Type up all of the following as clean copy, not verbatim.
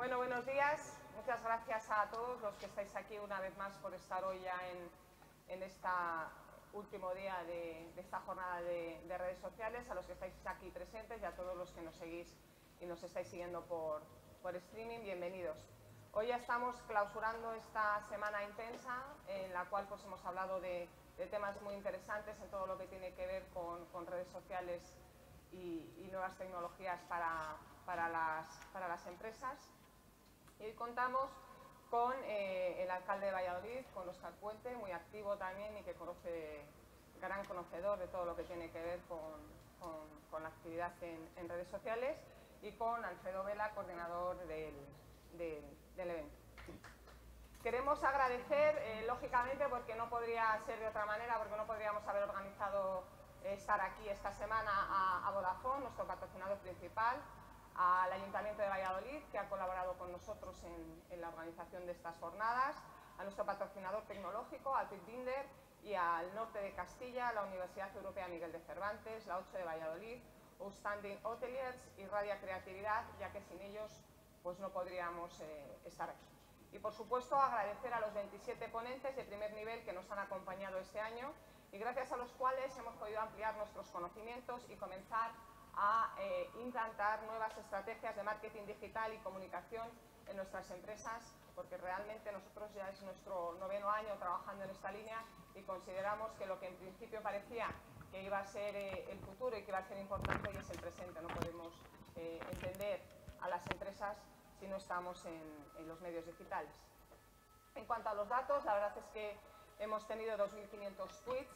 Bueno, buenos días. Muchas gracias a todos los que estáis aquí una vez más por estar hoy ya en este último día de esta jornada de redes sociales, a los que estáis aquí presentes y a todos los que nos seguís y nos estáis siguiendo por streaming, bienvenidos. Hoy ya estamos clausurando esta semana intensa en la cual pues, hemos hablado de temas muy interesantes en todo lo que tiene que ver con redes sociales y nuevas tecnologías para las empresas. Y hoy contamos con el alcalde de Valladolid, con Óscar Puente, muy activo también y que gran conocedor de todo lo que tiene que ver con la actividad en redes sociales, y con Alfredo Vela, coordinador del evento. Queremos agradecer, lógicamente, porque no podría ser de otra manera, porque no podríamos haber organizado estar aquí esta semana, a Vodafone, nuestro patrocinador principal, al Ayuntamiento de Valladolid, que ha colaborado con nosotros en la organización de estas jornadas, a nuestro patrocinador tecnológico, al Bitbinder, y al norte de Castilla, la Universidad Europea Miguel de Cervantes, la 8 de Valladolid, Outstanding Hoteliers y Radia Creatividad, ya que sin ellos pues no podríamos estar aquí. Y, por supuesto, agradecer a los 27 ponentes de primer nivel que nos han acompañado este año y gracias a los cuales hemos podido ampliar nuestros conocimientos y comenzar a implantar nuevas estrategias de marketing digital y comunicación en nuestras empresas, porque realmente nosotros ya es nuestro 9º año trabajando en esta línea y consideramos que lo que en principio parecía que iba a ser el futuro y que iba a ser importante hoy es el presente. No podemos entender a las empresas si no estamos en los medios digitales. En cuanto a los datos, la verdad es que hemos tenido 2.500 tweets,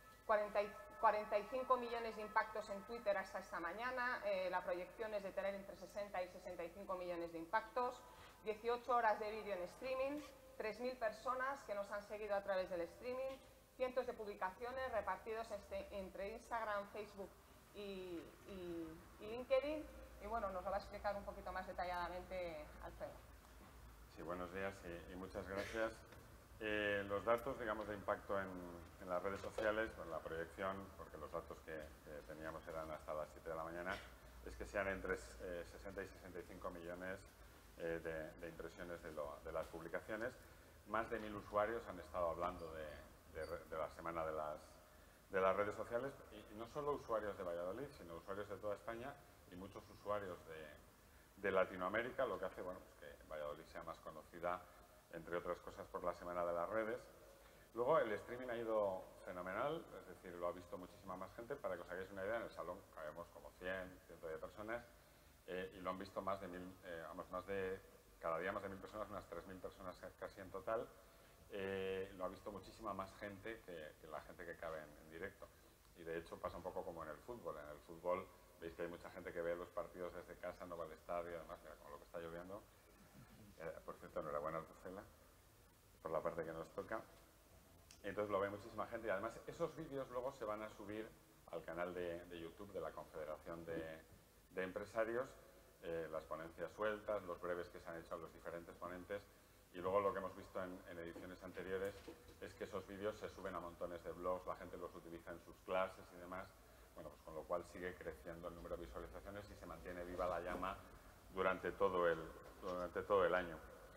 45 millones de impactos en Twitter hasta esta mañana, la proyección es de tener entre 60 y 65 millones de impactos, 18 horas de vídeo en streaming, 3.000 personas que nos han seguido a través del streaming, cientos de publicaciones repartidos entre Instagram, Facebook y LinkedIn. Y bueno, nos lo va a explicar un poquito más detalladamente Alfredo. Sí, buenos días y muchas gracias. Los datos, digamos, de impacto en las redes sociales, bueno, la proyección, porque los datos que teníamos eran hasta las 7 de la mañana, es que sean entre 60 y 65 millones de impresiones de las publicaciones. Más de 1.000 usuarios han estado hablando de la semana de las redes sociales, y no solo usuarios de Valladolid, sino usuarios de toda España y muchos usuarios de Latinoamérica, lo que hace bueno, pues que Valladolid sea más conocida, entre otras cosas, por la Semana de las Redes. Luego, el streaming ha ido fenomenal, es decir, lo ha visto muchísima más gente. Para que os hagáis una idea, en el salón cabemos como 100 de personas y lo han visto más de 1.000, cada día más de 1.000 personas, unas 3.000 personas casi en total. Lo ha visto muchísima más gente que la gente que cabe en directo. Y de hecho pasa un poco como en el fútbol. En el fútbol veis que hay mucha gente que ve los partidos desde casa, no va al estadio, además, mira, con lo que está lloviendo. Por cierto, enhorabuena a Tucela por la parte que nos toca. Entonces lo ve muchísima gente y además esos vídeos luego se van a subir al canal de YouTube de la Confederación de Empresarios, las ponencias sueltas, los breves que se han hecho a los diferentes ponentes, y luego lo que hemos visto en ediciones anteriores es que esos vídeos se suben a montones de blogs, la gente los utiliza en sus clases y demás, bueno, pues con lo cual sigue creciendo el número de visualizaciones y se mantiene viva la llama durante todo el año.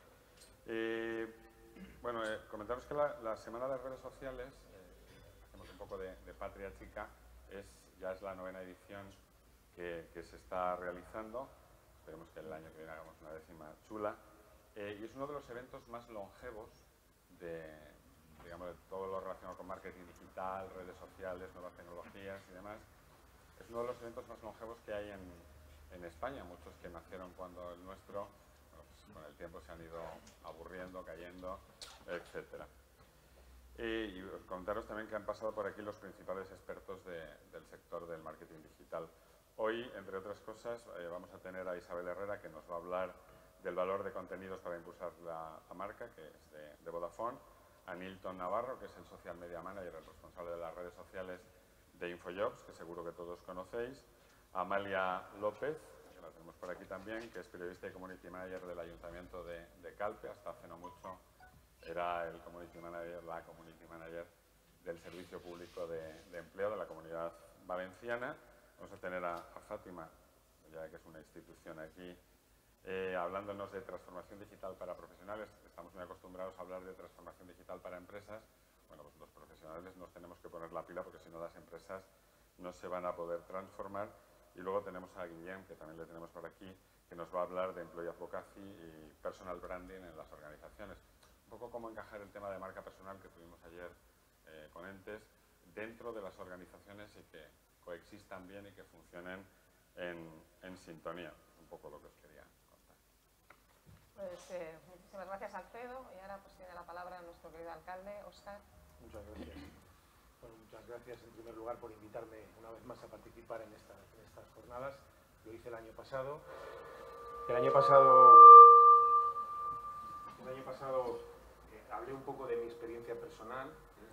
Bueno, comentaros que la Semana de las Redes Sociales, hacemos un poco de patria chica, ya es la 9ª edición que se está realizando. Esperemos que el año que viene hagamos una 10ª chula. Y es uno de los eventos más longevos digamos, de todo lo relacionado con marketing digital, redes sociales, nuevas tecnologías y demás. Es uno de los eventos más longevos que hay en España. Muchos que nacieron cuando el nuestro, bueno, pues con el tiempo se han ido aburriendo, cayendo, etcétera. Y contaros también que han pasado por aquí los principales expertos del sector del marketing digital. Hoy, entre otras cosas, vamos a tener a Isabel Herrera, que nos va a hablar del valor de contenidos para impulsar la marca, que es de Vodafone, a Nilton Navarro, que es el Social Media Manager, el responsable de las redes sociales de Infojobs, que seguro que todos conocéis, a Amalia López, que la tenemos por aquí también, que es periodista y Community Manager del Ayuntamiento de Calpe. Hasta hace no mucho era el Community Manager, la Community Manager del Servicio Público de Empleo de la Comunidad Valenciana. Vamos a tener a Fátima, ya que es una institución aquí, hablándonos de transformación digital para profesionales. Estamos muy acostumbrados a hablar de transformación digital para empresas. Bueno, pues los profesionales nos tenemos que poner la pila porque si no las empresas no se van a poder transformar. Y luego tenemos a Guillem, que también le tenemos por aquí, que nos va a hablar de Employee Advocacy y Personal Branding en las organizaciones. Un poco cómo encajar el tema de marca personal que tuvimos ayer con Entes dentro de las organizaciones y que coexistan bien y que funcionen en sintonía. Un poco lo que os quería contar. Pues muchísimas gracias, Alfredo. Y ahora pues tiene la palabra nuestro querido alcalde, Óscar. Muchas gracias. Bueno, muchas gracias en primer lugar por invitarme una vez más a participar en estas jornadas. Lo hice el año pasado. El año pasado hablé un poco de mi experiencia personal,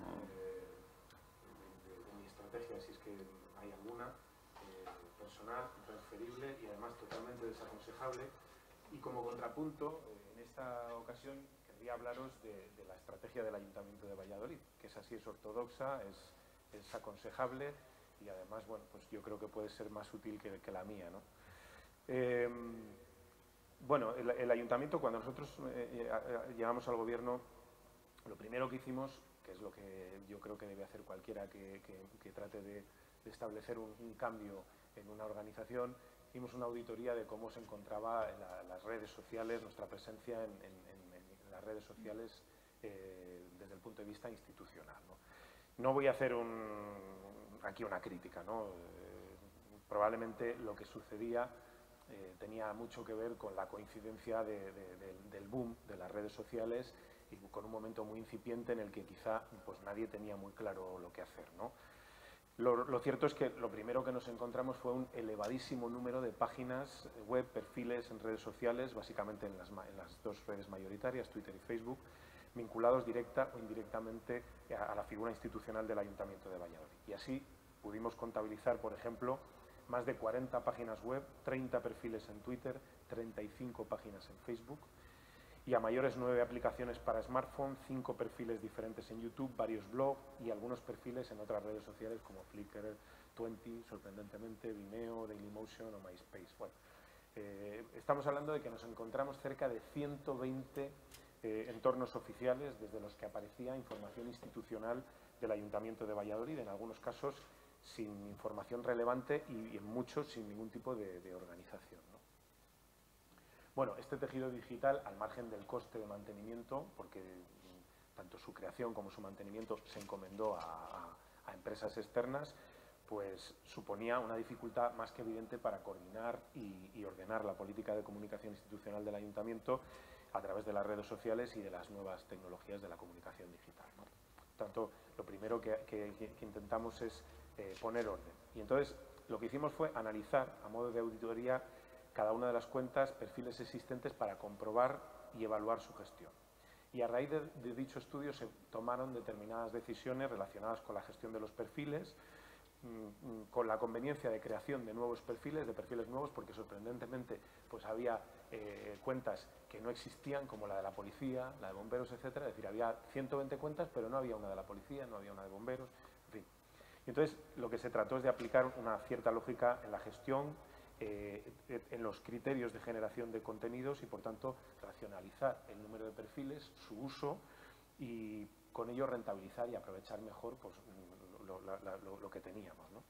de mi estrategia, si es que hay alguna, personal, transferible y además totalmente desaconsejable. Y como contrapunto, en esta ocasión querría hablaros de la estrategia del Ayuntamiento de Valladolid, que es así, es ortodoxa, es aconsejable y además, bueno, pues yo creo que puede ser más útil que la mía, ¿no? Bueno, el Ayuntamiento, cuando nosotros llegamos al Gobierno, lo primero que hicimos, que es lo que yo creo que debe hacer cualquiera que trate de establecer un cambio en una organización, hicimos una auditoría de cómo se encontraba las redes sociales, nuestra presencia en las redes sociales desde el punto de vista institucional, ¿no? No voy a hacer aquí una crítica, ¿no? Probablemente lo que sucedía tenía mucho que ver con la coincidencia del boom de las redes sociales y con un momento muy incipiente en el que quizá pues, nadie tenía muy claro lo que hacer, ¿no? Lo cierto es que lo primero que nos encontramos fue un elevadísimo número de páginas web, perfiles en redes sociales, básicamente en las dos redes mayoritarias, Twitter y Facebook, vinculados directa o indirectamente a la figura institucional del Ayuntamiento de Valladolid. Y así pudimos contabilizar, por ejemplo, más de 40 páginas web, 30 perfiles en Twitter, 35 páginas en Facebook y a mayores 9 aplicaciones para smartphone, 5 perfiles diferentes en YouTube, varios blogs y algunos perfiles en otras redes sociales como Flickr, Twenty, sorprendentemente, Vimeo, Dailymotion o MySpace. Bueno, estamos hablando de que nos encontramos cerca de 120 entornos oficiales desde los que aparecía información institucional del Ayuntamiento de Valladolid, en algunos casos sin información relevante y en muchos sin ningún tipo de organización, ¿no? Bueno, este tejido digital, al margen del coste de mantenimiento, porque tanto su creación como su mantenimiento se encomendó a empresas externas, pues suponía una dificultad más que evidente para coordinar y ordenar la política de comunicación institucional del Ayuntamiento a través de las redes sociales y de las nuevas tecnologías de la comunicación digital, ¿no? Por tanto, lo primero que intentamos es poner orden. Y entonces, lo que hicimos fue analizar, a modo de auditoría, cada una de las cuentas, perfiles existentes para comprobar y evaluar su gestión. Y a raíz de dicho estudio se tomaron determinadas decisiones relacionadas con la gestión de los perfiles, con la conveniencia de creación de nuevos perfiles, de perfiles nuevos, porque sorprendentemente pues había cuentas que no existían, como la de la policía, la de bomberos, etcétera. Es decir, había 120 cuentas, pero no había una de la policía, no había una de bomberos, en fin. Y entonces, lo que se trató es de aplicar una cierta lógica en la gestión, en los criterios de generación de contenidos y, por tanto, racionalizar el número de perfiles, su uso y con ello rentabilizar y aprovechar mejor pues, lo que teníamos, ¿no?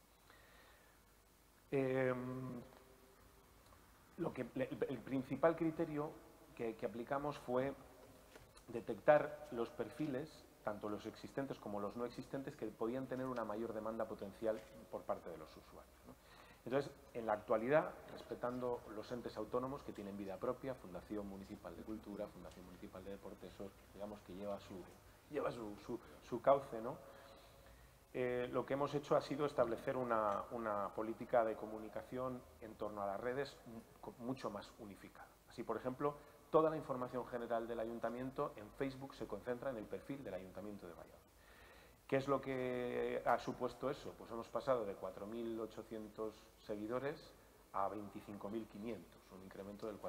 El principal criterio que aplicamos fue detectar los perfiles, tanto los existentes como los no existentes, que podían tener una mayor demanda potencial por parte de los usuarios, ¿no? Entonces, en la actualidad, respetando los entes autónomos que tienen vida propia, Fundación Municipal de Cultura, Fundación Municipal de Deporte, eso digamos que lleva su cauce, ¿no? Lo que hemos hecho ha sido establecer una política de comunicación en torno a las redes mucho más unificada. Así, por ejemplo, toda la información general del Ayuntamiento en Facebook se concentra en el perfil del Ayuntamiento de Valladolid. ¿Qué es lo que ha supuesto eso? Pues hemos pasado de 4.800 seguidores a 25.500, un incremento del 422%,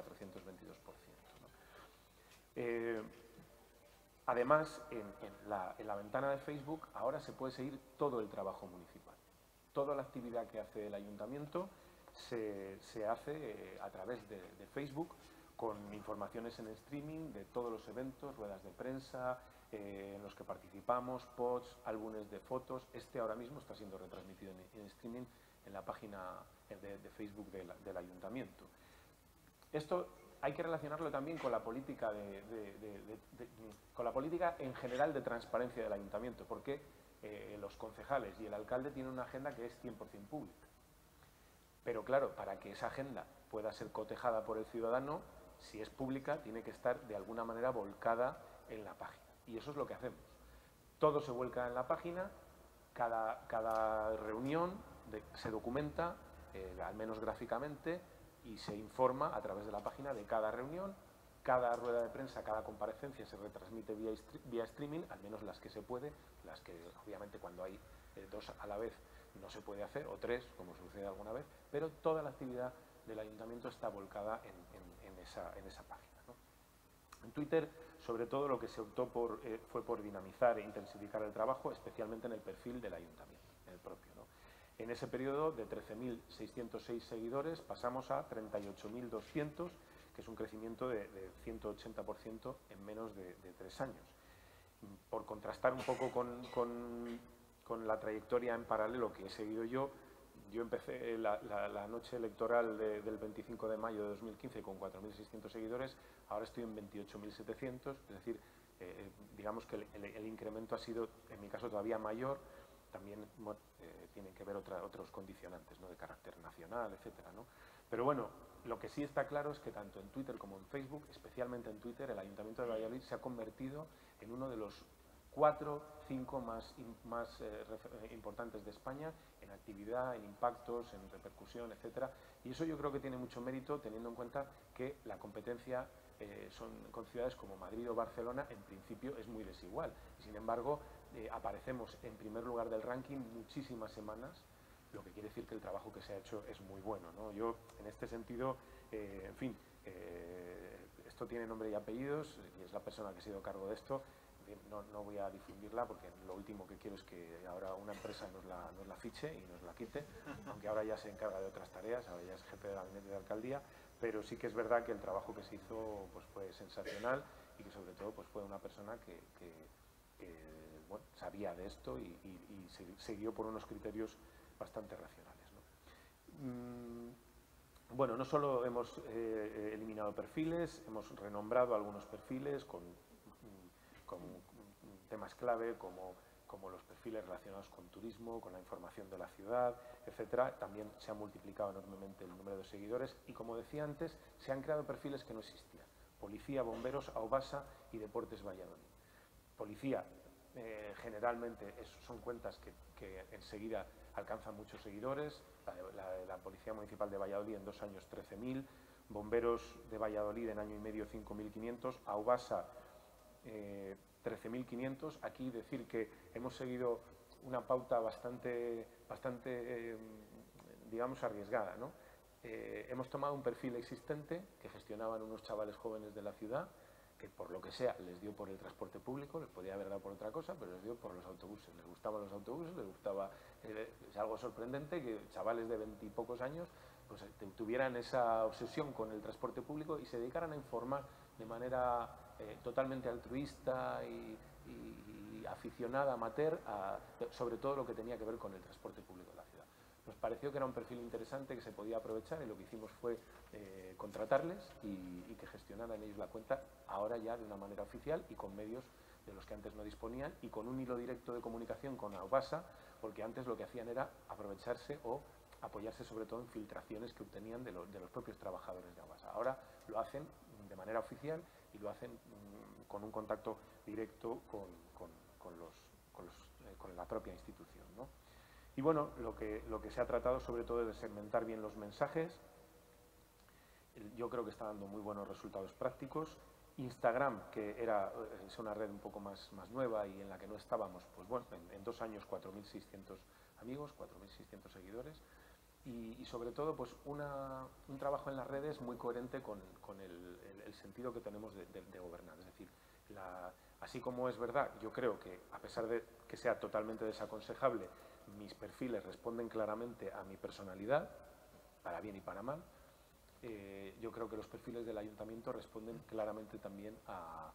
¿no? Además, en la ventana de Facebook ahora se puede seguir todo el trabajo municipal. Toda la actividad que hace el Ayuntamiento se hace a través de Facebook con informaciones en streaming de todos los eventos, ruedas de prensa, en los que participamos, posts, álbumes de fotos. Este ahora mismo está siendo retransmitido en streaming en la página de Facebook del Ayuntamiento. Esto hay que relacionarlo también con la política con la política en general de transparencia del Ayuntamiento, porque los concejales y el alcalde tienen una agenda que es 100% pública. Pero claro, para que esa agenda pueda ser cotejada por el ciudadano, si es pública, tiene que estar de alguna manera volcada en la página. Y eso es lo que hacemos. Todo se vuelca en la página, cada reunión se documenta, al menos gráficamente, y se informa a través de la página de cada reunión. Cada rueda de prensa, cada comparecencia se retransmite vía streaming, al menos las que se puede, las que obviamente cuando hay dos a la vez no se puede hacer, o tres, como sucede alguna vez, pero toda la actividad del Ayuntamiento está volcada en esa página, ¿no? En Twitter, sobre todo, lo que se optó fue por dinamizar e intensificar el trabajo, especialmente en el perfil del Ayuntamiento, en el propio, ¿no? En ese periodo, de 13.606 seguidores, pasamos a 38.200, que es un crecimiento de 180% en menos de 3 años. Por contrastar un poco con la trayectoria en paralelo que he seguido yo empecé la noche electoral del 25 de mayo de 2015 con 4.600 seguidores, ahora estoy en 28.700, es decir, digamos que el incremento ha sido, en mi caso, todavía mayor. También tienen que ver otros condicionantes, ¿no?, de carácter nacional, etcétera, ¿no? Pero bueno, lo que sí está claro es que tanto en Twitter como en Facebook, especialmente en Twitter, el Ayuntamiento de Valladolid se ha convertido en uno de los 4 o 5 más importantes de España en actividad, en impactos, en repercusión, etcétera. Y eso yo creo que tiene mucho mérito, teniendo en cuenta que la competencia con ciudades como Madrid o Barcelona, en principio, es muy desigual. Y, sin embargo, aparecemos en primer lugar del ranking muchísimas semanas, lo que quiere decir que el trabajo que se ha hecho es muy bueno, ¿no? Yo, en este sentido, en fin, esto tiene nombre y apellidos, y es la persona que se ha ido a cargo de esto. No voy a difundirla porque lo último que quiero es que ahora una empresa nos la fiche y nos la quite, aunque ahora ya se encarga de otras tareas, ahora ya es jefe de gabinete de alcaldía, pero sí que es verdad que el trabajo que se hizo pues fue sensacional y que sobre todo pues fue una persona que bueno, sabía de esto y siguió por unos criterios bastante racionales, ¿no? Bueno, no solo hemos eliminado perfiles, hemos renombrado algunos perfiles con temas clave como los perfiles relacionados con turismo, con la información de la ciudad, etcétera. También se ha multiplicado enormemente el número de seguidores y, como decía antes, se han creado perfiles que no existían: Policía, Bomberos, Aubasa y Deportes Valladolid. Policía, generalmente son cuentas que enseguida alcanzan muchos seguidores. La Policía Municipal de Valladolid en 2 años 13.000, Bomberos de Valladolid en año y medio 5.500, Aubasa 13.500. Aquí decir que hemos seguido una pauta bastante digamos, arriesgada, ¿no? Hemos tomado un perfil existente que gestionaban unos chavales jóvenes de la ciudad, que por lo que sea les dio por el transporte público, les podía haber dado por otra cosa, pero les dio por los autobuses. Les gustaban los autobuses, les gustaba... es algo sorprendente que chavales de 20 y pocos años pues tuvieran esa obsesión con el transporte público y se dedicaran a informar de manera totalmente altruista y aficionada, amateur, sobre todo lo que tenía que ver con el transporte público de la ciudad. Nos pareció que era un perfil interesante que se podía aprovechar y lo que hicimos fue contratarles y que gestionaran ellos la cuenta, ahora ya de una manera oficial y con medios de los que antes no disponían y con un hilo directo de comunicación con Aubasa, porque antes lo que hacían era aprovecharse o apoyarse sobre todo en filtraciones que obtenían de los propios trabajadores de Aubasa. Ahora lo hacen de manera oficial y lo hacen con un contacto directo con la propia institución, ¿no? Y bueno, lo que se ha tratado sobre todo es de segmentar bien los mensajes. Yo creo que está dando muy buenos resultados prácticos. Instagram, que es una red un poco más nueva y en la que no estábamos, pues bueno, en 2 años 4.600 amigos, 4.600 seguidores. Y sobre todo pues un trabajo en las redes muy coherente con el sentido que tenemos de gobernar. Es decir, así como es verdad, yo creo que a pesar de que sea totalmente desaconsejable, mis perfiles responden claramente a mi personalidad, para bien y para mal. yo creo que los perfiles del ayuntamiento responden claramente también a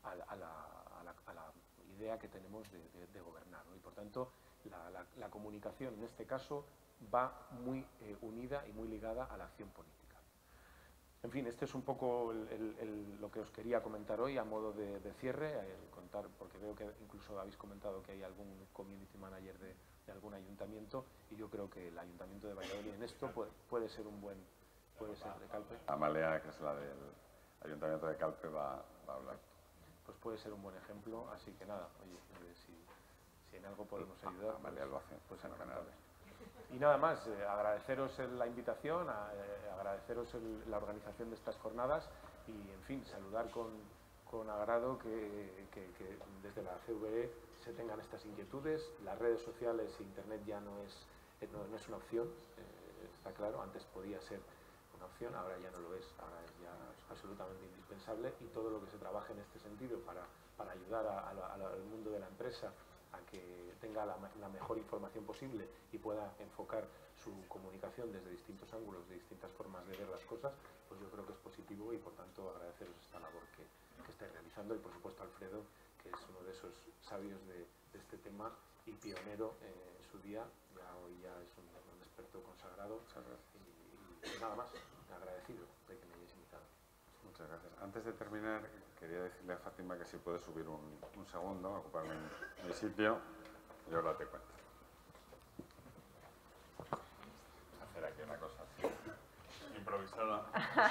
la idea que tenemos de gobernar, ¿no? Y por tanto la comunicación en este caso va muy unida y muy ligada a la acción política. En fin, este es un poco lo que os quería comentar hoy a modo de cierre, contar, porque veo que incluso habéis comentado que hay algún community manager de algún ayuntamiento, y yo creo que el Ayuntamiento de Valladolid en esto puede ser un buen, puede ser de Calpe. Amalia, que es la del Ayuntamiento de Calpe, va a hablar. Pues puede ser un buen ejemplo, así que nada, oye, si en algo podemos ayudar. Amalia lo hace, pues fenomenal. Y nada más, agradeceros la invitación, agradeceros la organización de estas jornadas y, en fin, saludar con agrado que desde la CVE se tengan estas inquietudes. Las redes sociales e Internet ya no es una opción, está claro, antes podía ser una opción, ahora ya no lo es, ahora es ya absolutamente indispensable, y todo lo que se trabaje en este sentido para ayudar al mundo de la empresa a que tenga la mejor información posible y pueda enfocar su comunicación desde distintos ángulos, de distintas formas de ver las cosas, pues yo creo que es positivo, y por tanto agradeceros esta labor que estáis realizando, y por supuesto Alfredo, que es uno de esos sabios de este tema y pionero en su día, hoy ya es un experto consagrado, y nada más, agradecido de que me hayáis invitado. Muchas gracias. Antes de terminar, quería decirle a Fátima que si puede subir un segundo, ocupar mi sitio, y ahora te cuento. Hacer aquí una cosa así, improvisada.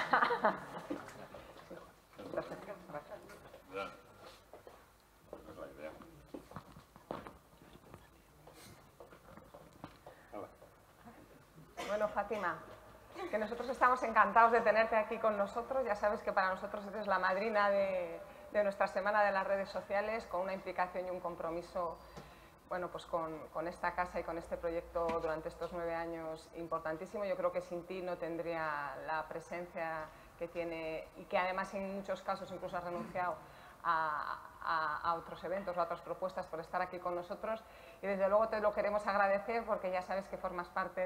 Ya. No es la idea. Bueno, Fátima, que nosotros estamos encantados de tenerte aquí con nosotros. Ya sabes que para nosotros eres la madrina de nuestra Semana de las Redes Sociales, con una implicación y un compromiso, bueno, pues con esta casa y con este proyecto durante estos 9 años importantísimo. Yo creo que sin ti no tendría la presencia que tiene, y que además en muchos casos incluso has renunciado a otros eventos o a otras propuestas por estar aquí con nosotros, y desde luego te lo queremos agradecer porque ya sabes que formas parte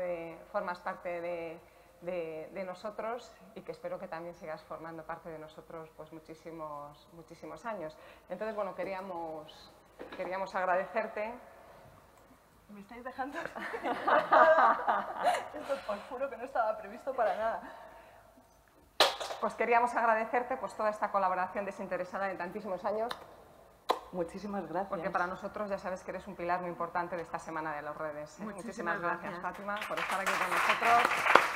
de nosotros, y que espero que también sigas formando parte de nosotros pues muchísimos años. Entonces, bueno, queríamos agradecerte. ¿Me estáis dejando? Esto os juro que no estaba previsto para nada. Pues queríamos agradecerte pues toda esta colaboración desinteresada de tantísimos años. Muchísimas gracias. Porque para nosotros ya sabes que eres un pilar muy importante de esta Semana de las Redes. Muchísimas gracias, Fátima, por estar aquí con nosotros.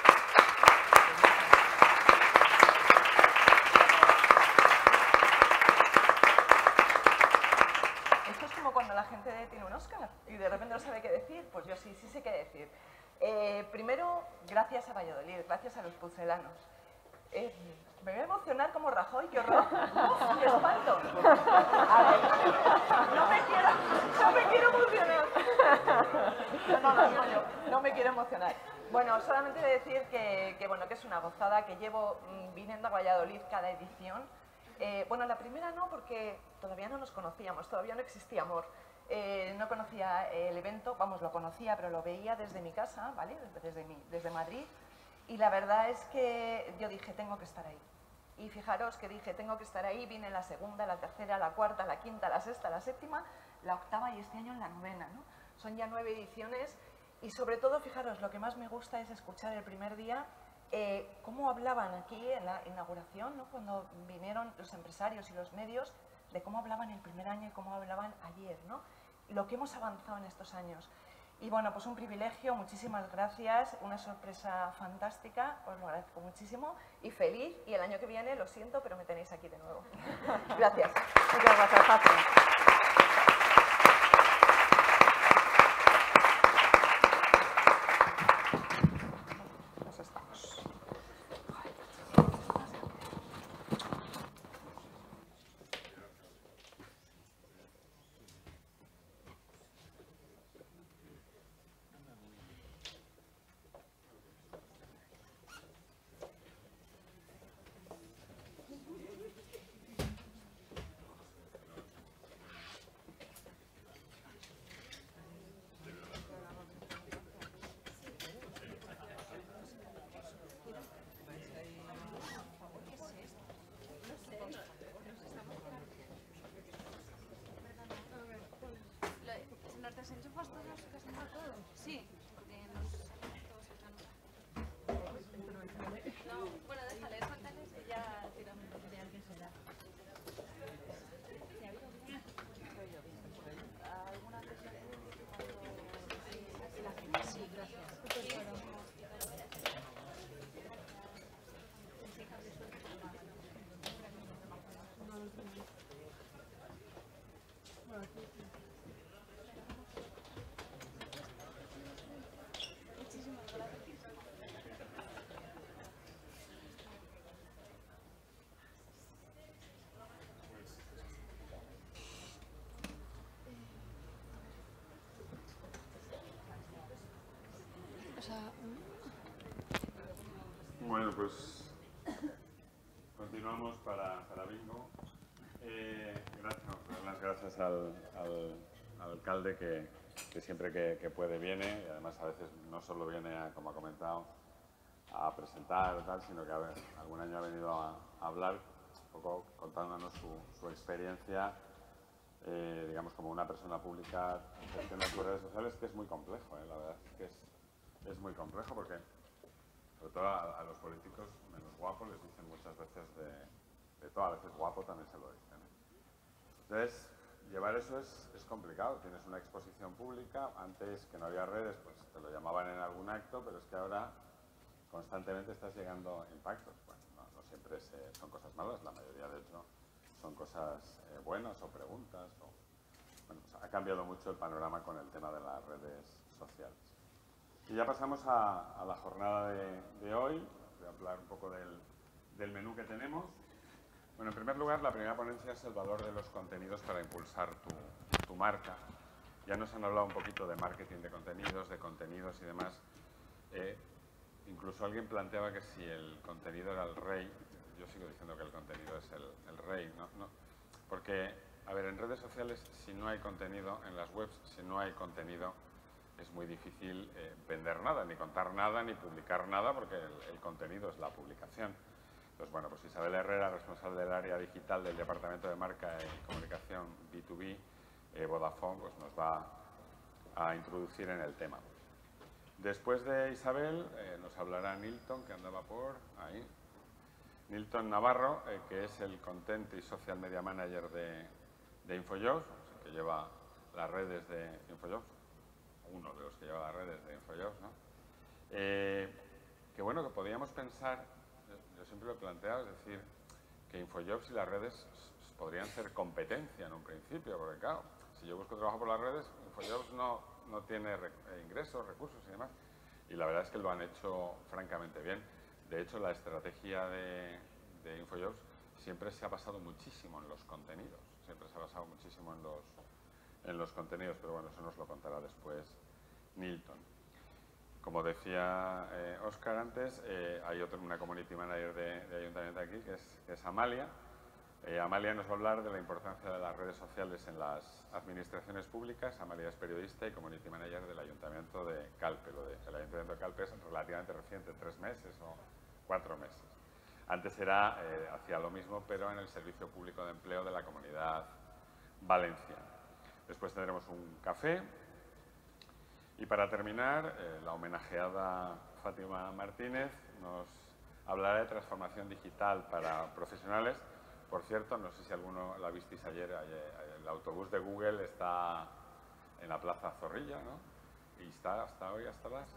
Esto es como cuando la gente tiene un Oscar y de repente no sabe qué decir. Pues yo sí sé qué decir. Primero, gracias a Valladolid, gracias a los pucelanos. Me voy a emocionar como Rajoy, qué horror. ¡Qué espanto! A ver, no me quiero emocionar. No me quiero emocionar. Bueno, solamente decir que es una gozada, que llevo viniendo a Valladolid cada edición. Bueno, la primera no, porque todavía no nos conocíamos, todavía no existía amor. No conocía el evento, vamos, lo conocía, pero lo veía desde mi casa, ¿vale? Desde Madrid. Y la verdad es que yo dije, tengo que estar ahí. Y fijaros que dije, tengo que estar ahí, vine la segunda, la tercera, la cuarta, la quinta, la sexta, la séptima, la octava y este año en la novena, ¿no? Son ya 9 ediciones, y sobre todo, fijaros, lo que más me gusta es escuchar el primer día cómo hablaban aquí en la inauguración, ¿no? Cuando vinieron los empresarios y los medios, de cómo hablaban el primer año y cómo hablaban ayer, ¿no? Lo que hemos avanzado en estos años. Y bueno, pues un privilegio, muchísimas gracias, una sorpresa fantástica, os lo agradezco muchísimo y feliz, y el año que viene, lo siento, pero me tenéis aquí de nuevo. Gracias. Muchas gracias, Fátima. Nos estamos. Bueno, pues continuamos para Bingo. Dar las gracias al alcalde que siempre que puede viene, y además a veces no solo viene, como ha comentado, a presentar tal, sino que algún año ha venido a hablar, un poco contándonos su experiencia, digamos, como una persona pública en gestión de sus redes sociales, que es muy complejo, la verdad es que es muy complejo porque, sobre todo a los políticos menos guapos, les dicen muchas veces de todo, a veces guapo también se lo dicen. Entonces, llevar eso es complicado. Tienes una exposición pública, antes que no había redes, pues te lo llamaban en algún acto, pero es que ahora constantemente estás llegando a impactos. Bueno, no siempre son cosas malas, la mayoría de hecho son cosas buenas o preguntas. Bueno, pues ha cambiado mucho el panorama con el tema de las redes sociales. Y ya pasamos a la jornada de hoy. Voy a hablar un poco del menú que tenemos. Bueno, en primer lugar, la primera ponencia es el valor de los contenidos para impulsar tu marca. Ya nos han hablado un poquito de marketing de contenidos y demás. Incluso alguien planteaba que si el contenido era el rey. Yo sigo diciendo que el contenido es el rey, ¿no? Porque, a ver, en redes sociales, si no hay contenido, en las webs, si no hay contenido, es muy difícil vender nada, ni contar nada, ni publicar nada, porque el contenido es la publicación. Entonces, bueno, pues Isabel Herrera, responsable del área digital del Departamento de Marca y Comunicación B2B, Vodafone, pues nos va a introducir en el tema. Después de Isabel, nos hablará Nilton, que andaba por ahí. Nilton Navarro, que es el Content y Social Media Manager de InfoJobs, que lleva las redes de InfoJobs, uno de los que lleva las redes de InfoJobs, ¿no? Que bueno, que podíamos pensar, yo siempre lo he planteado, es decir, que InfoJobs y las redes podrían ser competencia en un principio, porque claro, si yo busco trabajo por las redes, InfoJobs no tiene ingresos, recursos y demás, y la verdad es que lo han hecho francamente bien. De hecho, la estrategia de InfoJobs siempre se ha basado muchísimo en los contenidos, pero bueno, eso nos lo contará después Nilton. Como decía Óscar antes, hay una community manager de ayuntamiento aquí, que es Amalia. Amalia nos va a hablar de la importancia de las redes sociales en las administraciones públicas. Amalia es periodista y community manager del ayuntamiento de Calpe. El ayuntamiento de Calpe es relativamente reciente, 3 meses o 4 meses. Antes hacía lo mismo, pero en el Servicio Público de Empleo de la Comunidad Valenciana. Después tendremos un café. Y para terminar, la homenajeada Fátima Martínez nos hablará de transformación digital para profesionales. Por cierto, no sé si alguno la visteis ayer, el autobús de Google está en la Plaza Zorrilla, ¿no? Y está hasta hoy, hasta las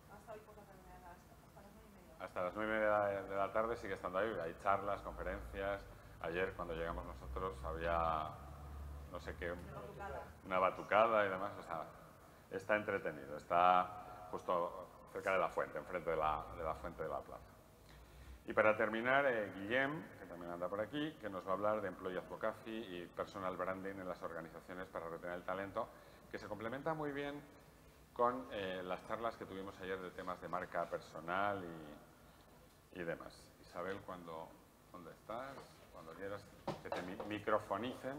9:30 de la tarde sigue estando ahí. Hay charlas, conferencias. Ayer, cuando llegamos nosotros, había, no sé qué, una batucada y demás. O sea, está entretenido. Está justo cerca de la fuente, enfrente de la fuente de la plaza. Y para terminar, Guillem, que también anda por aquí, que nos va a hablar de Employee Advocacy y Personal Branding en las organizaciones para retener el talento, que se complementa muy bien con las charlas que tuvimos ayer de temas de marca personal y demás. Isabel, ¿dónde estás? Cuando quieras que te microfonicen.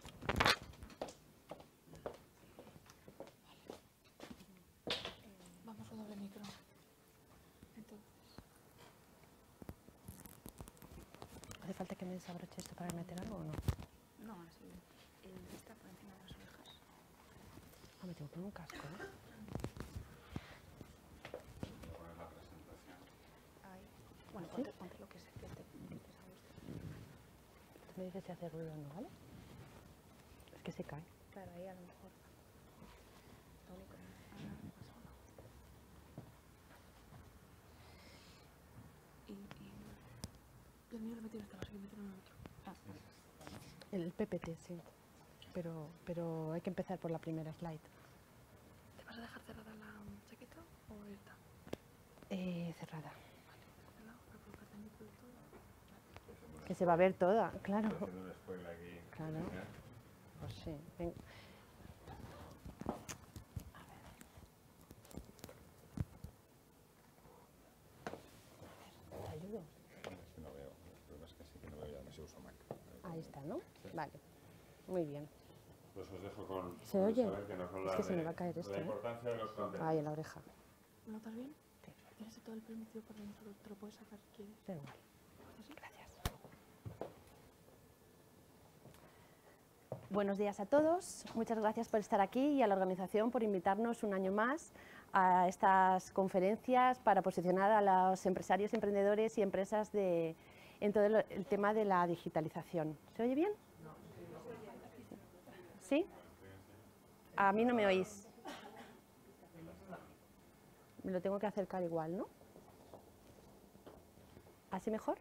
Vamos a doble micro. Entonces. ¿Hace falta que me desabroche esto para meter algo o no? No, así. Está por encima de las orejas. Ah, me tengo que poner un casco, ¿no? Poner la presentación. Ahí. Bueno, ¿Sí? ponte lo que se te a gusto. Tú me dices si hace ruido o no, ¿vale? Es que se cae. Claro, ahí a lo mejor. Lo único. Y el mío lo metí hasta así que metieron en otro. El PPT, sí. Pero hay que empezar por la primera slide. ¿Te vas a dejar cerrada la chaqueta o abierta? Cerrada. Cerrada, para colocarte en mi producto. Que se va a ver toda, claro. Estoy haciendo un spoiler aquí. Claro. Pues sí. Venga. Ahí está, ¿no? Vale, muy bien. Pues os dejo con ¿Se oye? Isabel, que nos habla Es que se me va a de caer esto, la importancia de los contenidos. Ahí en la oreja. ¿Lo notas bien? Sí. Tienes todo el pelo metido por dentro, te lo puedes sacar si quieres. Da igual. ¿Así? Gracias. Buenos días a todos. Muchas gracias por estar aquí y a la organización por invitarnos un año más a estas conferencias para posicionar a los empresarios, emprendedores y empresas en todo el tema de la digitalización. ¿Se oye bien? ¿Sí? A mí no me oís. Me lo tengo que acercar igual, ¿no? ¿Así mejor?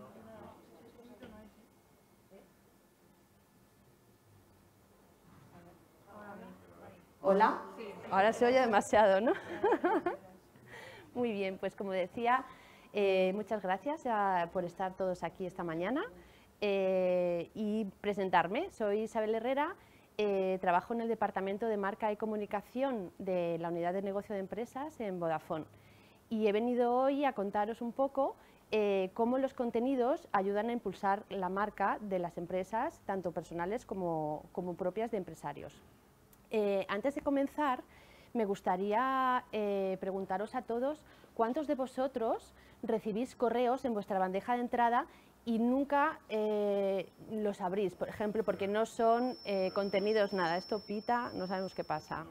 ¿Hola? Ahora se oye demasiado, ¿no? Muy bien, pues como decía, muchas gracias por estar todos aquí esta mañana y presentarme. Soy Isabel Herrera, trabajo en el Departamento de Marca y Comunicación de la Unidad de Negocio de Empresas en Vodafone y he venido hoy a contaros un poco cómo los contenidos ayudan a impulsar la marca de las empresas, tanto personales como propias de empresarios. Antes de comenzar, me gustaría preguntaros a todos cuántos de vosotros recibís correos en vuestra bandeja de entrada y nunca los abrís, por ejemplo, porque no son contenidos nada. Esto pita, no sabemos qué pasa.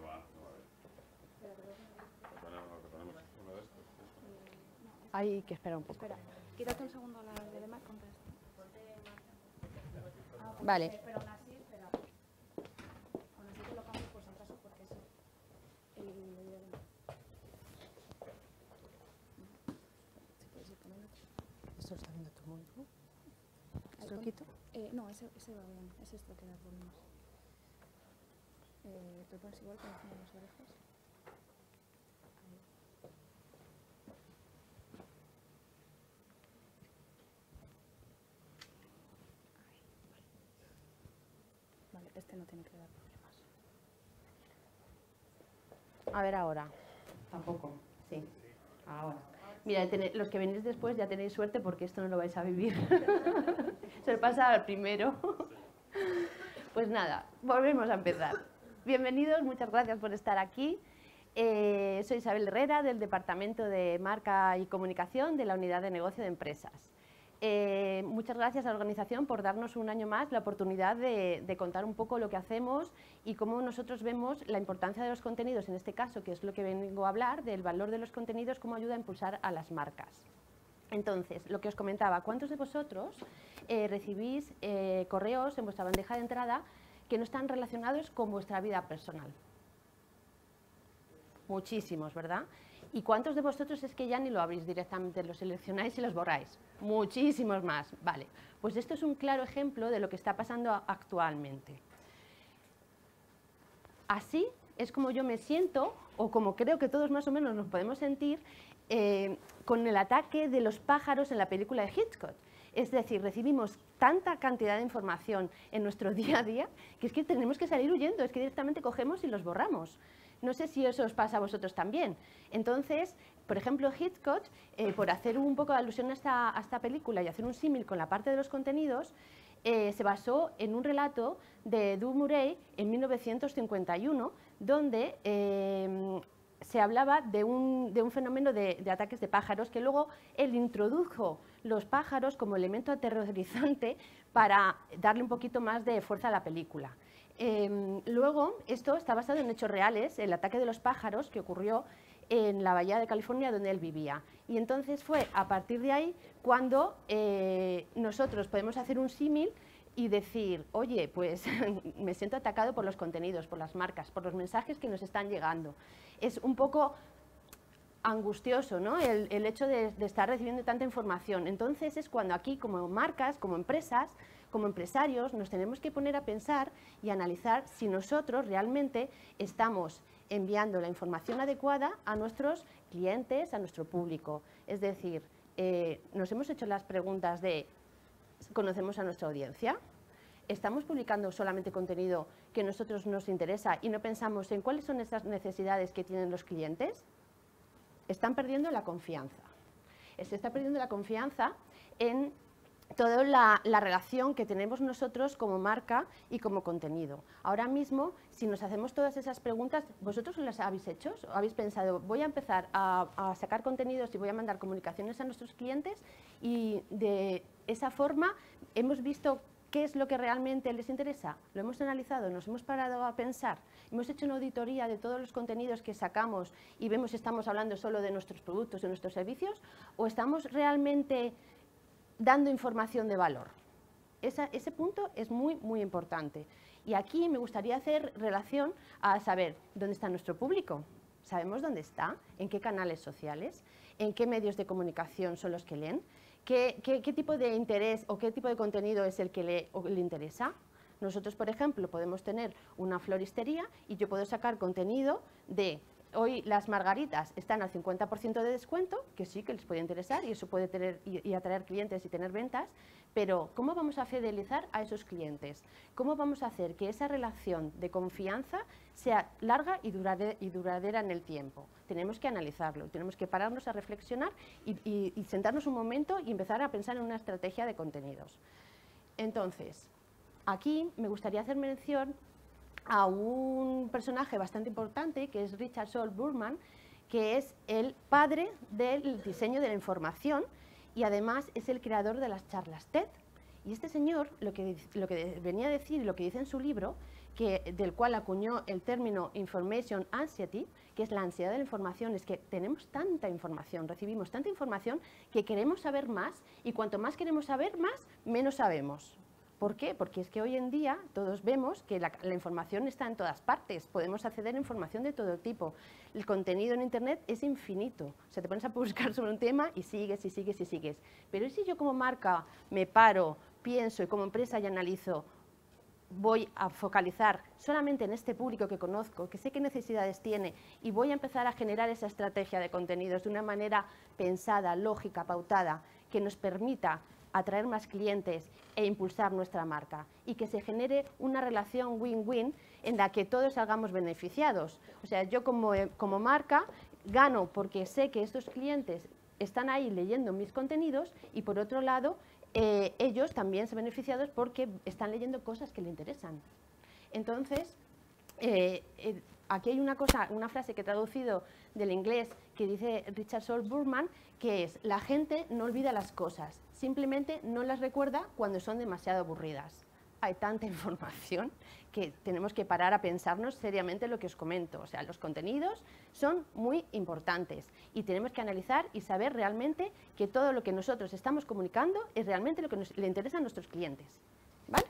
Hay que esperar un poco. Espera, quítate un segundo a la de demás contra esto. Vale. Pero aún así, espera. Aún así te lo cambio por si acaso, porque eso. El de demás. Esto lo está viendo todo el mundo, ¿no? ¿Esto lo quito? No, ese va bien. Es esto que da problemas. Te pones igual por encima de las orejas. Vale, este no tiene que dar problemas. A ver ahora. Tampoco. Sí. Ahora. Mira, los que venís después ya tenéis suerte porque esto no lo vais a vivir. Se lo pasa al primero. Pues nada, volvemos a empezar. Bienvenidos, muchas gracias por estar aquí. Soy Isabel Herrera, del Departamento de Marca y Comunicación de la Unidad de Negocio de Empresas. Muchas gracias a la organización por darnos un año más la oportunidad de contar un poco lo que hacemos y cómo nosotros vemos la importancia de los contenidos, en este caso, que es lo que vengo a hablar, del valor de los contenidos, cómo ayuda a impulsar a las marcas. Entonces, lo que os comentaba, ¿cuántos de vosotros recibís correos en vuestra bandeja de entrada que no están relacionados con vuestra vida personal? Muchísimos, ¿verdad? ¿Y cuántos de vosotros es que ya ni lo abrís directamente, lo seleccionáis y los borráis? Muchísimos más. Vale, pues esto es un claro ejemplo de lo que está pasando actualmente. Así es como yo me siento, o como creo que todos más o menos nos podemos sentir, con el ataque de los pájaros en la película de Hitchcock. Es decir, recibimos tanta cantidad de información en nuestro día a día que es que tenemos que salir huyendo, es que directamente cogemos y los borramos. No sé si eso os pasa a vosotros también. Entonces, por ejemplo, Hitchcock, por hacer un poco de alusión a esta película y hacer un símil con la parte de los contenidos, se basó en un relato de Doug Murray en 1951, donde se hablaba de un fenómeno de ataques de pájaros, que luego él introdujo los pájaros como elemento aterrorizante para darle un poquito más de fuerza a la película. Luego, esto está basado en hechos reales, el ataque de los pájaros que ocurrió en la bahía de California donde él vivía. Y entonces fue a partir de ahí cuando nosotros podemos hacer un símil y decir, oye, pues me siento atacado por los contenidos, por las marcas, por los mensajes que nos están llegando. Es un poco angustioso, ¿no? El hecho de estar recibiendo tanta información. Entonces es cuando aquí, como marcas, como empresas, como empresarios, nos tenemos que poner a pensar y analizar si nosotros realmente estamos enviando la información adecuada a nuestros clientes, a nuestro público. Es decir, nos hemos hecho las preguntas de ¿conocemos a nuestra audiencia? ¿Estamos publicando solamente contenido que a nosotros nos interesa y no pensamos en cuáles son esas necesidades que tienen los clientes? Están perdiendo la confianza. Se está perdiendo la confianza en toda la relación que tenemos nosotros como marca y como contenido. Ahora mismo, si nos hacemos todas esas preguntas, ¿vosotros las habéis hecho? ¿O habéis pensado, voy a empezar a sacar contenidos y voy a mandar comunicaciones a nuestros clientes? Y de esa forma hemos visto qué es lo que realmente les interesa. Lo hemos analizado, nos hemos parado a pensar, hemos hecho una auditoría de todos los contenidos que sacamos y vemos si estamos hablando solo de nuestros productos, de nuestros servicios, o estamos realmente dando información de valor. Ese punto es muy, muy importante. Y aquí me gustaría hacer relación a saber dónde está nuestro público. ¿Sabemos dónde está? ¿En qué canales sociales? ¿En qué medios de comunicación son los que leen? ¿Qué tipo de interés o qué tipo de contenido es el que le interesa? Nosotros, por ejemplo, podemos tener una floristería y yo puedo sacar contenido de hoy las margaritas están al 50% de descuento, que sí que les puede interesar y eso puede tener y atraer clientes y tener ventas, pero ¿cómo vamos a fidelizar a esos clientes? ¿Cómo vamos a hacer que esa relación de confianza sea larga y duradera en el tiempo? Tenemos que analizarlo, tenemos que pararnos a reflexionar y sentarnos un momento y empezar a pensar en una estrategia de contenidos. Entonces, aquí me gustaría hacer mención a un personaje bastante importante que es Richard Saul Burman, que es el padre del diseño de la información y además es el creador de las charlas TED. Y este señor lo que venía a decir y lo que dice en su libro, del cual acuñó el término Information Anxiety, que es la ansiedad de la información, es que tenemos tanta información, recibimos tanta información que queremos saber más y cuanto más queremos saber, menos sabemos. ¿Por qué? Porque es que hoy en día todos vemos que la información está en todas partes, podemos acceder a información de todo tipo. El contenido en Internet es infinito, o sea, te pones a buscar sobre un tema y sigues y sigues y sigues. Pero ¿y si yo como marca me paro, pienso y como empresa ya analizo, voy a focalizar solamente en este público que conozco, que sé qué necesidades tiene y voy a empezar a generar esa estrategia de contenidos de una manera pensada, lógica, pautada, que nos permita atraer más clientes e impulsar nuestra marca y que se genere una relación win-win en la que todos salgamos beneficiados. O sea, yo como marca gano porque sé que estos clientes están ahí leyendo mis contenidos y por otro lado ellos también se beneficiados porque están leyendo cosas que les interesan. Entonces, aquí hay una frase que he traducido del inglés que dice Richard Saul Burman, que es: la gente no olvida las cosas, simplemente no las recuerda cuando son demasiado aburridas. Hay tanta información que tenemos que parar a pensarnos seriamente lo que os comento. O sea, los contenidos son muy importantes y tenemos que analizar y saber realmente que todo lo que nosotros estamos comunicando es realmente lo que le interesa a nuestros clientes. ¿Vale?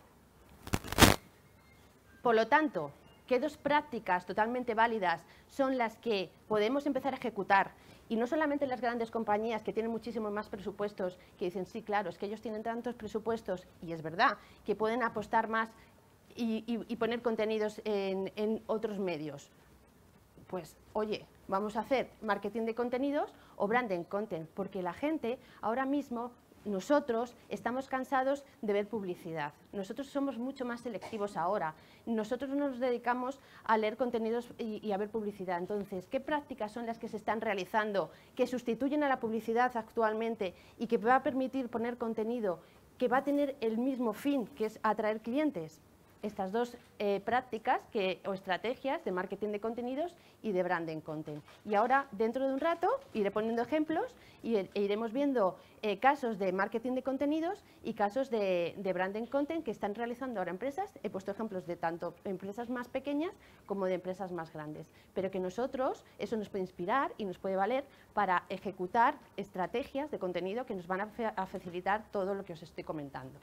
Por lo tanto, ¿qué dos prácticas totalmente válidas son las que podemos empezar a ejecutar? Y no solamente las grandes compañías que tienen muchísimos más presupuestos, que dicen, sí, claro, es que ellos tienen tantos presupuestos, y es verdad, que pueden apostar más y poner contenidos en otros medios. Pues, oye, vamos a hacer marketing de contenidos o branding content, porque la gente ahora mismo, nosotros estamos cansados de ver publicidad. Nosotros somos mucho más selectivos ahora. Nosotros no nos dedicamos a leer contenidos y a ver publicidad. Entonces, ¿qué prácticas son las que se están realizando que sustituyen a la publicidad actualmente y que va a permitir poner contenido que va a tener el mismo fin, que es atraer clientes? Estas dos prácticas o estrategias de marketing de contenidos y de branding content. Y ahora, dentro de un rato, iré poniendo ejemplos e iremos viendo casos de marketing de contenidos y casos de branding content que están realizando ahora empresas. He puesto ejemplos de tanto empresas más pequeñas como de empresas más grandes. Pero que nosotros, eso nos puede inspirar y nos puede valer para ejecutar estrategias de contenido que nos van a facilitar todo lo que os estoy comentando.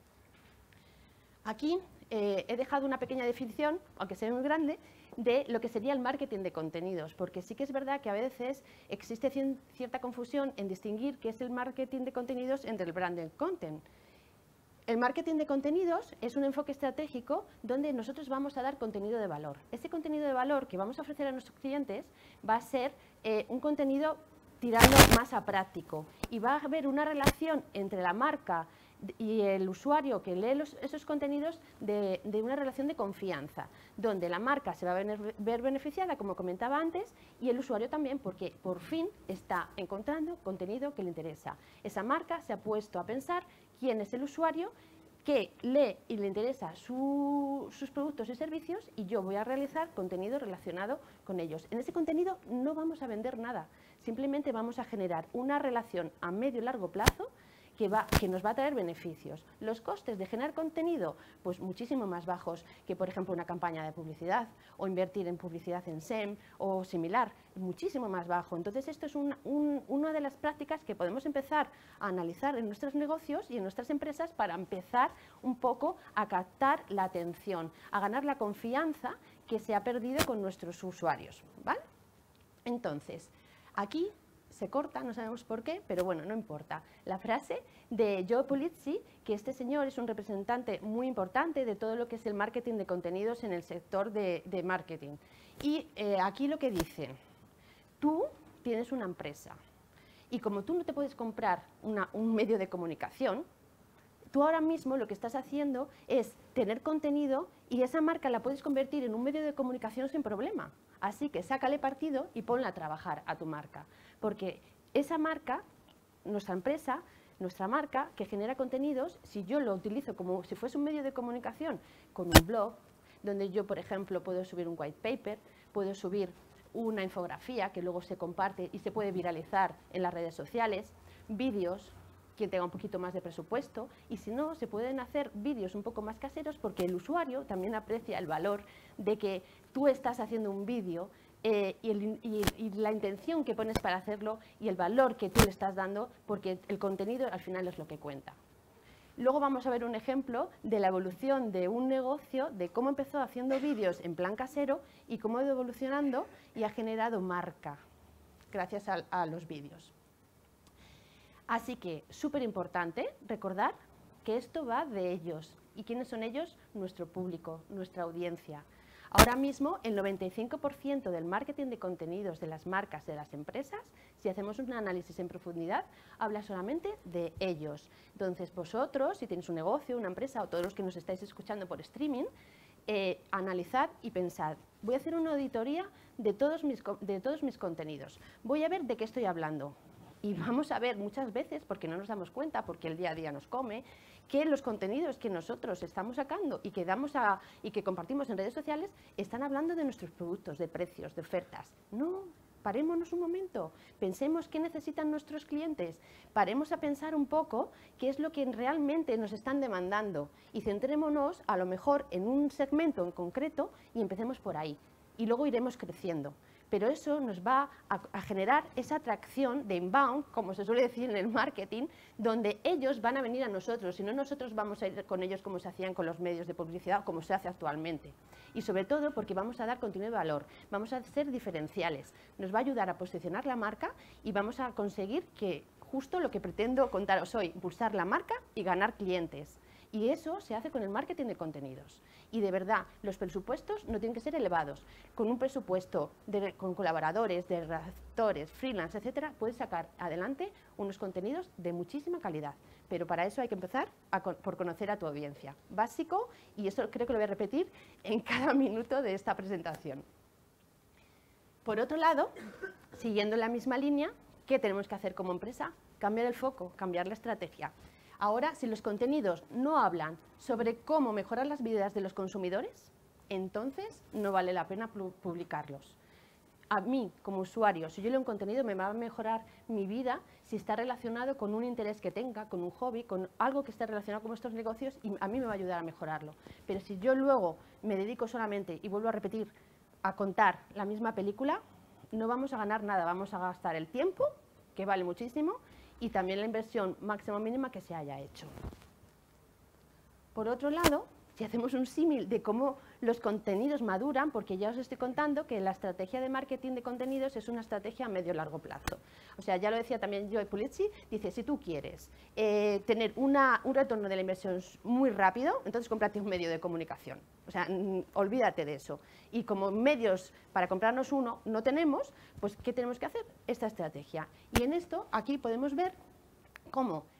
Aquí he dejado una pequeña definición, aunque sea muy grande, de lo que sería el marketing de contenidos, porque sí que es verdad que a veces existe cierta confusión en distinguir qué es el marketing de contenidos entre el branded content. El marketing de contenidos es un enfoque estratégico donde nosotros vamos a dar contenido de valor. Ese contenido de valor que vamos a ofrecer a nuestros clientes va a ser un contenido tirando más a práctico y va a haber una relación entre la marca y el usuario que lee esos contenidos de una relación de confianza, donde la marca se va a ver beneficiada, como comentaba antes, y el usuario también, porque por fin está encontrando contenido que le interesa. Esa marca se ha puesto a pensar quién es el usuario que lee y le interesa sus productos y servicios, y yo voy a realizar contenido relacionado con ellos. En ese contenido no vamos a vender nada, simplemente vamos a generar una relación a medio y largo plazo que nos va a traer beneficios. Los costes de generar contenido, pues muchísimo más bajos que, por ejemplo, una campaña de publicidad o invertir en publicidad en SEM o similar, muchísimo más bajo. Entonces, esto es una de las prácticas que podemos empezar a analizar en nuestros negocios y en nuestras empresas para empezar un poco a captar la atención, a ganar la confianza que se ha perdido con nuestros usuarios, ¿vale? Entonces, aquí se corta, no sabemos por qué, pero bueno, no importa. La frase de Joe Pulizzi, que este señor es un representante muy importante de todo lo que es el marketing de contenidos en el sector de marketing. Y aquí lo que dice, tú tienes una empresa y como tú no te puedes comprar un medio de comunicación, tú ahora mismo lo que estás haciendo es tener contenido y esa marca la puedes convertir en un medio de comunicación sin problema. Así que sácale partido y ponla a trabajar a tu marca. Porque esa marca, nuestra empresa, nuestra marca que genera contenidos, si yo lo utilizo como si fuese un medio de comunicación, con un blog, donde yo, por ejemplo, puedo subir un white paper, puedo subir una infografía que luego se comparte y se puede viralizar en las redes sociales, vídeos, quien tenga un poquito más de presupuesto, y si no, se pueden hacer vídeos un poco más caseros porque el usuario también aprecia el valor de que tú estás haciendo un vídeo y la intención que pones para hacerlo y el valor que tú le estás dando, porque el contenido al final es lo que cuenta. Luego vamos a ver un ejemplo de la evolución de un negocio, de cómo empezó haciendo vídeos en plan casero y cómo ha ido evolucionando y ha generado marca gracias a los vídeos. Así que, súper importante recordar que esto va de ellos. ¿Y quiénes son ellos? Nuestro público, nuestra audiencia. Ahora mismo, el 95% del marketing de contenidos de las marcas de las empresas, si hacemos un análisis en profundidad, habla solamente de ellos. Entonces, vosotros, si tenéis un negocio, una empresa, o todos los que nos estáis escuchando por streaming, analizad y pensad, voy a hacer una auditoría de todos mis contenidos. Voy a ver de qué estoy hablando. Y vamos a ver muchas veces, porque no nos damos cuenta, porque el día a día nos come, que los contenidos que nosotros estamos sacando y que compartimos en redes sociales están hablando de nuestros productos, de precios, de ofertas. No, parémonos un momento, pensemos qué necesitan nuestros clientes, paremos a pensar un poco qué es lo que realmente nos están demandando y centrémonos a lo mejor en un segmento en concreto y empecemos por ahí. Y luego iremos creciendo. Pero eso nos va a generar esa atracción de inbound, como se suele decir en el marketing, donde ellos van a venir a nosotros y no nosotros vamos a ir con ellos como se hacían con los medios de publicidad o como se hace actualmente. Y sobre todo porque vamos a dar contenido de valor, vamos a ser diferenciales, nos va a ayudar a posicionar la marca y vamos a conseguir que justo lo que pretendo contaros hoy, impulsar la marca y ganar clientes. Y eso se hace con el marketing de contenidos. Y de verdad, los presupuestos no tienen que ser elevados. Con un presupuesto con colaboradores, de redactores, freelance, etcétera, puedes sacar adelante unos contenidos de muchísima calidad. Pero para eso hay que empezar por conocer a tu audiencia. Básico, y eso creo que lo voy a repetir en cada minuto de esta presentación. Por otro lado, siguiendo la misma línea, ¿qué tenemos que hacer como empresa? Cambiar el foco, cambiar la estrategia. Ahora, si los contenidos no hablan sobre cómo mejorar las vidas de los consumidores, entonces no vale la pena publicarlos. A mí, como usuario, si yo leo un contenido, me va a mejorar mi vida si está relacionado con un interés que tenga, con un hobby, con algo que esté relacionado con nuestros negocios y a mí me va a ayudar a mejorarlo. Pero si yo luego me dedico solamente, y vuelvo a repetir, a contar la misma película, no vamos a ganar nada, vamos a gastar el tiempo, que vale muchísimo, y también la inversión máxima mínima que se haya hecho. Por otro lado, si hacemos un símil de cómo los contenidos maduran, porque ya os estoy contando que la estrategia de marketing de contenidos es una estrategia a medio y largo plazo. O sea, ya lo decía también Joe Pulizzi, dice, si tú quieres tener un retorno de la inversión muy rápido, entonces cómprate un medio de comunicación. O sea, olvídate de eso. Y como medios para comprarnos uno no tenemos, pues ¿qué tenemos que hacer? Esta estrategia. Y en esto, aquí podemos ver cómo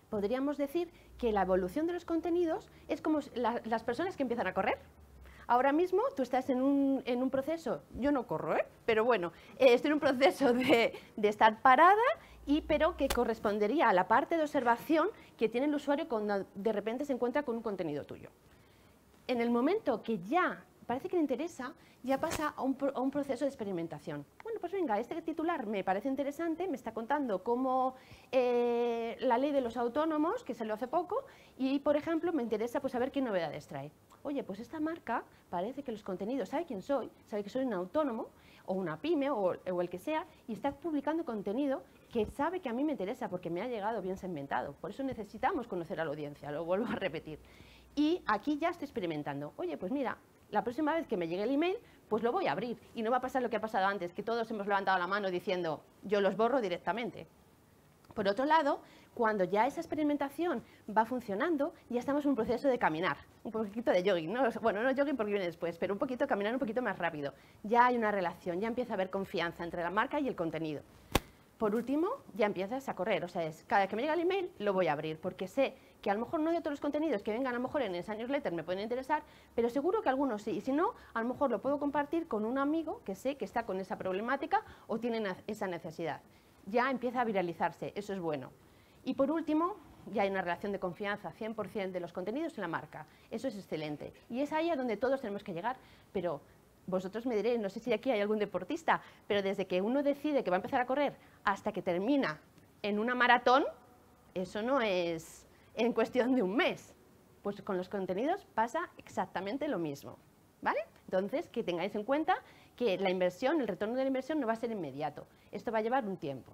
podríamos decir que la evolución de los contenidos es como las personas que empiezan a correr. Ahora mismo tú estás en un proceso, yo no corro, pero bueno, estoy en un proceso de estar parada, pero que correspondería a la parte de observación que tiene el usuario cuando de repente se encuentra con un contenido tuyo. En el momento que ya parece que le interesa, ya pasa a un proceso de experimentación. Bueno, pues venga, este titular me parece interesante, me está contando cómo la ley de los autónomos, que salió hace poco, y por ejemplo me interesa pues saber qué novedades trae. Oye, pues esta marca parece que los contenidos, sabe quién soy, sabe que soy un autónomo o una pyme o el que sea, y está publicando contenido que sabe que a mí me interesa porque me ha llegado bien segmentado. Por eso necesitamos conocer a la audiencia, lo vuelvo a repetir. Y aquí ya estoy experimentando. Oye, pues mira, la próxima vez que me llegue el email, pues lo voy a abrir. Y no va a pasar lo que ha pasado antes, que todos hemos levantado la mano diciendo, yo los borro directamente. Por otro lado, cuando ya esa experimentación va funcionando, ya estamos en un proceso de caminar, un poquito de jogging, ¿no? Bueno, no jogging porque viene después, pero un poquito caminar un poquito más rápido. Ya hay una relación, ya empieza a haber confianza entre la marca y el contenido. Por último, ya empiezas a correr, o sea, cada vez que me llega el email lo voy a abrir, porque sé que a lo mejor no de todos los contenidos que vengan a lo mejor en esa newsletter me pueden interesar, pero seguro que algunos sí, y si no, a lo mejor lo puedo compartir con un amigo que sé que está con esa problemática o tiene esa necesidad. Ya empieza a viralizarse, eso es bueno. Y por último, ya hay una relación de confianza 100% de los contenidos en la marca, eso es excelente. Y es ahí a donde todos tenemos que llegar, pero vosotros me diréis, no sé si aquí hay algún deportista, pero desde que uno decide que va a empezar a correr hasta que termina en una maratón, eso no es en cuestión de un mes. Pues con los contenidos pasa exactamente lo mismo, ¿vale? Entonces, que tengáis en cuenta que la inversión, el retorno de la inversión no va a ser inmediato. Esto va a llevar un tiempo.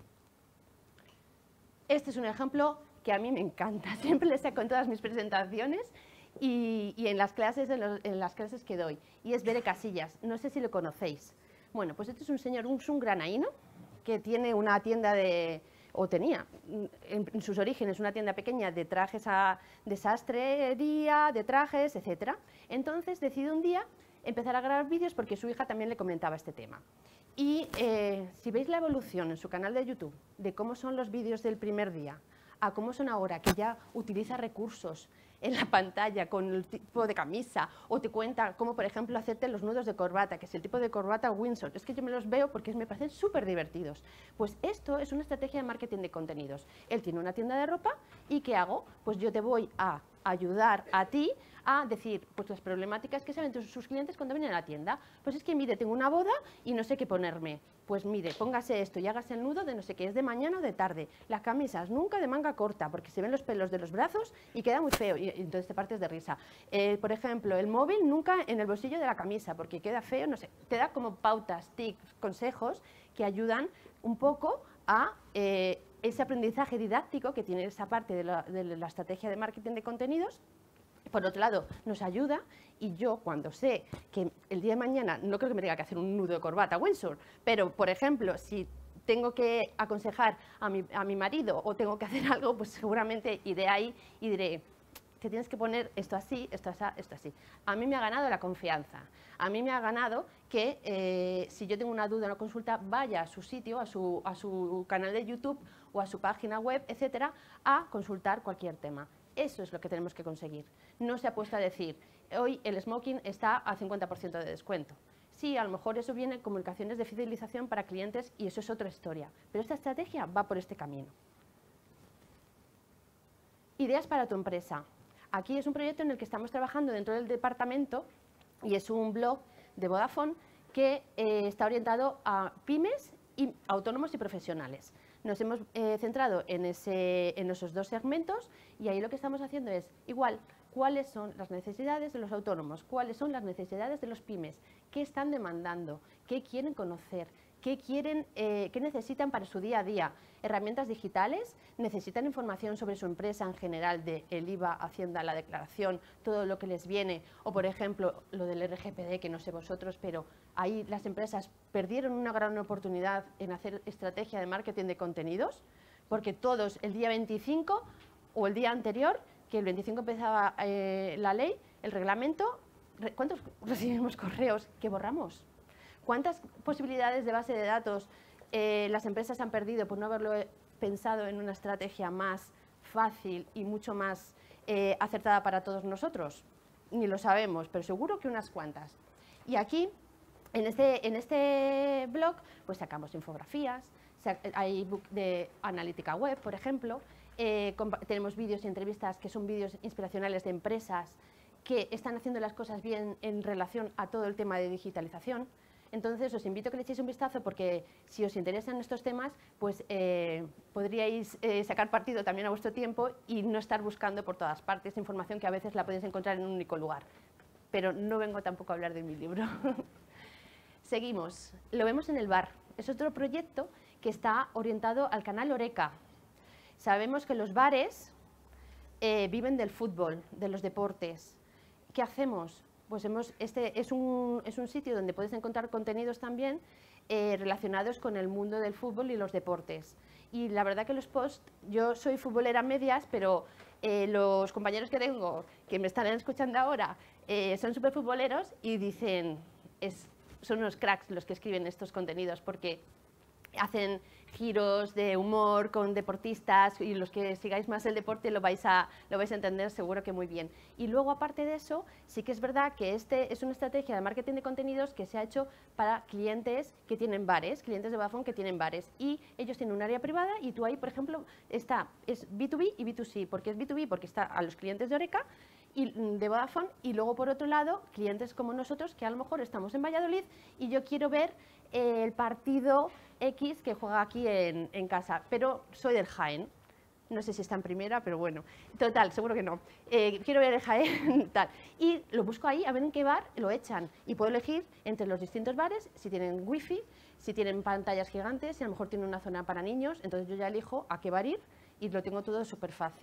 Este es un ejemplo que a mí me encanta. Siempre le saco en todas mis presentaciones y en las clases que doy. Y es Bere Casillas. No sé si lo conocéis. Bueno, pues este es un señor, un granaíno, que tiene una tienda o tenía en sus orígenes una tienda pequeña de trajes de sastrería, de trajes, etc. Entonces decidió un día empezar a grabar vídeos porque su hija también le comentaba este tema. Y si veis la evolución en su canal de YouTube de cómo son los vídeos del primer día a cómo son ahora, que ya utiliza recursos en la pantalla con el tipo de camisa, o te cuenta cómo, por ejemplo, hacerte los nudos de corbata, que es el tipo de corbata Windsor. Es que yo me los veo porque me parecen súper divertidos. Pues esto es una estrategia de marketing de contenidos. Él tiene una tienda de ropa y ¿qué hago? Pues yo te voy a ayudar a ti a decir pues las problemáticas que saben sus clientes cuando vienen a la tienda. Pues es que, mire, tengo una boda y no sé qué ponerme. Pues mire, póngase esto y hágase el nudo de no sé qué, es de mañana o de tarde. Las camisas nunca de manga corta, porque se ven los pelos de los brazos y queda muy feo, y entonces te partes de risa. Por ejemplo, el móvil nunca en el bolsillo de la camisa, porque queda feo, no sé. Te da como pautas, tips, consejos que ayudan un poco a ese aprendizaje didáctico que tiene esa parte de la estrategia de marketing de contenidos. Por otro lado, nos ayuda, y yo cuando sé que el día de mañana no creo que me tenga que hacer un nudo de corbata Windsor, pero por ejemplo, si tengo que aconsejar a mi marido o tengo que hacer algo, pues seguramente iré ahí y diré, te tienes que poner esto así, esto así, esto así. A mí me ha ganado la confianza, a mí me ha ganado que si yo tengo una duda o una consulta, vaya a su sitio, a su canal de YouTube o a su página web, etcétera, a consultar cualquier tema. Eso es lo que tenemos que conseguir. No se ha puesto a decir, hoy el smoking está a 50% de descuento. Sí, a lo mejor eso viene en comunicaciones de fidelización para clientes y eso es otra historia. Pero esta estrategia va por este camino. Ideas para tu empresa. Aquí es un proyecto en el que estamos trabajando dentro del departamento y es un blog de Vodafone que está orientado a pymes, y autónomos y profesionales. Nos hemos centrado en esos dos segmentos y ahí lo que estamos haciendo es, igual, cuáles son las necesidades de los autónomos, cuáles son las necesidades de los pymes, qué están demandando, qué quieren conocer, qué necesitan para su día a día. Herramientas digitales, necesitan información sobre su empresa en general, el IVA, Hacienda, la declaración, todo lo que les viene, o por ejemplo, lo del RGPD, que no sé vosotros, pero ahí las empresas perdieron una gran oportunidad en hacer estrategia de marketing de contenidos, porque todos el día 25 o el día anterior, que el 25 empezaba la ley, el reglamento, ¿cuántos recibimos correos que borramos? ¿Cuántas posibilidades de base de datos las empresas han perdido por no haberlo pensado en una estrategia más fácil y mucho más acertada para todos nosotros? Ni lo sabemos, pero seguro que unas cuantas. Y aquí, en este blog, pues sacamos infografías, hay book de analítica web, por ejemplo, tenemos vídeos y entrevistas que son vídeos inspiracionales de empresas que están haciendo las cosas bien en relación a todo el tema de digitalización. Entonces, os invito a que le echéis un vistazo porque si os interesan estos temas, pues podríais sacar partido también a vuestro tiempo y no estar buscando por todas partes información que a veces la podéis encontrar en un único lugar. Pero no vengo tampoco a hablar de mi libro. Seguimos. Lo vemos en el bar. Es otro proyecto que está orientado al canal Horeca. Sabemos que los bares viven del fútbol, de los deportes. ¿Qué hacemos? Pues este es un sitio donde puedes encontrar contenidos también relacionados con el mundo del fútbol y los deportes. Y la verdad que los posts, yo soy futbolera a medias, pero los compañeros que tengo, que me están escuchando ahora, son súper futboleros y dicen, son unos cracks los que escriben estos contenidos, porque hacen giros de humor con deportistas y los que sigáis más el deporte lo vais a entender seguro que muy bien. Y luego, aparte de eso, sí que es verdad que este es una estrategia de marketing de contenidos que se ha hecho para clientes que tienen bares, clientes de Vodafone que tienen bares, y ellos tienen un área privada y tú ahí, por ejemplo, es B2B y B2C. ¿Por qué es B2B? Porque está a los clientes de Horeca y de Vodafone, y luego por otro lado clientes como nosotros que a lo mejor estamos en Valladolid y yo quiero ver el partido X que juega aquí en casa, pero soy del Jaén, no sé si está en primera, pero bueno, total, seguro que no, quiero ver el Jaén, tal, y lo busco ahí a ver en qué bar lo echan y puedo elegir entre los distintos bares si tienen wifi, si tienen pantallas gigantes, si a lo mejor tienen una zona para niños, entonces yo ya elijo a qué bar ir y lo tengo todo súper fácil.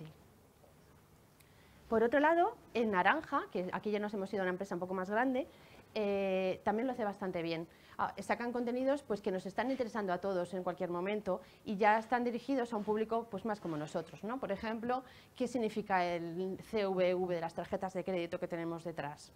Por otro lado, en Naranja, que aquí ya nos hemos ido a una empresa un poco más grande, también lo hace bastante bien. Sacan contenidos pues, que nos están interesando a todos en cualquier momento y ya están dirigidos a un público pues, más como nosotros, ¿no? Por ejemplo, ¿qué significa el CVV de las tarjetas de crédito que tenemos detrás?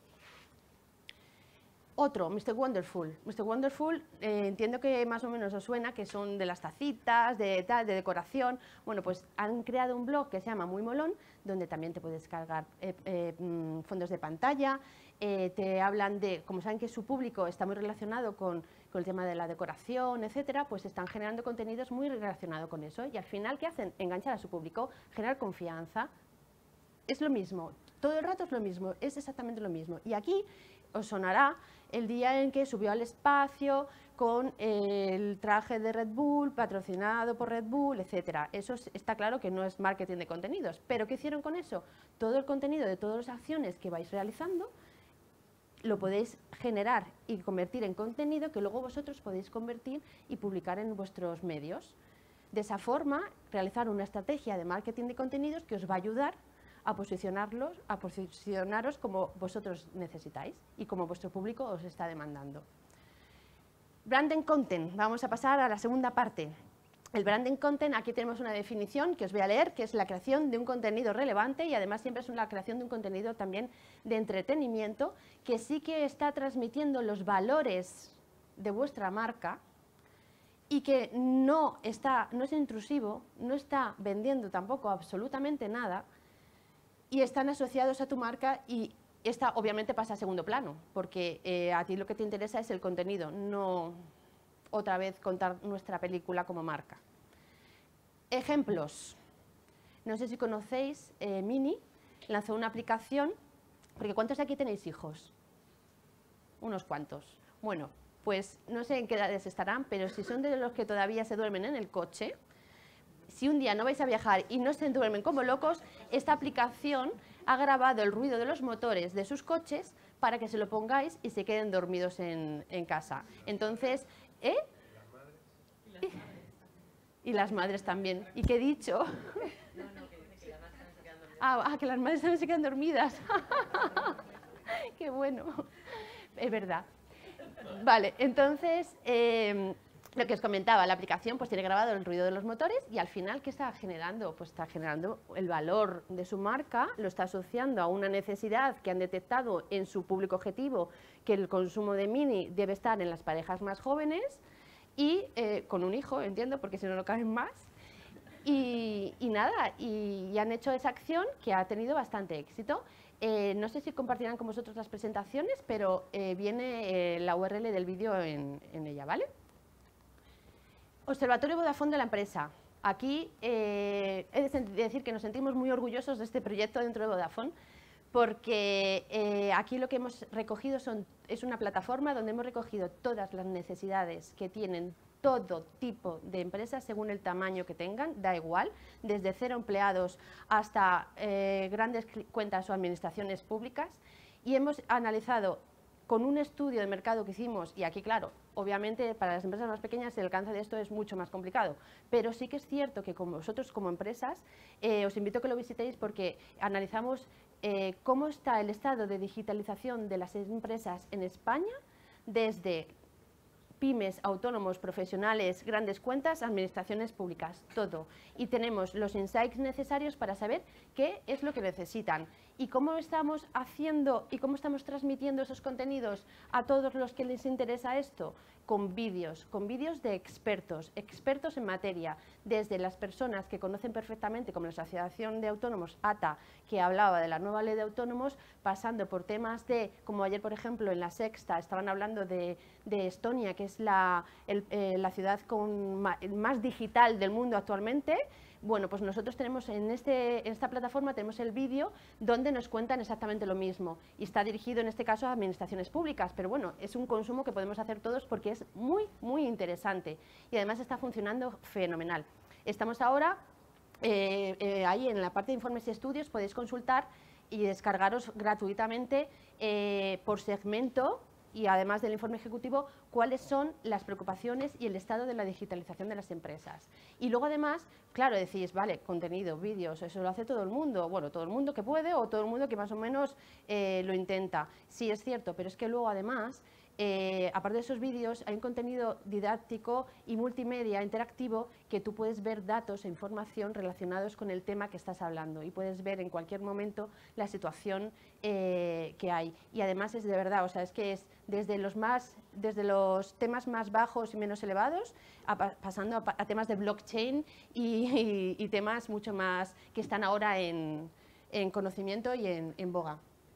Otro, Mr. Wonderful. Mr. Wonderful, entiendo que más o menos os suena, que son de las tacitas, de decoración. Bueno, pues han creado un blog que se llama Muy Molón, donde también te puedes cargar fondos de pantalla. Te hablan de, como saben que su público está muy relacionado con el tema de la decoración, etcétera, pues están generando contenidos muy relacionados con eso. Y al final, ¿qué hacen? Enganchar a su público, generar confianza. Es lo mismo, todo el rato es lo mismo, es exactamente lo mismo. Y aquí os sonará el día en que subió al espacio con el traje de Red Bull, patrocinado por Red Bull, etcétera. Eso está claro que no es marketing de contenidos. ¿Pero qué hicieron con eso? Todo el contenido de todas las acciones que vais realizando lo podéis generar y convertir en contenido que luego vosotros podéis convertir y publicar en vuestros medios. De esa forma, realizar una estrategia de marketing de contenidos que os va a ayudar a posicionaros como vosotros necesitáis y como vuestro público os está demandando. Branding Content. Vamos a pasar a la segunda parte. El branding content, aquí tenemos una definición que os voy a leer, que es la creación de un contenido relevante y además siempre es la creación de un contenido también de entretenimiento que sí que está transmitiendo los valores de vuestra marca y que no es intrusivo, no está vendiendo tampoco absolutamente nada y están asociados a tu marca y esta obviamente pasa a segundo plano porque a ti lo que te interesa es el contenido, no otra vez contar nuestra película como marca. Ejemplos. No sé si conocéis, Mini lanzó una aplicación, porque ¿cuántos de aquí tenéis hijos? Unos cuantos. Bueno, pues no sé en qué edades estarán, pero si son de los que todavía se duermen en el coche, si un día no vais a viajar y no se duermen como locos, esta aplicación ha grabado el ruido de los motores de sus coches para que se lo pongáis y se queden dormidos en casa. Entonces, y las madres también. ¿Y qué he dicho? Que las madres también se quedan dormidas. Qué bueno. Es verdad. Vale, entonces, lo que os comentaba, la aplicación pues tiene grabado el ruido de los motores y al final, ¿qué está generando? Pues está generando el valor de su marca, lo está asociando a una necesidad que han detectado en su público objetivo, que el consumo de Mini debe estar en las parejas más jóvenes y con un hijo, entiendo, porque si no, no caben más. Y nada, y han hecho esa acción que ha tenido bastante éxito. No sé si compartirán con vosotros las presentaciones, pero viene la URL del vídeo en ella, ¿vale? Observatorio Vodafone de la empresa. Aquí he de decir que nos sentimos muy orgullosos de este proyecto dentro de Vodafone, porque aquí lo que hemos recogido es una plataforma donde hemos recogido todas las necesidades que tienen todo tipo de empresas según el tamaño que tengan, da igual, desde 0 empleados hasta grandes cuentas o administraciones públicas, y hemos analizado con un estudio de mercado que hicimos, y aquí claro, obviamente para las empresas más pequeñas el alcance de esto es mucho más complicado, pero sí que es cierto que como vosotros como empresas, os invito a que lo visitéis porque analizamos cómo está el estado de digitalización de las empresas en España desde pymes, autónomos, profesionales, grandes cuentas, administraciones públicas, todo. Y tenemos los insights necesarios para saber qué es lo que necesitan y cómo estamos haciendo y cómo estamos transmitiendo esos contenidos a todos los que les interesa esto, con vídeos de expertos en materia, desde las personas que conocen perfectamente, como la Asociación de Autónomos, ATA, que hablaba de la nueva ley de autónomos, pasando por temas de, como ayer por ejemplo en La Sexta estaban hablando de Estonia, que es la ciudad más digital del mundo actualmente. Bueno, pues nosotros tenemos en esta plataforma tenemos el vídeo donde nos cuentan exactamente lo mismo y está dirigido en este caso a administraciones públicas, pero bueno, es un consumo que podemos hacer todos porque es muy, muy interesante y además está funcionando fenomenal. Estamos ahora ahí en la parte de informes y estudios, podéis consultar y descargaros gratuitamente por segmento, y además del informe ejecutivo, cuáles son las preocupaciones y el estado de la digitalización de las empresas. Y luego además, claro, decís, vale, contenido, vídeos, eso lo hace todo el mundo. Bueno, todo el mundo que puede o todo el mundo que más o menos lo intenta. Sí, es cierto, pero es que luego además, aparte de esos vídeos, hay un contenido didáctico y multimedia interactivo que tú puedes ver datos e información relacionados con el tema que estás hablando y puedes ver en cualquier momento la situación que hay. Y además es de verdad, o sea, es que es desde los temas más bajos y menos elevados, pasando a temas de blockchain y temas mucho más que están ahora en conocimiento y en boga.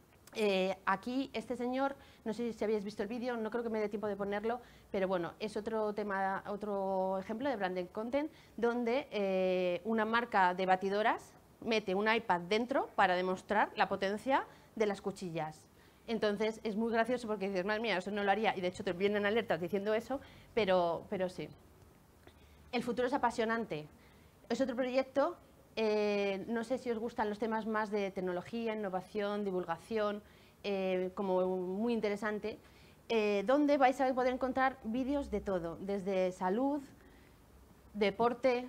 Aquí este señor, no sé si habéis visto el vídeo, no creo que me dé tiempo de ponerlo, pero bueno, es otro ejemplo de branded content donde una marca de batidoras mete un iPad dentro para demostrar la potencia de las cuchillas. Entonces es muy gracioso porque dices, madre mía, eso no lo haría, y de hecho te vienen alertas diciendo eso, pero sí. El futuro es apasionante. Es otro proyecto. No sé si os gustan los temas más de tecnología, innovación, divulgación, como muy interesante, donde vais a poder encontrar vídeos de todo, desde salud, deporte,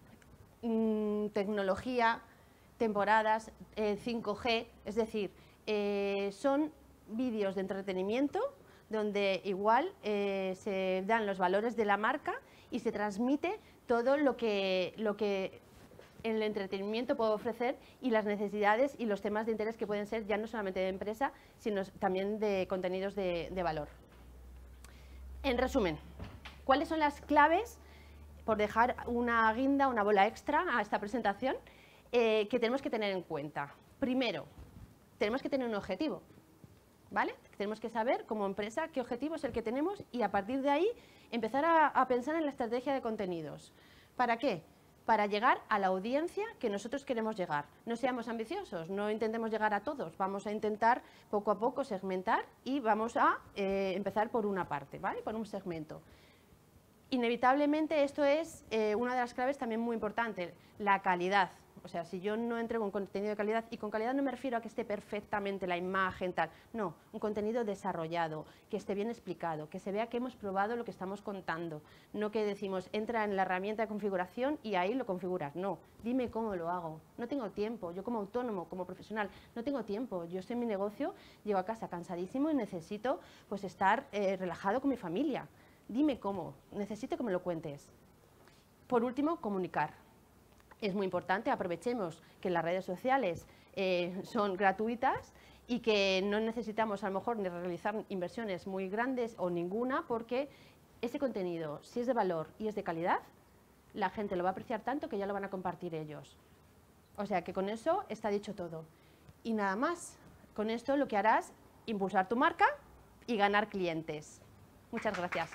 tecnología, temporadas, 5G, es decir, son vídeos de entretenimiento donde igual se dan los valores de la marca y se transmite todo lo que el entretenimiento puede ofrecer y las necesidades y los temas de interés que pueden ser ya no solamente de empresa, sino también de contenidos de valor. En resumen, ¿cuáles son las claves, por dejar una guinda, una bola extra a esta presentación, que tenemos que tener en cuenta? Primero, tenemos que tener un objetivo, ¿vale? Tenemos que saber como empresa qué objetivo es el que tenemos y a partir de ahí empezar a pensar en la estrategia de contenidos. ¿Para qué? Para llegar a la audiencia que nosotros queremos llegar. No seamos ambiciosos, no intentemos llegar a todos, vamos a intentar poco a poco segmentar y vamos a empezar por una parte, ¿vale? Por un segmento. Inevitablemente esto es una de las claves también muy importante, la calidad. O sea, si yo no entrego un contenido de calidad, y con calidad no me refiero a que esté perfectamente la imagen, tal, no, un contenido desarrollado, que esté bien explicado, que se vea que hemos probado lo que estamos contando, no que decimos, entra en la herramienta de configuración y ahí lo configuras, no, dime cómo lo hago, no tengo tiempo, yo como autónomo, como profesional, no tengo tiempo, yo estoy en mi negocio, llego a casa cansadísimo y necesito pues estar relajado con mi familia, dime cómo, necesito que me lo cuentes. Por último, comunicar. Es muy importante, aprovechemos que las redes sociales son gratuitas y que no necesitamos a lo mejor ni realizar inversiones muy grandes o ninguna, porque ese contenido, si es de valor y es de calidad, la gente lo va a apreciar tanto que ya lo van a compartir ellos. O sea que con eso está dicho todo. Y nada más, con esto lo que harás, impulsar tu marca y ganar clientes. Muchas gracias.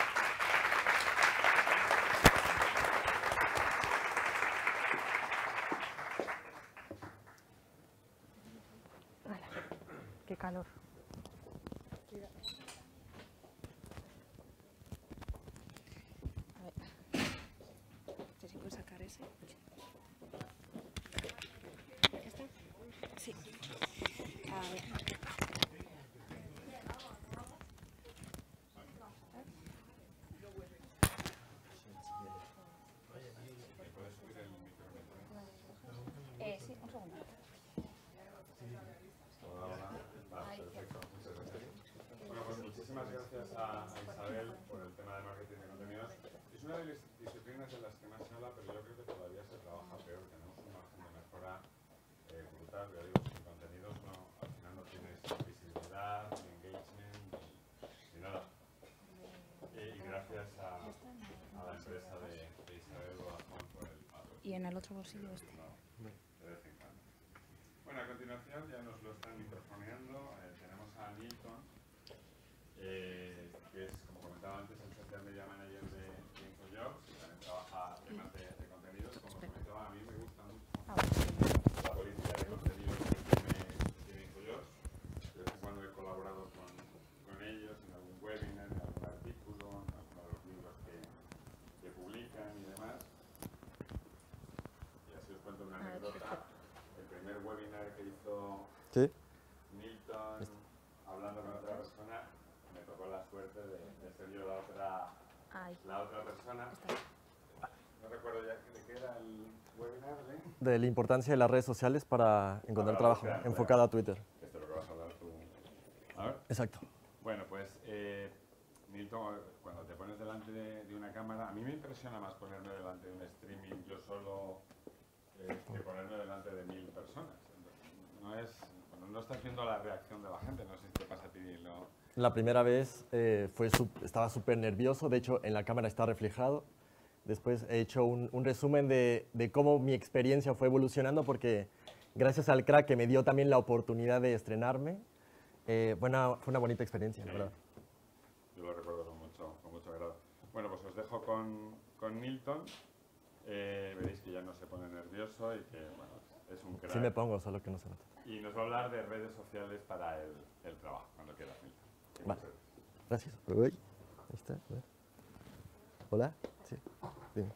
Qué calor. A ver. No sé si puedo sacar ese. ¿Ya está? Sí. A ver. Sí, un segundo. Vale, perfecto, muchas gracias. Bueno, pues muchísimas gracias a Isabel por el tema de marketing de contenidos. Es una de las disciplinas en las que más se habla, pero yo creo que todavía se trabaja peor. Tenemos un margen de mejora brutal. Ya digo, sin contenidos al final no tienes visibilidad, ni engagement, ni nada. Y gracias a la empresa de Isabel Vodafone por el patrocínio. Y en el otro bolsillo este. De vez en cuando. Bueno, a continuación ya nos lo están microfoneando. Tenemos a Nilton, que es, como comentaba antes, el Social Media Manager de InfoJobs, y también trabaja temas de contenidos. Como os comentaba, a mí me gusta mucho la política de contenidos que tiene InfoJobs. De vez en cuando he colaborado con ellos en algún webinar, en algún artículo, en alguno de los libros que publican y demás. Y así os cuento una anécdota. El primer webinar que hizo Nilton hablando con otra persona, me tocó la suerte de ser yo la otra persona. No recuerdo ya de qué era el webinar, ¿eh? De la importancia de las redes sociales para encontrar trabajo, enfocada a Twitter. Esto es lo que vas a hablar tú. A ver. Exacto. Bueno, pues Nilton, cuando te pones delante de una cámara, a mí me impresiona más ponerme delante de un streaming yo solo que ponerme delante de 1000 personas. No estás viendo la reacción de la gente, no sé si te pasa a ti. La primera vez estaba súper nervioso, de hecho en la cámara está reflejado. Después he hecho un resumen de cómo mi experiencia fue evolucionando, porque gracias al crack que me dio también la oportunidad de estrenarme, fue una bonita experiencia, la verdad. Yo lo recuerdo con mucho agrado. Bueno, pues os dejo con Nilton. Veréis que ya no se pone nervioso y que, bueno, es un crack. Sí me pongo, solo que no se nota. Y nos va a hablar de redes sociales para el trabajo, cuando quieras, Nilton. Vale. Gracias. Uy. Ahí está. A ver. Hola. Sí. Dime.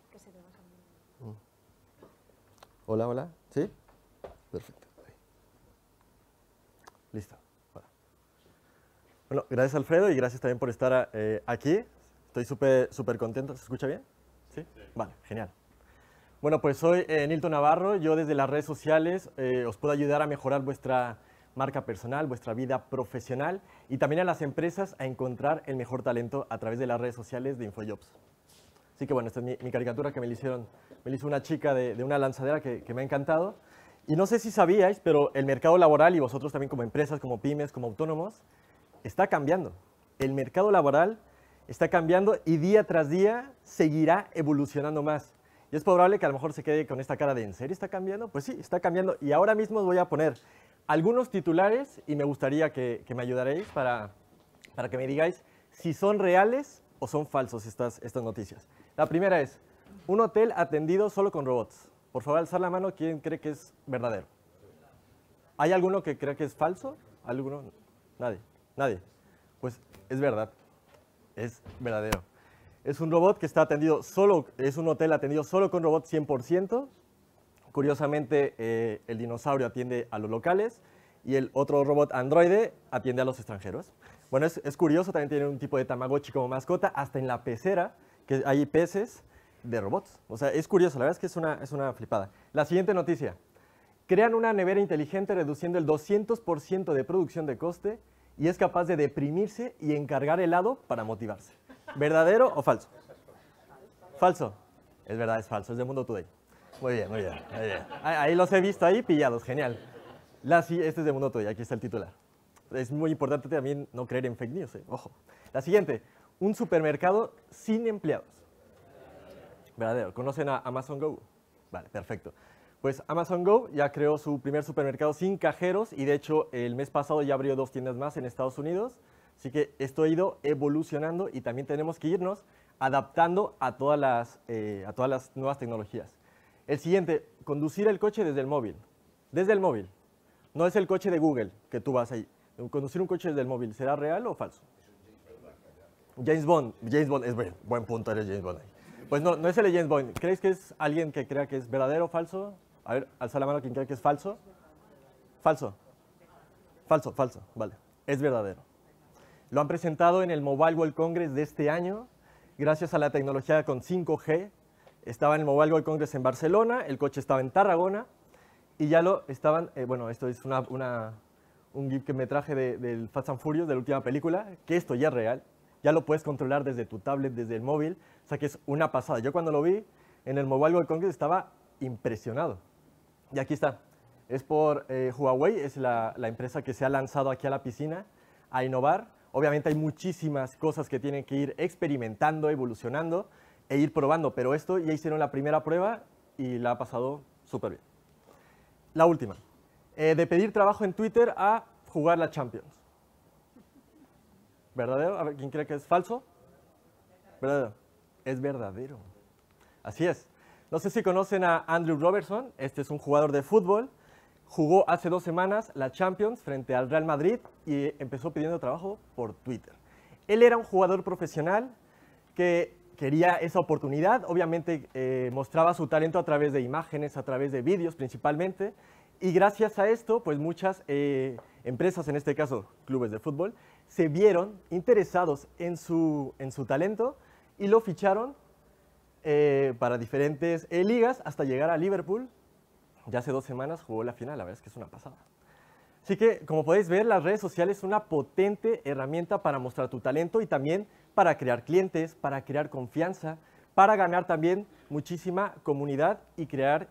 Hola, hola. ¿Sí? Perfecto. Ahí. Listo. Hola. Bueno, gracias Alfredo y gracias también por estar aquí. Estoy súper contento. ¿Se escucha bien? ¿Sí? Sí. Vale, genial. Bueno, pues soy Nilton Navarro. Yo desde las redes sociales os puedo ayudar a mejorar vuestra marca personal, vuestra vida profesional y también a las empresas a encontrar el mejor talento a través de las redes sociales de InfoJobs. Así que bueno, esta es mi caricatura que me la hizo una chica de una lanzadera que me ha encantado. Y no sé si sabíais, pero el mercado laboral y vosotros también como empresas, como pymes, como autónomos, está cambiando. El mercado laboral está cambiando y día tras día seguirá evolucionando más. Y es probable que a lo mejor se quede con esta cara de ¿en serio está cambiando? Pues sí, está cambiando. Y ahora mismo os voy a poner algunos titulares y me gustaría que me ayudaréis para que me digáis si son reales o son falsos estas noticias. La primera es, un hotel atendido solo con robots. Por favor, alzar la mano, ¿quién cree que es verdadero? ¿Hay alguno que crea que es falso? ¿Alguno? Nadie. Nadie. Pues es verdad. Es verdadero. Es un robot que está atendido solo, es un hotel atendido solo con robots 100%. Curiosamente, el dinosaurio atiende a los locales y el otro robot androide atiende a los extranjeros. Bueno, es curioso, también tiene un tipo de Tamagotchi como mascota, hasta en la pecera, que hay peces de robots. O sea, es curioso, la verdad es que es una flipada. La siguiente noticia. Crean una nevera inteligente reduciendo el 200% de producción de coste y es capaz de deprimirse y encargar helado para motivarse. ¿Verdadero o falso? Falso. Es verdad, es falso, es de Mundo Today. Muy bien, muy bien, muy bien. Ahí los he visto ahí pillados, genial. Este es de Mundo Today, aquí está el titular. Es muy importante también no creer en fake news, ojo. La siguiente, un supermercado sin empleados. Verdadero. ¿Conocen a Amazon Go? Vale, perfecto. Pues Amazon Go ya creó su primer supermercado sin cajeros y de hecho el mes pasado ya abrió 2 tiendas más en Estados Unidos. Así que esto ha ido evolucionando y también tenemos que irnos adaptando a todas las nuevas tecnologías. El siguiente, conducir el coche desde el móvil. Desde el móvil. No es el coche de Google que tú vas ahí. Conducir un coche desde el móvil, ¿será real o falso? James Bond es buen punto, eres James Bond ahí. Pues no, no es el de James Bond. ¿Creéis que es alguien que crea que es verdadero o falso? A ver, alza la mano quien cree que es falso. Falso. Falso, falso, vale. Es verdadero. Lo han presentado en el Mobile World Congress de este año, gracias a la tecnología con 5G. Estaba en el Mobile World Congress en Barcelona, el coche estaba en Tarragona, y ya lo estaban, bueno, esto es un GIF que me traje del Fast and Furious, de la última película, que esto ya es real, ya lo puedes controlar desde tu tablet, desde el móvil, o sea que es una pasada. Yo cuando lo vi en el Mobile World Congress estaba impresionado. Y aquí está, es por Huawei, es la empresa que se ha lanzado aquí a la piscina a innovar. Obviamente hay muchísimas cosas que tienen que ir experimentando, evolucionando e ir probando, pero esto ya hicieron la primera prueba y la ha pasado súper bien. La última, de pedir trabajo en Twitter a jugar la Champions. ¿Verdadero? A ver, ¿quién cree que es falso? ¿Verdadero? Es verdadero. Así es. No sé si conocen a Andrew Robertson, este es un jugador de fútbol, jugó hace 2 semanas la Champions frente al Real Madrid y empezó pidiendo trabajo por Twitter. Él era un jugador profesional que quería esa oportunidad, obviamente mostraba su talento a través de imágenes, a través de vídeos principalmente, y gracias a esto, pues muchas empresas, en este caso clubes de fútbol, se vieron interesados en su talento y lo ficharon para diferentes ligas hasta llegar a Liverpool. Ya hace 2 semanas jugó la final, la verdad es que es una pasada. Así que, como podéis ver, las redes sociales son una potente herramienta para mostrar tu talento y también para crear clientes, para crear confianza, para ganar también muchísima comunidad y crear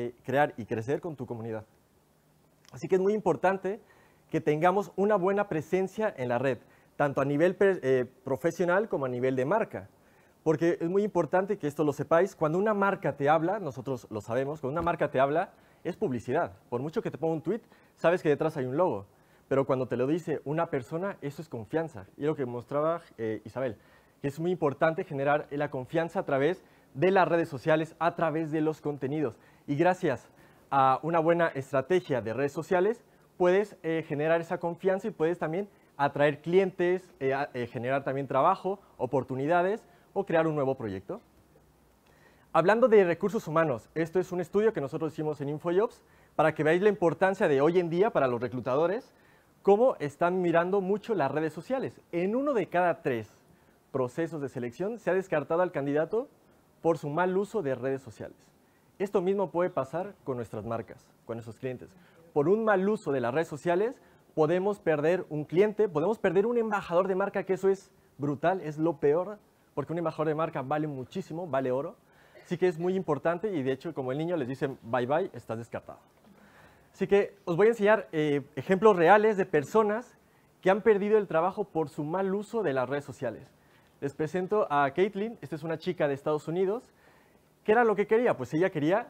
y crecer con tu comunidad. Así que es muy importante que tengamos una buena presencia en la red, tanto a nivel profesional como a nivel de marca. Porque es muy importante que esto lo sepáis, cuando una marca te habla, nosotros lo sabemos, cuando una marca te habla, es publicidad. Por mucho que te ponga un tweet, sabes que detrás hay un logo. Pero cuando te lo dice una persona, eso es confianza. Y es lo que mostraba Isabel, que es muy importante generar la confianza a través de las redes sociales, a través de los contenidos. Y gracias a una buena estrategia de redes sociales, puedes generar esa confianza y puedes también atraer clientes, generar también trabajo, oportunidades, o crear un nuevo proyecto. Hablando de recursos humanos, esto es un estudio que nosotros hicimos en InfoJobs para que veáis la importancia de hoy en día para los reclutadores, cómo están mirando mucho las redes sociales. En 1 de cada 3 procesos de selección se ha descartado al candidato por su mal uso de redes sociales. Esto mismo puede pasar con nuestras marcas, con nuestros clientes. Por un mal uso de las redes sociales podemos perder un cliente, podemos perder un embajador de marca, que eso es brutal, es lo peor, porque un embajador de marca vale muchísimo, vale oro. Así que es muy importante y de hecho, como el niño les dicen bye bye, estás descartado. Así que os voy a enseñar ejemplos reales de personas que han perdido el trabajo por su mal uso de las redes sociales. Les presento a Caitlin, esta es una chica de Estados Unidos. ¿Qué era lo que quería? Pues ella quería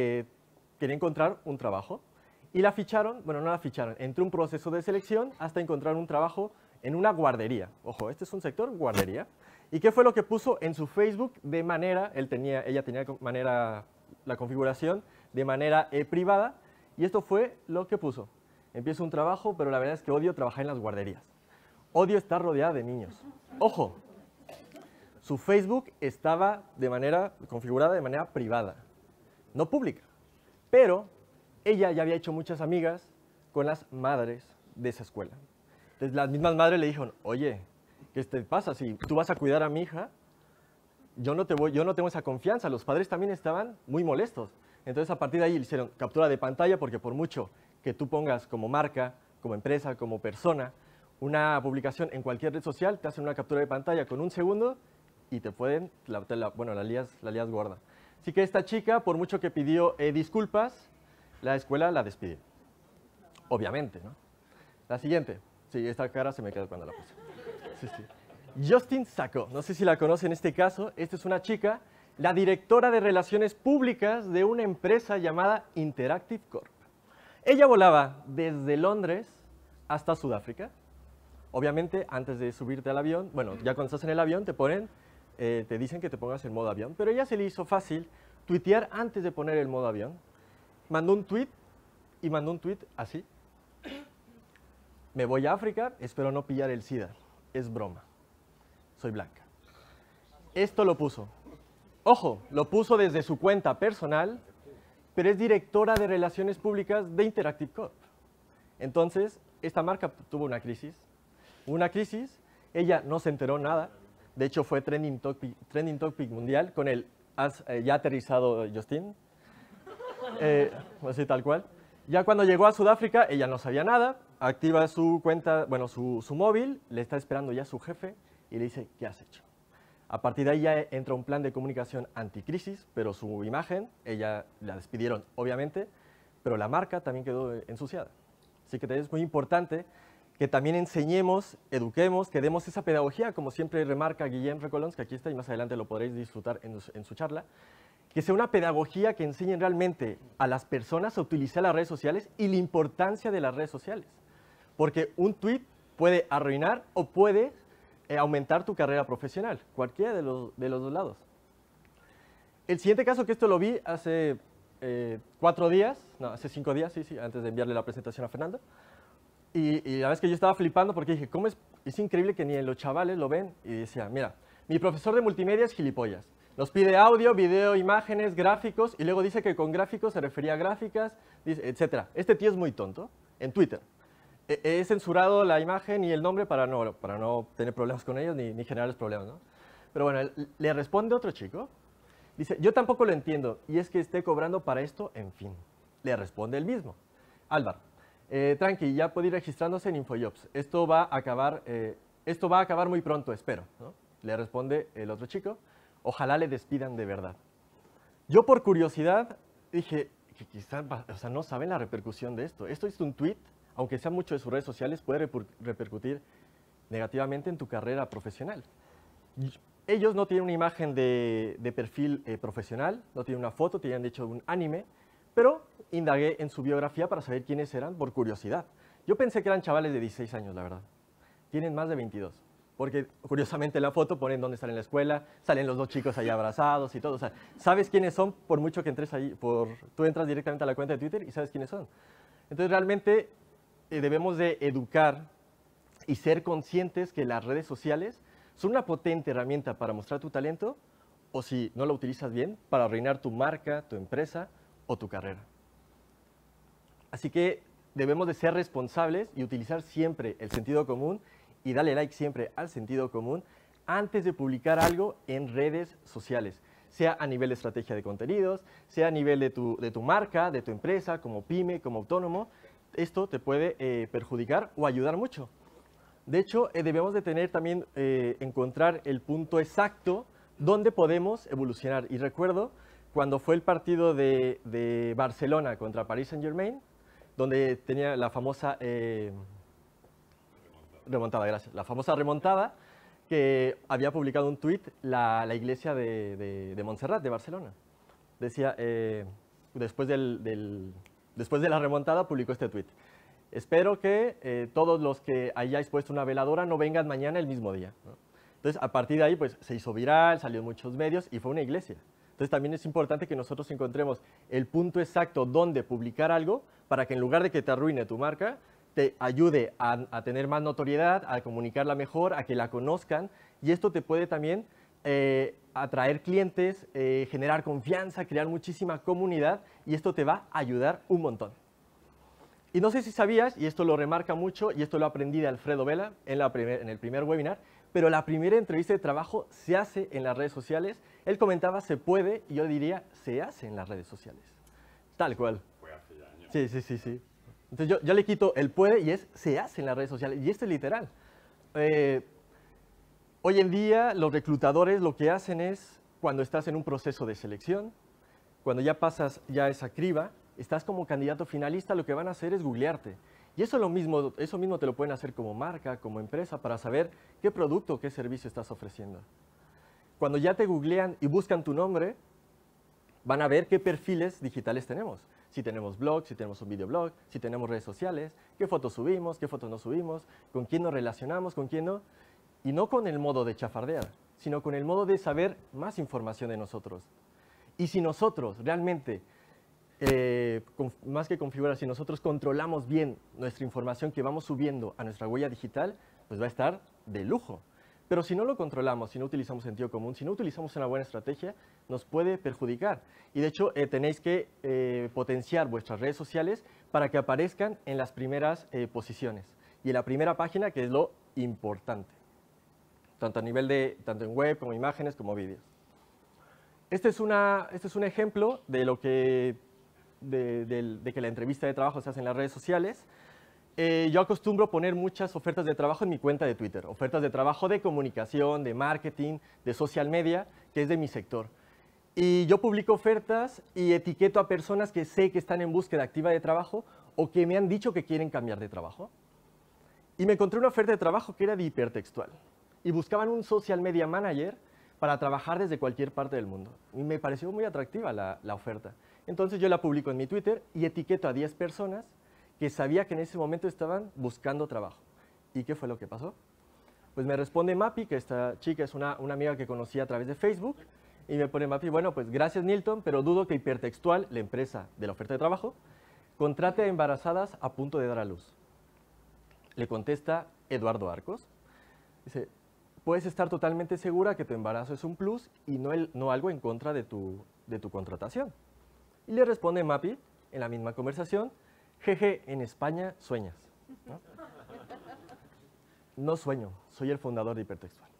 encontrar un trabajo y la ficharon, bueno, no la ficharon, entró un proceso de selección hasta encontrar un trabajo en una guardería. Ojo, este es un sector guardería. ¿Y qué fue lo que puso en su Facebook de manera, ella tenía la configuración de manera privada, y esto fue lo que puso. Empiezo un trabajo, pero la verdad es que odio trabajar en las guarderías. Odio estar rodeada de niños. Ojo, su Facebook estaba configurada de manera privada, no pública. Pero ella ya había hecho muchas amigas con las madres de esa escuela. Entonces las mismas madres le dijeron, oye, ¿qué te pasa? Si tú vas a cuidar a mi hija, yo no tengo esa confianza. Los padres también estaban muy molestos. Entonces, a partir de ahí le hicieron captura de pantalla, porque por mucho que tú pongas como marca, como empresa, como persona, una publicación en cualquier red social, te hacen una captura de pantalla con 1 segundo y te pueden, la lías gorda. Así que esta chica, por mucho que pidió disculpas, la escuela la despidió. Obviamente, ¿no? La siguiente. Sí, esta cara se me queda cuando la puse. Sí, sí. Justine Sacco, no sé si la conocen en este caso. Esta es una chica la directora de Relaciones Públicas de una empresa llamada Interactive Corp. Ella volaba desde Londres hasta Sudáfrica. Obviamente, antes de subirte al avión, bueno, ya cuando estás en el avión te dicen que te pongas en modo avión, pero ella se le hizo fácil tuitear antes de poner el modo avión. Mandó un tweet así. Me voy a África, espero no pillar el SIDA. Es broma. Soy blanca. Esto lo puso. Ojo, lo puso desde su cuenta personal, pero es directora de Relaciones Públicas de Interactive Corp. Entonces, esta marca tuvo una crisis. Ella no se enteró nada. De hecho, fue trending topic mundial con el ya aterrizado Justin. Así tal cual. Ya cuando llegó a Sudáfrica, ella no sabía nada. Activa su cuenta, bueno, su móvil, le está esperando ya su jefe y le dice, ¿qué has hecho? A partir de ahí ya entra un plan de comunicación anticrisis, pero su imagen, ella la despidieron, obviamente, pero la marca también quedó ensuciada. Así que es muy importante que también enseñemos, eduquemos, que demos esa pedagogía, como siempre remarca Guillem Recolons, que aquí está y más adelante lo podréis disfrutar en su charla, que sea una pedagogía que enseñe realmente a las personas a utilizar las redes sociales y la importancia de las redes sociales. Porque un tweet puede arruinar o puede aumentar tu carrera profesional, cualquiera de los dos lados. El siguiente caso, que esto lo vi hace 4 días, no, hace 5 días, sí, antes de enviarle la presentación a Fernando, y la verdad es que yo estaba flipando porque dije, ¿cómo es increíble que ni los chavales lo ven? Y decía, mira, mi profesor de multimedia es gilipollas. Nos pide audio, video, imágenes, gráficos, y luego dice que con gráficos se refería a gráficas, etc. Este tío es muy tonto, en Twitter. He censurado la imagen y el nombre para no tener problemas con ellos ni generarles problemas, ¿no? Pero bueno, le responde otro chico, dice, yo tampoco lo entiendo, y es que esté cobrando para esto, en fin. Le responde el mismo, Álvaro, tranqui, ya puede ir registrándose en InfoJobs, esto va a acabar muy pronto, espero, ¿no? Le responde el otro chico, ojalá le despidan de verdad. Yo por curiosidad dije, que quizás, no saben la repercusión de esto. Esto es un tweet, aunque sea mucho de sus redes sociales, puede repercutir negativamente en tu carrera profesional. Ellos no tienen una imagen de perfil profesional, no tienen una foto, tenían de hecho un anime, pero indagué en su biografía para saber quiénes eran por curiosidad. Yo pensé que eran chavales de 16 años, la verdad. Tienen más de 22. Porque curiosamente en la foto ponen dónde están en la escuela, salen los 2 chicos ahí abrazados y todo. O sea, sabes quiénes son por mucho que entres ahí, tú entras directamente a la cuenta de Twitter y sabes quiénes son. Entonces realmente debemos de educar y ser conscientes que las redes sociales son una potente herramienta para mostrar tu talento o si no la utilizas bien, para arruinar tu marca, tu empresa o tu carrera. Así que debemos de ser responsables y utilizar siempre el sentido común y dale like siempre al sentido común antes de publicar algo en redes sociales, sea a nivel de estrategia de contenidos, sea a nivel de tu marca, de tu empresa, como pyme, como autónomo. Esto te puede perjudicar o ayudar mucho. De hecho, debemos de tener también, encontrar el punto exacto donde podemos evolucionar. Y recuerdo cuando fue el partido de Barcelona contra Paris Saint-Germain, donde tenía la famosa remontada, gracias. La famosa remontada que había publicado un tuit la iglesia de Montserrat, de Barcelona. Decía, después de la remontada publicó este tuit. Espero que todos los que hayáis puesto una veladora no vengan mañana el mismo día, ¿no? Entonces, a partir de ahí, pues, se hizo viral, salió en muchos medios y fue una iglesia. Entonces, también es importante que nosotros encontremos el punto exacto donde publicar algo para que en lugar de que te arruine tu marca, te ayude a tener más notoriedad, a comunicarla mejor, a que la conozcan. Y esto te puede también atraer clientes, generar confianza, crear muchísima comunidad y esto te va a ayudar un montón. Y no sé si sabías, y esto lo remarca mucho, y esto lo aprendí de Alfredo Vela en el primer webinar, pero la primera entrevista de trabajo se hace en las redes sociales. Él comentaba se puede, y yo diría se hace en las redes sociales. Tal cual. Fue hace ya años. Sí. Entonces yo le quito el puede y es se hace en las redes sociales, y esto es literal. Hoy en día los reclutadores lo que hacen es, cuando estás en un proceso de selección, cuando ya pasas ya esa criba, estás como candidato finalista, lo que van a hacer es googlearte. Y eso mismo te lo pueden hacer como marca, como empresa, para saber qué producto o qué servicio estás ofreciendo. cuando ya te googlean y buscan tu nombre, van a ver qué perfiles digitales tenemos. Si tenemos blog, si tenemos un videoblog, si tenemos redes sociales, qué fotos subimos, qué fotos no subimos, con quién nos relacionamos, con quién no. Y no con el modo de chafardear, sino con el modo de saber más información de nosotros. Y si nosotros realmente, más que configurar, si nosotros controlamos bien nuestra información que vamos subiendo a nuestra huella digital, pues va a estar de lujo. Pero si no lo controlamos, si no utilizamos sentido común, si no utilizamos una buena estrategia, nos puede perjudicar. Y de hecho, tenéis que potenciar vuestras redes sociales para que aparezcan en las primeras posiciones. Y en la primera página, que es lo importante. Tanto a nivel tanto en web, como imágenes, como vídeos. Este es un ejemplo de lo que, de que la entrevista de trabajo se hace en las redes sociales. Yo acostumbro poner muchas ofertas de trabajo en mi cuenta de Twitter, ofertas de trabajo de comunicación, de marketing, de social media, que es de mi sector. Y yo publico ofertas y etiqueto a personas que sé que están en búsqueda activa de trabajo o que me han dicho que quieren cambiar de trabajo. Y me encontré una oferta de trabajo que era de hipertextual. Y buscaban un social media manager para trabajar desde cualquier parte del mundo. Y me pareció muy atractiva la oferta. Entonces yo la publico en mi Twitter y etiqueto a 10 personas que sabía que en ese momento estaban buscando trabajo. ¿Y qué fue lo que pasó? Pues me responde Mapi, que esta chica es una amiga que conocí a través de Facebook, y me pone Mapi, bueno, pues gracias Nilton, pero dudo que Hipertextual, la empresa de la oferta de trabajo, contrate a embarazadas a punto de dar a luz. Le contesta Eduardo Arcos, dice, puedes estar totalmente segura que tu embarazo es un plus y no algo en contra de tu contratación. Y le responde Mapi, en la misma conversación, jeje, en España sueñas. No sueño, soy el fundador de Hipertextual.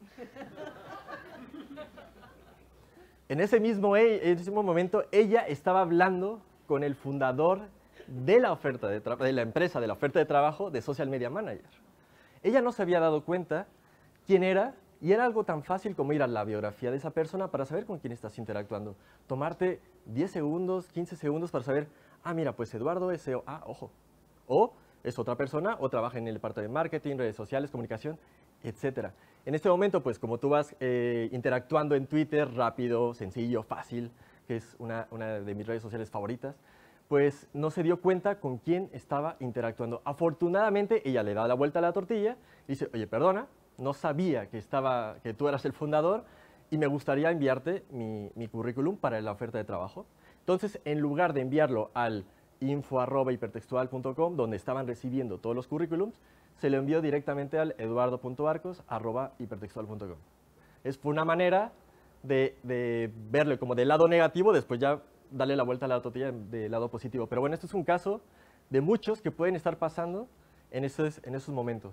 En ese mismo momento, ella estaba hablando con el fundador de la oferta de la empresa, de la oferta de trabajo de Social Media Manager. Ella no se había dado cuenta quién era, y era algo tan fácil como ir a la biografía de esa persona para saber con quién estás interactuando. Tomarte 10 segundos, 15 segundos para saber, ah, mira, pues Eduardo es SEO, ah, ojo. O es otra persona, o trabaja en el departamento de marketing, redes sociales, comunicación, etcétera. En este momento, pues como tú vas interactuando en Twitter, rápido, sencillo, fácil, que es una de mis redes sociales favoritas, pues no se dio cuenta con quién estaba interactuando. Afortunadamente, ella le da la vuelta a la tortilla y dice, oye, perdona, no sabía que tú eras el fundador y me gustaría enviarte mi currículum para la oferta de trabajo. Entonces, en lugar de enviarlo al info@hipertextual.com, donde estaban recibiendo todos los currículums, se lo envió directamente al eduardo.arcos@hipertextual.com. Fue una manera de verlo como del lado negativo, después ya darle la vuelta a la tortilla del lado positivo. Pero bueno, esto es un caso de muchos que pueden estar pasando en esos momentos.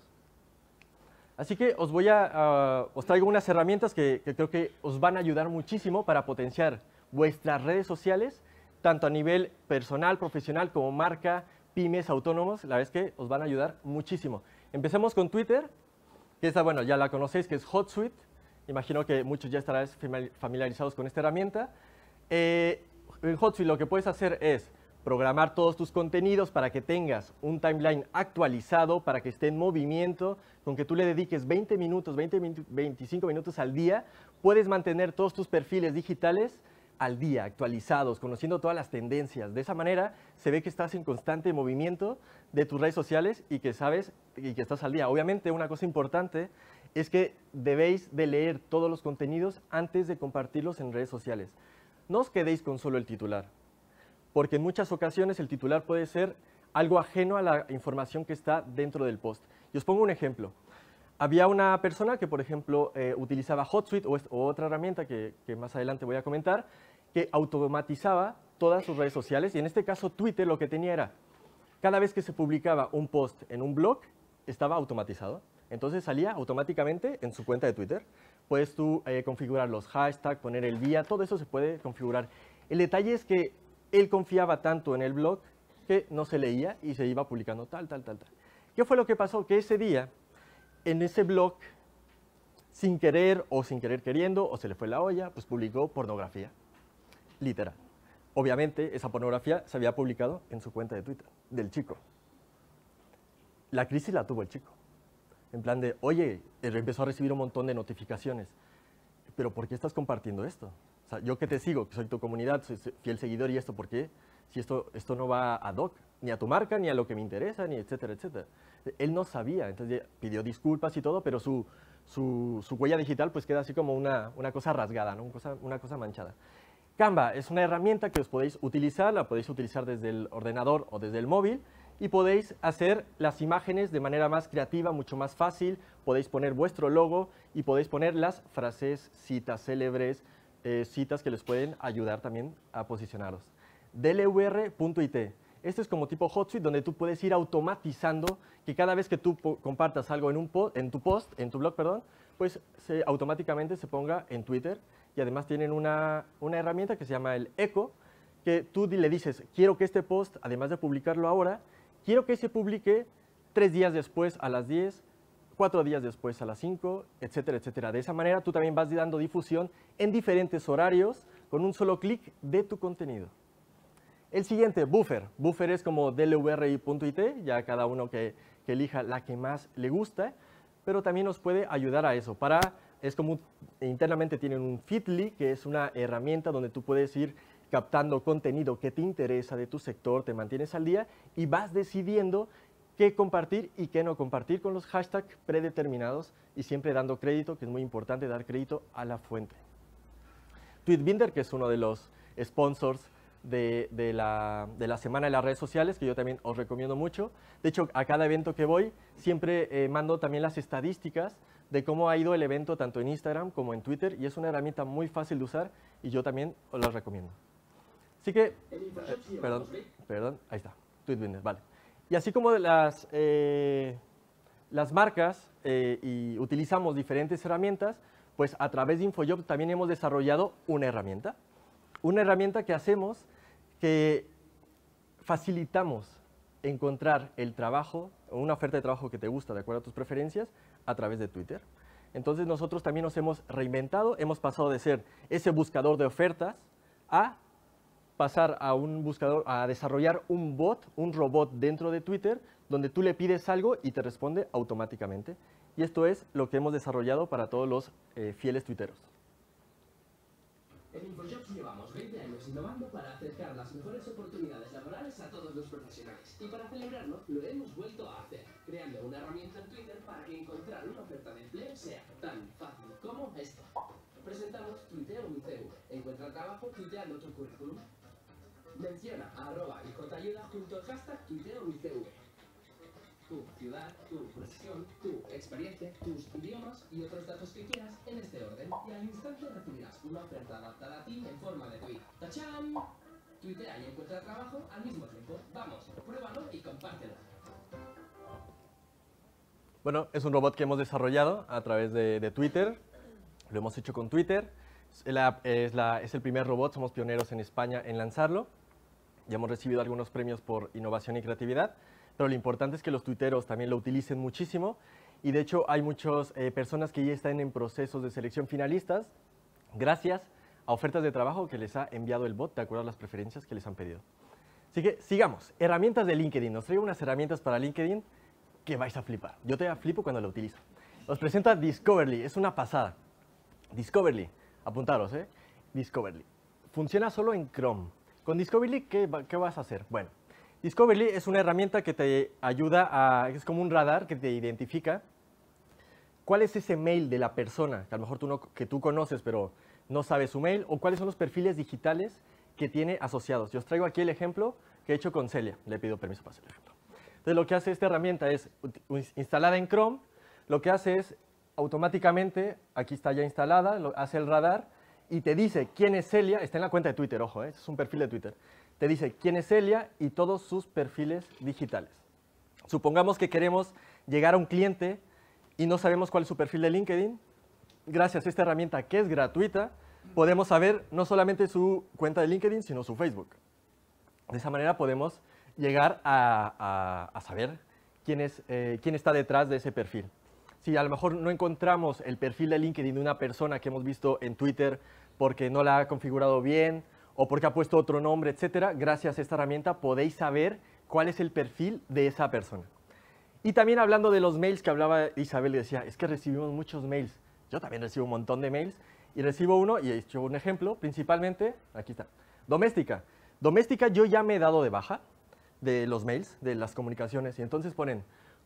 Así que os traigo unas herramientas que creo que os van a ayudar muchísimo para potenciar vuestras redes sociales, tanto a nivel personal, profesional, como marca, pymes, autónomos. La verdad es que os van a ayudar muchísimo. Empecemos con Twitter, que esta, bueno, ya la conocéis, que es HotSuite. Imagino que muchos ya estaréis familiarizados con esta herramienta. En HotSuite lo que puedes hacer es programar todos tus contenidos para que tengas un timeline actualizado, para que esté en movimiento, con que tú le dediques 20 minutos, 25 minutos al día, puedes mantener todos tus perfiles digitales al día, actualizados, conociendo todas las tendencias. De esa manera se ve que estás en constante movimiento de tus redes sociales y que sabes y que estás al día. Obviamente, una cosa importante es que debéis de leer todos los contenidos antes de compartirlos en redes sociales. No os quedéis con solo el titular, porque en muchas ocasiones el titular puede ser algo ajeno a la información que está dentro del post. Y os pongo un ejemplo. Había una persona que, por ejemplo, utilizaba HotSuite o otra herramienta que más adelante voy a comentar, que automatizaba todas sus redes sociales. Y en este caso, Twitter lo que tenía era, cada vez que se publicaba un post en un blog, estaba automatizado. Entonces salía automáticamente en su cuenta de Twitter. Puedes tú configurar los hashtags, poner el día, todo eso se puede configurar. El detalle es que él confiaba tanto en el blog que no se leía y se iba publicando tal. ¿Qué fue lo que pasó? Que ese día, en ese blog, sin querer o sin querer queriendo, o se le fue la olla, pues publicó pornografía, literal. Obviamente, esa pornografía se había publicado en su cuenta de Twitter, del chico. La crisis la tuvo el chico. En plan de, oye, empezó a recibir un montón de notificaciones. pero ¿por qué estás compartiendo esto? O sea, yo que te sigo, que soy tu comunidad, soy fiel seguidor, ¿y esto por qué? Si esto no va ad hoc, ni a tu marca, ni a lo que me interesa, ni etcétera, etcétera. Él no sabía, entonces pidió disculpas y todo, pero su huella digital pues queda así como una cosa rasgada, ¿no? una cosa manchada. Canva es una herramienta que os podéis utilizar, la podéis utilizar desde el ordenador o desde el móvil y podéis hacer las imágenes de manera más creativa, mucho más fácil, podéis poner vuestro logo y podéis poner las frases, citas célebres, citas que les pueden ayudar también a posicionaros. dlvr.it. Esto es como tipo HotSuite donde tú puedes ir automatizando que cada vez que tú compartas algo en tu blog, perdón, pues automáticamente se ponga en Twitter y además tienen una herramienta que se llama el Echo, que tú le dices, quiero que este post, además de publicarlo ahora, quiero que se publique 3 días después a las 10, 4 días después a las 5, etcétera, etcétera. De esa manera tú también vas dando difusión en diferentes horarios con un solo clic de tu contenido. El siguiente, Buffer. Buffer es como dlvr.it, ya cada uno que elija la que más le gusta, pero también nos puede ayudar a eso. Es como internamente tienen un Feedly, que es una herramienta donde tú puedes ir captando contenido que te interesa de tu sector, te mantienes al día y vas decidiendo qué compartir y qué no compartir con los hashtags predeterminados y siempre dando crédito, que es muy importante dar crédito a la fuente. Tweetbinder, que es uno de los sponsors de la semana de las redes sociales, que yo también os recomiendo mucho. De hecho, a cada evento que voy, siempre mando también las estadísticas de cómo ha ido el evento tanto en Instagram como en Twitter, y es una herramienta muy fácil de usar y yo también os la recomiendo. Así que, perdón, ahí está, Tweetbinder, vale. Y así como las marcas y utilizamos diferentes herramientas, pues a través de InfoJobs también hemos desarrollado una herramienta que hacemos que facilitamos encontrar el trabajo, una oferta de trabajo que te gusta de acuerdo a tus preferencias a través de Twitter. Entonces nosotros también nos hemos reinventado, hemos pasado de ser ese buscador de ofertas a pasar a un buscador, a desarrollar un bot, un robot dentro de Twitter, donde tú le pides algo y te responde automáticamente. Y esto es lo que hemos desarrollado para todos los fieles tuiteros. En InfoJobs llevamos 20 años innovando para acercar las mejores oportunidades laborales a todos los profesionales. Y para celebrarlo, lo hemos vuelto a hacer, creando una herramienta en Twitter para que encontrar una oferta de empleo sea tan fácil como esto. Presentamos Tuiteo mi CV. Encuentra trabajo tuiteando tu currículum. Menciona a @ijayuda junto al hashtag Tuiteo mi CV. Tu ciudad, tu profesión, tu experiencia, tus idiomas y otros datos que quieras en este orden, y al instante recibirás una oferta adaptada a ti en forma de tweet. ¡Tachán! Tuitea y encuentra trabajo al mismo tiempo. Vamos, pruébalo y compártelo. Bueno, es un robot que hemos desarrollado a través de Twitter. Lo hemos hecho con Twitter. Es el primer robot, somos pioneros en España en lanzarlo. Ya hemos recibido algunos premios por innovación y creatividad. Pero lo importante es que los tuiteros también lo utilicen muchísimo y de hecho hay muchas personas que ya están en procesos de selección finalistas gracias a ofertas de trabajo que les ha enviado el bot de acuerdo a las preferencias que les han pedido. Así que sigamos. Herramientas de LinkedIn. Nos traigo unas herramientas para LinkedIn que vais a flipar. Yo te flipo cuando lo utilizo. Os presento a Discoverly. Es una pasada. Discoverly. Apuntaros, ¿eh? Discoverly. Funciona solo en Chrome. Con Discoverly, ¿qué vas a hacer? Bueno. Discoverly es una herramienta que te ayuda es como un radar que te identifica cuál es ese mail de la persona que a lo mejor que tú conoces pero no sabes su mail, o cuáles son los perfiles digitales que tiene asociados. Yo os traigo aquí el ejemplo que he hecho con Celia, le pido permiso para hacer el ejemplo. Entonces lo que hace esta herramienta es, instalada en Chrome, lo que hace es automáticamente, aquí está ya instalada, hace el radar y te dice quién es Celia, está en la cuenta de Twitter, ojo, es un perfil de Twitter. Te dice quién es Celia y todos sus perfiles digitales. Supongamos que queremos llegar a un cliente y no sabemos cuál es su perfil de LinkedIn. Gracias a esta herramienta que es gratuita, podemos saber no solamente su cuenta de LinkedIn, sino su Facebook. De esa manera podemos llegar a saber quién está detrás de ese perfil. Si a lo mejor no encontramos el perfil de LinkedIn de una persona que hemos visto en Twitter porque no la ha configurado bien, o porque ha puesto otro nombre, etcétera, gracias a esta herramienta podéis saber cuál es el perfil de esa persona. Y también hablando de los mails que hablaba Isabel, decía, es que recibimos muchos mails. Yo también recibo un montón de mails y recibo uno, y he hecho un ejemplo, principalmente, aquí está, Doméstica. Doméstica yo ya me he dado de baja de los mails, de las comunicaciones, y entonces ponen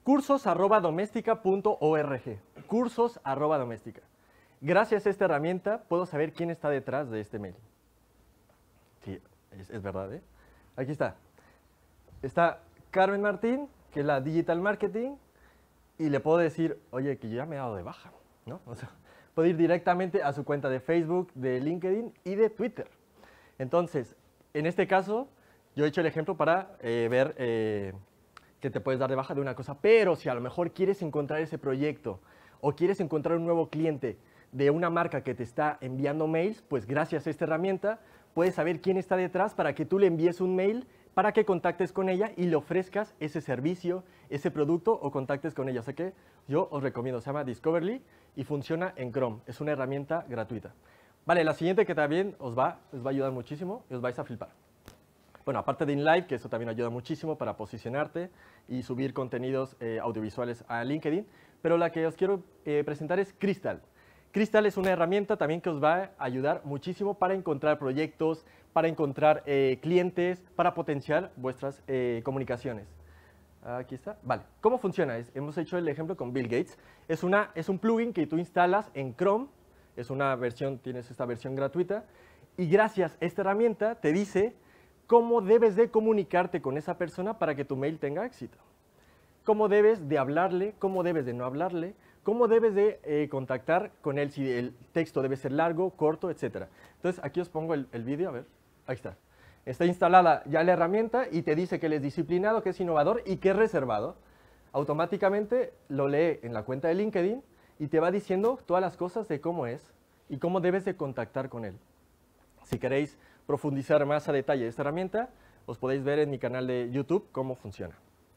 cursos@domestica.org, cursos@domestica. Gracias a esta herramienta puedo saber quién está detrás de este mail. Sí, es verdad, ¿eh? Aquí está. Está Carmen Martín, que es la Digital Marketing, y le puedo decir, oye, que yo ya me he dado de baja, ¿no? O sea, puedo ir directamente a su cuenta de Facebook, de LinkedIn y de Twitter. Entonces, en este caso, yo he hecho el ejemplo para ver que te puedes dar de baja de una cosa, pero si a lo mejor quieres encontrar ese proyecto o quieres encontrar un nuevo cliente de una marca que te está enviando mails, pues gracias a esta herramienta puedes saber quién está detrás para que tú le envíes un mail para que contactes con ella y le ofrezcas ese servicio, ese producto o contactes con ella. O sea que yo os recomiendo, se llama Discoverly y funciona en Chrome. Es una herramienta gratuita. Vale, la siguiente que también os va a ayudar muchísimo y os vais a flipar. Bueno, aparte de InLive, que eso también ayuda muchísimo para posicionarte y subir contenidos audiovisuales a LinkedIn, pero la que os quiero presentar es Crystal. Crystal es una herramienta también que os va a ayudar muchísimo para encontrar proyectos, para encontrar clientes, para potenciar vuestras comunicaciones. Aquí está. Vale, ¿cómo funciona? Hemos hecho el ejemplo con Bill Gates. Es un plugin que tú instalas en Chrome, tienes esta versión gratuita, y gracias a esta herramienta te dice cómo debes de comunicarte con esa persona para que tu mail tenga éxito. Cómo debes de hablarle, cómo debes de no hablarle, cómo debes de contactar con él, si el texto debe ser largo, corto, etc. Entonces, aquí os pongo el vídeo, a ver, ahí está. Está instalada ya la herramienta y te dice que él es disciplinado, que es innovador y que es reservado. Automáticamente lo lee en la cuenta de LinkedIn y te va diciendo todas las cosas de cómo es y cómo debes de contactar con él. Si queréis profundizar más a detalle de esta herramienta, os podéis ver en mi canal de YouTube cómo funciona.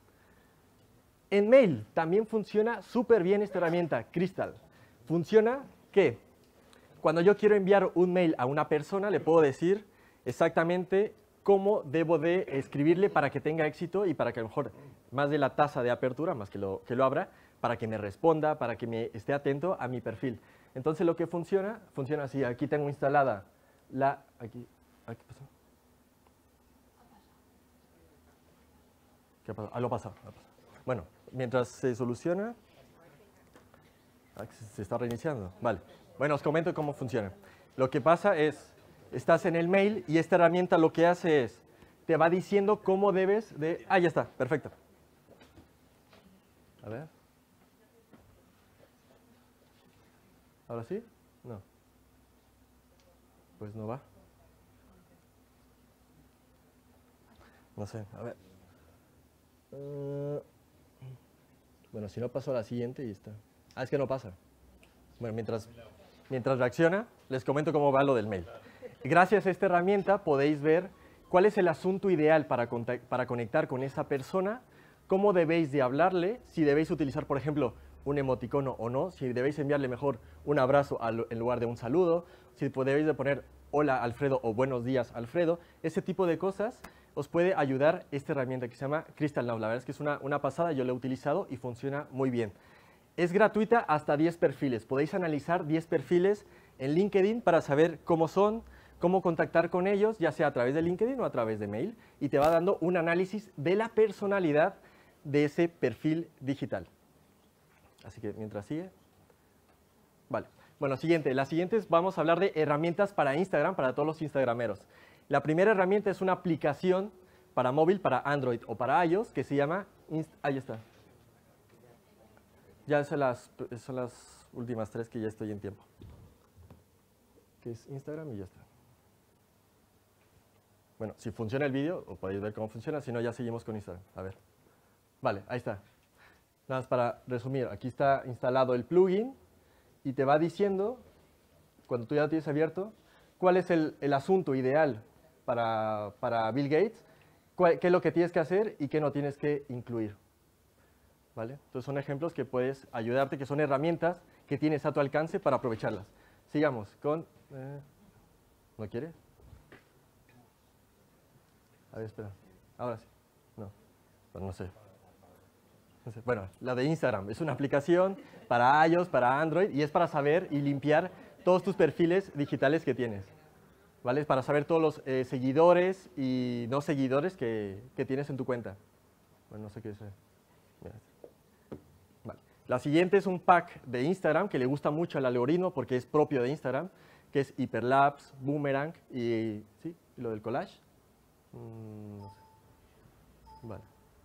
En mail también funciona súper bien esta herramienta, Crystal. Funciona que cuando yo quiero enviar un mail a una persona, le puedo decir exactamente cómo debo de escribirle para que tenga éxito y para que a lo mejor más de la tasa de apertura, más que lo abra, para que me responda, para que me esté atento a mi perfil. Entonces lo que funciona así. Aquí tengo instalada ¿qué pasó? ¿Qué pasó? Lo ha pasado. Bueno, mientras se soluciona, se está reiniciando. Vale. Bueno, os comento cómo funciona. Lo que pasa es, estás en el mail y esta herramienta lo que hace es, te va diciendo cómo debes de... Ah, ya está, perfecto. A ver. ¿Ahora sí? No. Pues no va. No sé, a ver. Bueno, si no paso a la siguiente y está. Es que no pasa. Bueno, mientras reacciona, les comento cómo va lo del mail. Gracias a esta herramienta podéis ver cuál es el asunto ideal para conectar con esa persona, cómo debéis de hablarle, si debéis utilizar, por ejemplo, un emoticono o no, si debéis enviarle mejor un abrazo en lugar de un saludo, si debéis de poner hola Alfredo o buenos días Alfredo, ese tipo de cosas os puede ayudar esta herramienta que se llama Crystal Now. La verdad es que es una pasada, yo la he utilizado y funciona muy bien. Es gratuita hasta 10 perfiles. Podéis analizar 10 perfiles en LinkedIn para saber cómo son, cómo contactar con ellos, ya sea a través de LinkedIn o a través de mail, y te va dando un análisis de la personalidad de ese perfil digital. Así que mientras sigue. Vale. Bueno, la siguiente vamos a hablar de herramientas para Instagram, para todos los instagrameros. La primera herramienta es una aplicación para móvil, para Android o para iOS, que se llama... Ahí está. Ya son las últimas 3 que ya estoy en tiempo. Que es Instagram y ya está. Bueno, si funciona el vídeo, o podéis ver cómo funciona, si no ya seguimos con Instagram. A ver. Vale, ahí está. Nada más para resumir, aquí está instalado el plugin y te va diciendo, cuando tú ya lo tienes abierto, cuál es el asunto ideal para Bill Gates, qué es lo que tienes que hacer y qué no tienes que incluir. ¿Vale? Entonces son ejemplos que puedes ayudarte, que son herramientas que tienes a tu alcance para aprovecharlas. Sigamos con... ¿No quiere? A ver, espera. Ahora sí. No. Pues no sé. Bueno, la de Instagram es una aplicación para iOS, para Android, y es para saber y limpiar todos tus perfiles digitales que tienes, ¿vale? Para saber todos los seguidores y no seguidores que tienes en tu cuenta. Bueno, no sé qué es. Mira. Vale. La siguiente es un pack de Instagram que le gusta mucho al algoritmo porque es propio de Instagram, que es Hyperlapse, Boomerang y ¿sí? Lo del collage. No sé. Vale.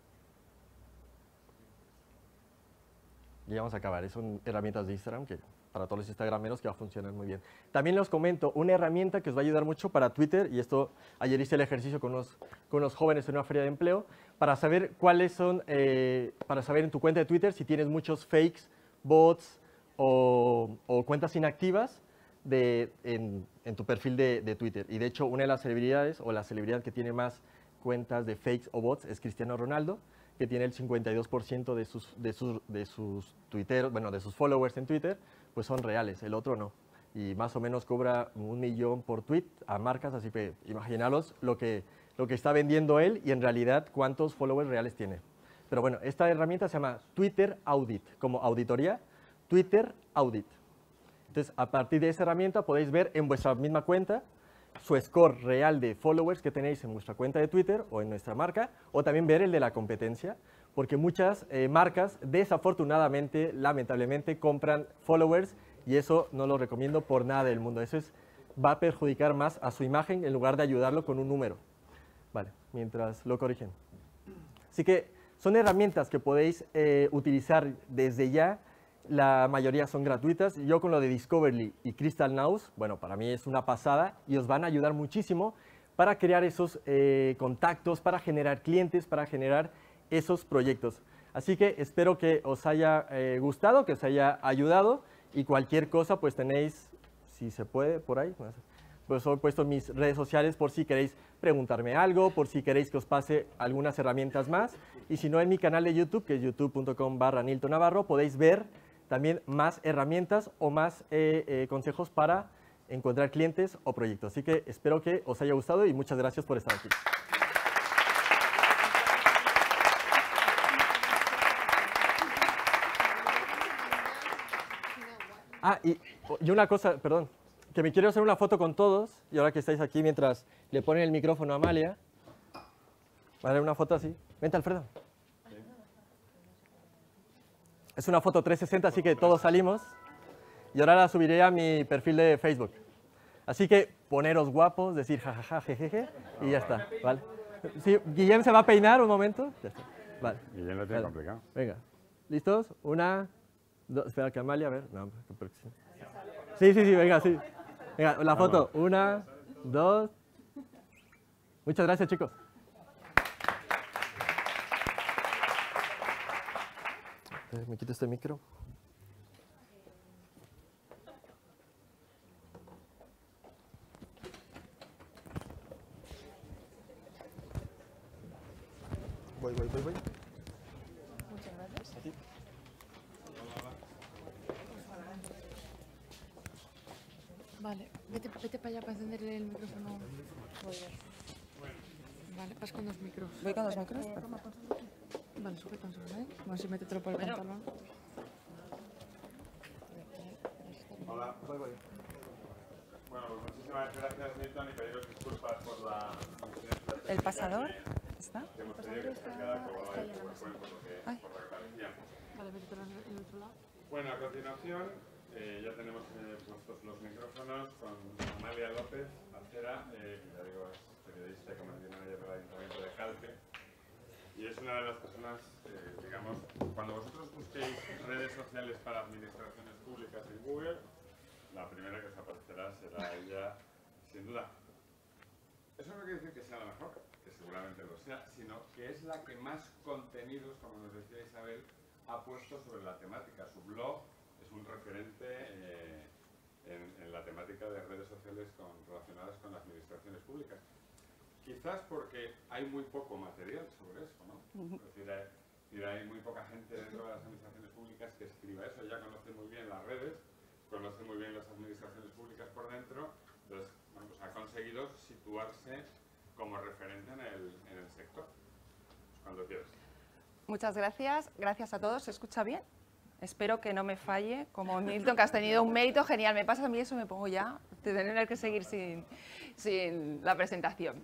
Ya vamos a acabar. Son herramientas de Instagram que para todos los instagrameros que va a funcionar muy bien. También les comento una herramienta que os va a ayudar mucho para Twitter, y esto ayer hice el ejercicio con los jóvenes en una feria de empleo, para saber cuáles son, para saber en tu cuenta de Twitter si tienes muchos fakes, bots o cuentas inactivas en tu perfil de Twitter. Y de hecho, una de las celebridades, o la celebridad que tiene más cuentas de fakes o bots, es Cristiano Ronaldo, que tiene el 52% de sus tuiteros, bueno, de sus followers en Twitter, pues son reales, el otro no. Y más o menos cobra 1 millón por tweet a marcas, así que imaginaros lo que está vendiendo él y en realidad cuántos followers reales tiene. Pero bueno, esta herramienta se llama Twitter Audit, como auditoría, Twitter Audit. Entonces, a partir de esa herramienta podéis ver en vuestra misma cuenta su score real de followers que tenéis en vuestra cuenta de Twitter o en nuestra marca, o también ver el de la competencia, porque muchas marcas desafortunadamente, lamentablemente, compran followers y eso no lo recomiendo por nada del mundo. Eso va a perjudicar más a su imagen en lugar de ayudarlo con un número. Vale, mientras lo corrigen. Así que son herramientas que podéis utilizar desde ya. La mayoría son gratuitas. Yo con lo de Discoverly y Crystal Knows, bueno, para mí es una pasada y os van a ayudar muchísimo para crear esos contactos, para generar clientes, para generar esos proyectos. Así que espero que os haya gustado, que os haya ayudado y cualquier cosa pues tenéis, si se puede, por ahí. Pues os he puesto mis redes sociales por si queréis preguntarme algo, por si queréis que os pase algunas herramientas más. Y si no, en mi canal de YouTube, que es youtube.com/NiltonNavarro, podéis ver también más herramientas o más consejos para encontrar clientes o proyectos. Así que espero que os haya gustado y muchas gracias por estar aquí. Ah, y una cosa, perdón, que me quiero hacer una foto con todos, y ahora que estáis aquí mientras le ponen el micrófono a Amalia, ¿vale? Una foto así. Vente, Alfredo. Es una foto 360, así que todos salimos. Y ahora la subiré a mi perfil de Facebook. Así que poneros guapos, decir jajaja, jejeje, y ya está, ¿vale? Sí, Guillem se va a peinar un momento. Ya está, vale. Guillem lo tiene complicado. Venga, ¿listos? 1, 2, espera que Amalia, a ver. No, sí, venga, sí. Venga, la foto. 1, 2. Muchas gracias, chicos. Me quito este micro. Voy. Muchas gracias. ¿A ti? Vale, vete para allá para encenderle el micrófono. Vale, vas con 2 micros. ¿Voy con 2 micros? Vale, sujeta un segundo, ¿eh? A ver si métetelo por el pantalón. Hola. Voy. Bueno, pues muchísimas gracias, Milton, y pediros disculpas por la... ¿El pasador? ¿Está? Que hemos tenido que sacar por lo que parecía. Vale, métetelo en el otro lado. Bueno, a continuación ya tenemos puestos los micrófonos con Amalia López Acera, que ya digo es periodista y community manager del Ayuntamiento de Calpe. Y es una de las personas, digamos, cuando vosotros busquéis redes sociales para administraciones públicas en Google, la primera que os aparecerá será ella, sin duda. Eso no quiere decir que sea la mejor, que seguramente lo sea, sino que es la que más contenidos, como nos decía Isabel, ha puesto sobre la temática. Su blog es un referente en la temática de redes sociales relacionadas con las administraciones públicas. Quizás porque hay muy poco material sobre eso, ¿no? Es decir, hay muy poca gente dentro de las administraciones públicas que escriba eso. Ella conoce muy bien las redes, conoce muy bien las administraciones públicas por dentro, entonces bueno, pues ha conseguido situarse como referente en el sector. Cuando quieras. Muchas gracias. Gracias a todos. ¿Se escucha bien? Espero que no me falle, como Milton, que has tenido un mérito genial. Me pasa a mí eso, me pongo ya de tener que seguir sin la presentación.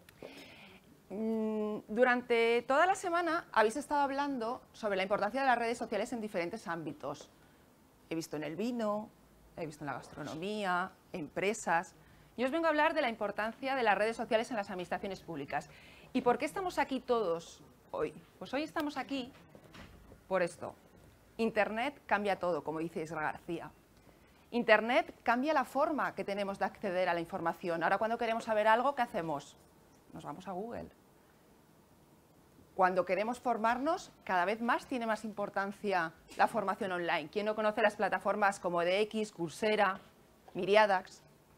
Durante toda la semana habéis estado hablando sobre la importancia de las redes sociales en diferentes ámbitos. He visto en el vino, he visto en la gastronomía, empresas. Yo os vengo a hablar de la importancia de las redes sociales en las administraciones públicas. ¿Y por qué estamos aquí todos hoy? Pues hoy estamos aquí por esto. Internet cambia todo, como dice Isra García. Internet cambia la forma que tenemos de acceder a la información. Ahora, cuando queremos saber algo, ¿qué hacemos? Nos vamos a Google. Cuando queremos formarnos, cada vez más tiene más importancia la formación online. ¿Quién no conoce las plataformas como edX, Coursera, Miriadax?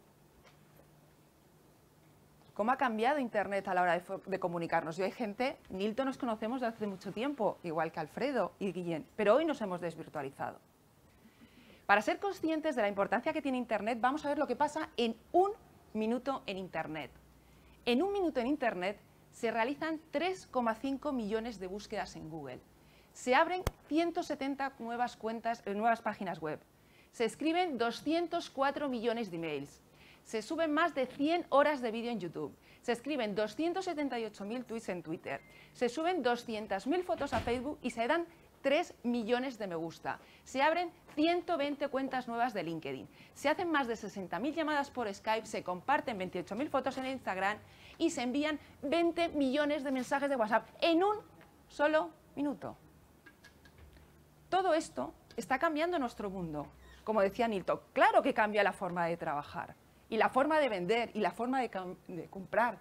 ¿Cómo ha cambiado Internet a la hora de comunicarnos? Yo hay gente, Nilton nos conocemos desde hace mucho tiempo, igual que Alfredo y Guillén, pero hoy nos hemos desvirtualizado. Para ser conscientes de la importancia que tiene Internet, vamos a ver lo que pasa en un minuto en Internet. En un minuto en Internet se realizan 3,5 millones de búsquedas en Google. Se abren 170 nuevas páginas web. Se escriben 204 millones de emails. Se suben más de 100 horas de vídeo en YouTube. Se escriben 278.000 tweets en Twitter. Se suben 200.000 fotos a Facebook y se dan 3 millones de me gusta. Se abren 120 cuentas nuevas de LinkedIn. Se hacen más de 60.000 llamadas por Skype, se comparten 28.000 fotos en Instagram y se envían 20 millones de mensajes de WhatsApp en un solo minuto. Todo esto está cambiando nuestro mundo. Como decía Nilton, claro que cambia la forma de trabajar y la forma de vender y la forma de comprar.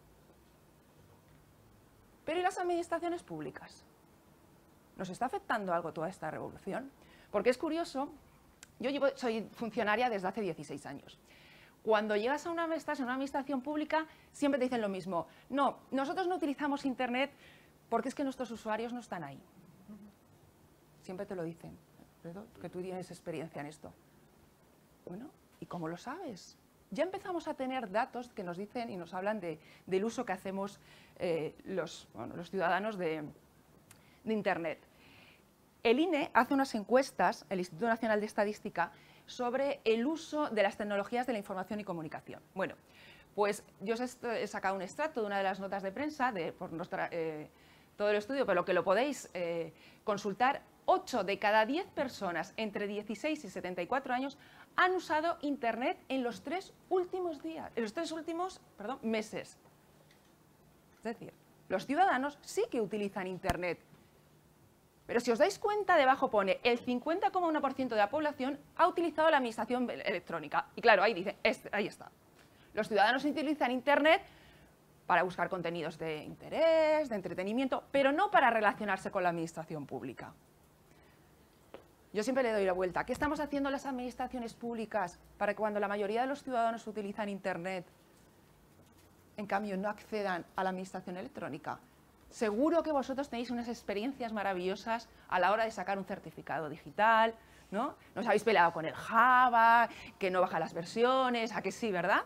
Pero ¿y las administraciones públicas? ¿Nos está afectando algo toda esta revolución? Porque es curioso, soy funcionaria desde hace 16 años. Cuando llegas a una administración pública, siempre te dicen lo mismo. No, nosotros no utilizamos Internet porque es que nuestros usuarios no están ahí. Siempre te lo dicen, ¿verdad? Que tú tienes experiencia en esto. Bueno, ¿y cómo lo sabes? Ya empezamos a tener datos que nos dicen y nos hablan del uso que hacemos los ciudadanos de Internet. El INE hace unas encuestas, el Instituto Nacional de Estadística, sobre el uso de las tecnologías de la información y comunicación. Bueno, pues yo os he sacado un extracto de una de las notas de prensa todo el estudio, pero que lo podéis consultar. 8 de cada 10 personas entre 16 y 74 años han usado Internet en los 3 últimos meses. Es decir, los ciudadanos sí que utilizan Internet. Pero si os dais cuenta, debajo pone el 50,1% de la población ha utilizado la administración electrónica. Y claro, ahí dice, ahí está. Los ciudadanos utilizan Internet para buscar contenidos de interés, de entretenimiento, pero no para relacionarse con la administración pública. Yo siempre le doy la vuelta. ¿Qué estamos haciendo las administraciones públicas para que cuando la mayoría de los ciudadanos utilizan Internet, en cambio no accedan a la administración electrónica? Seguro que vosotros tenéis unas experiencias maravillosas a la hora de sacar un certificado digital, ¿no? Nos habéis peleado con el Java, que no baja las versiones, ¿a que sí, verdad?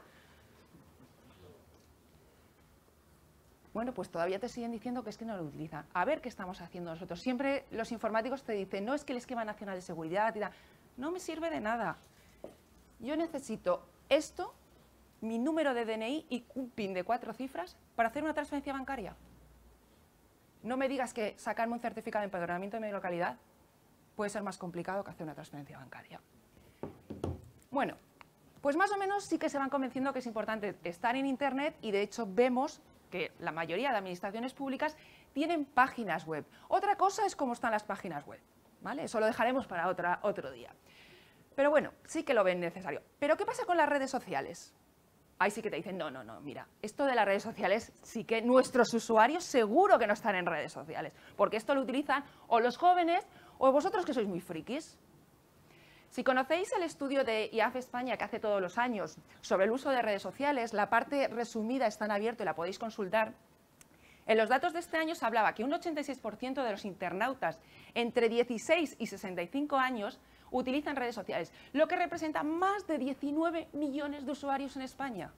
Bueno, pues todavía te siguen diciendo que es que no lo utilizan. A ver qué estamos haciendo nosotros. Siempre los informáticos te dicen, no, es que el esquema nacional de seguridad, y tal. No me sirve de nada. Yo necesito esto, mi número de DNI y un PIN de 4 cifras para hacer una transferencia bancaria. No me digas que sacarme un certificado de empadronamiento de mi localidad puede ser más complicado que hacer una transferencia bancaria. Bueno, pues más o menos sí que se van convenciendo que es importante estar en Internet y de hecho vemos que la mayoría de administraciones públicas tienen páginas web. Otra cosa es cómo están las páginas web, ¿vale? Eso lo dejaremos para otro día. Pero bueno, sí que lo ven necesario. ¿Pero qué pasa con las redes sociales? Ahí sí que te dicen, no, mira, esto de las redes sociales sí que nuestros usuarios seguro que no están en redes sociales, porque esto lo utilizan o los jóvenes o vosotros que sois muy frikis. Si conocéis el estudio de IAF España que hace todos los años sobre el uso de redes sociales, la parte resumida está en abierto y la podéis consultar. En los datos de este año se hablaba que un 86% de los internautas entre 16 y 65 años utilizan redes sociales, lo que representa más de 19 millones de usuarios en España.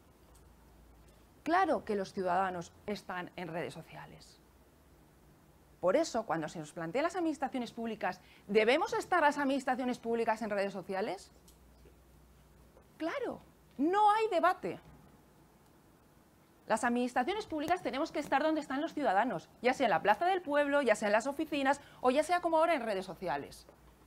Claro que los ciudadanos están en redes sociales. Por eso, cuando se nos plantean las administraciones públicas, ¿debemos estar las administraciones públicas en redes sociales? Claro, no hay debate. Las administraciones públicas tenemos que estar donde están los ciudadanos, ya sea en la plaza del pueblo, ya sea en las oficinas o ya sea como ahora en redes sociales.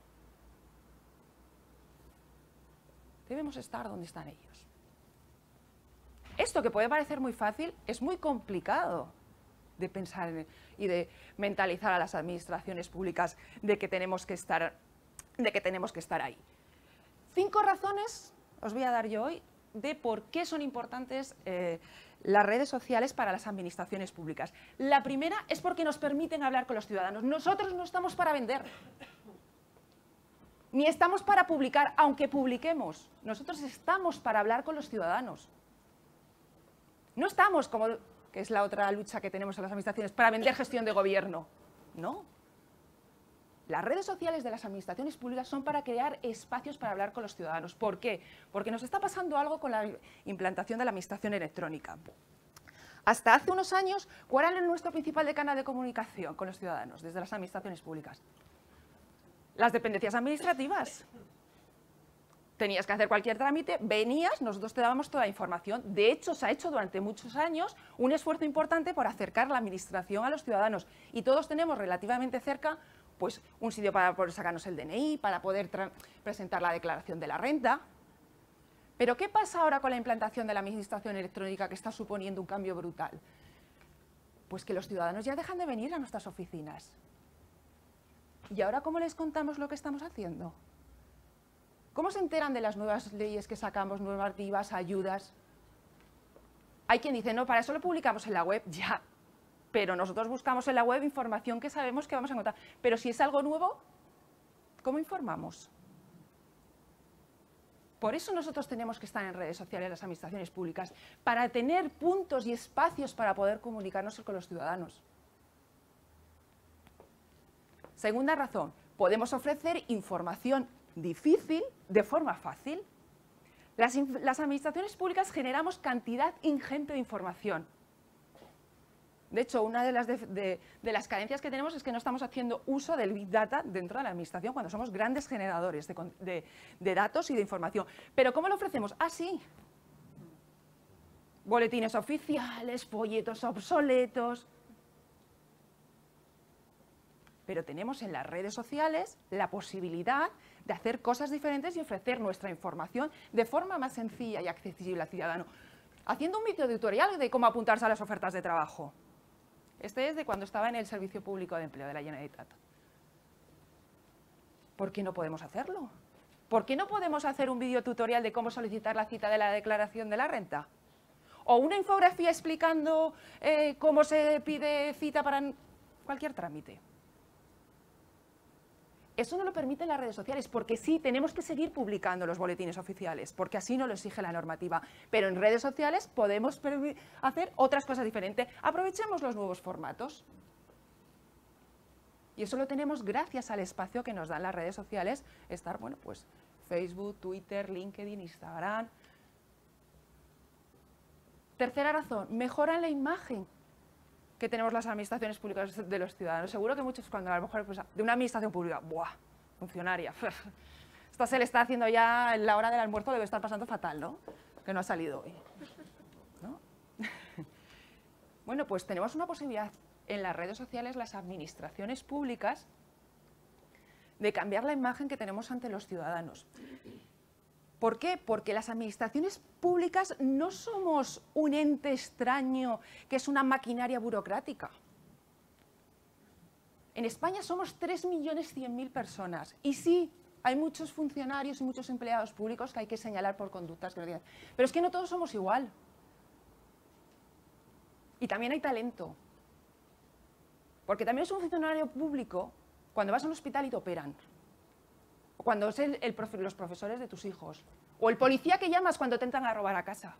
Debemos estar donde están ellos. Esto que puede parecer muy fácil es muy complicado de pensar y de mentalizar a las administraciones públicas de que tenemos que estar ahí. 5 razones os voy a dar yo hoy de por qué son importantes las redes sociales para las administraciones públicas. La primera es porque nos permiten hablar con los ciudadanos. Nosotros no estamos para vender, ni estamos para publicar, aunque publiquemos. Nosotros estamos para hablar con los ciudadanos. No estamos, como que es la otra lucha que tenemos en las administraciones, para vender gestión de gobierno. No. Las redes sociales de las administraciones públicas son para crear espacios para hablar con los ciudadanos. ¿Por qué? Porque nos está pasando algo con la implantación de la administración electrónica. Hasta hace unos años, ¿cuál era nuestro principal canal de comunicación con los ciudadanos desde las administraciones públicas? Las dependencias administrativas. Tenías que hacer cualquier trámite, venías, nosotros te dábamos toda la información. De hecho, se ha hecho durante muchos años un esfuerzo importante por acercar la administración a los ciudadanos. Y todos tenemos relativamente cerca pues, un sitio para poder sacarnos el DNI, para poder presentar la declaración de la renta. Pero ¿qué pasa ahora con la implantación de la administración electrónica que está suponiendo un cambio brutal? Pues que los ciudadanos ya dejan de venir a nuestras oficinas. ¿Y ahora cómo les contamos lo que estamos haciendo? ¿Cómo se enteran de las nuevas leyes que sacamos, normativas, ayudas? Hay quien dice, no, para eso lo publicamos en la web. Ya, pero nosotros buscamos en la web información que sabemos que vamos a encontrar. Pero si es algo nuevo, ¿cómo informamos? Por eso nosotros tenemos que estar en redes sociales, las administraciones públicas, para tener puntos y espacios para poder comunicarnos con los ciudadanos. Segunda razón, podemos ofrecer información difícil de forma fácil. Las administraciones públicas generamos cantidad ingente de información. De hecho, una de las carencias que tenemos es que no estamos haciendo uso del Big Data dentro de la administración cuando somos grandes generadores de datos y de información. ¿Pero cómo lo ofrecemos? Ah, sí. Boletines oficiales, folletos obsoletos. Pero tenemos en las redes sociales la posibilidad de hacer cosas diferentes y ofrecer nuestra información de forma más sencilla y accesible al ciudadano. Haciendo un vídeo tutorial de cómo apuntarse a las ofertas de trabajo. Este es de cuando estaba en el Servicio Público de Empleo de la Generalitat. ¿Por qué no podemos hacerlo? ¿Por qué no podemos hacer un vídeo tutorial de cómo solicitar la cita de la declaración de la renta? O una infografía explicando cómo se pide cita para cualquier trámite. Eso no lo permiten las redes sociales, porque sí, tenemos que seguir publicando los boletines oficiales, porque así nos lo exige la normativa. Pero en redes sociales podemos hacer otras cosas diferentes. Aprovechemos los nuevos formatos. Y eso lo tenemos gracias al espacio que nos dan las redes sociales, estar, bueno, pues Facebook, Twitter, LinkedIn, Instagram. Tercera razón, mejoran la imagen que tenemos las administraciones públicas de los ciudadanos. Seguro que muchos, cuando a lo mejor pues, de una administración pública, ¡buah! Funcionaria. Esto se le está haciendo ya en la hora del almuerzo, debe estar pasando fatal, ¿no? Que no ha salido hoy, ¿no? Bueno, pues tenemos una posibilidad en las redes sociales, las administraciones públicas, de cambiar la imagen que tenemos ante los ciudadanos. ¿Por qué? Porque las administraciones públicas no somos un ente extraño que es una maquinaria burocrática. En España somos 3.100.000 personas y sí, hay muchos funcionarios y muchos empleados públicos que hay que señalar por conductas que no tienen. Pero es que no todos somos igual. Y también hay talento. Porque también es un funcionario público cuando vas a un hospital y te operan. O cuando es los profesores de tus hijos. O el policía que llamas cuando te entran a robar a casa.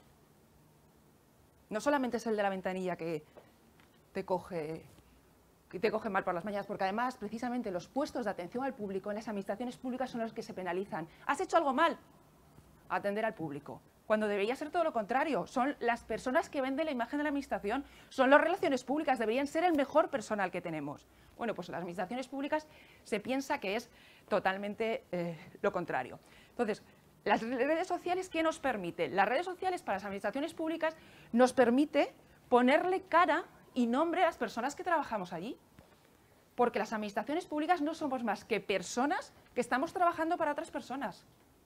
No solamente es el de la ventanilla que te coge mal por las mañanas, porque además, precisamente, los puestos de atención al público en las administraciones públicas son los que se penalizan. ¿Has hecho algo mal? Atender al público. cuando debería ser todo lo contrario. Son las personas que venden la imagen de la administración, son las relaciones públicas, deberían ser el mejor personal que tenemos. Bueno, pues las administraciones públicas se piensa que es totalmente lo contrario. Entonces, las redes sociales, ¿qué nos permiten? Las redes sociales para las administraciones públicas nos permite ponerle cara y nombre a las personas que trabajamos allí. Porque las administraciones públicas no somos más que personas que estamos trabajando para otras personas.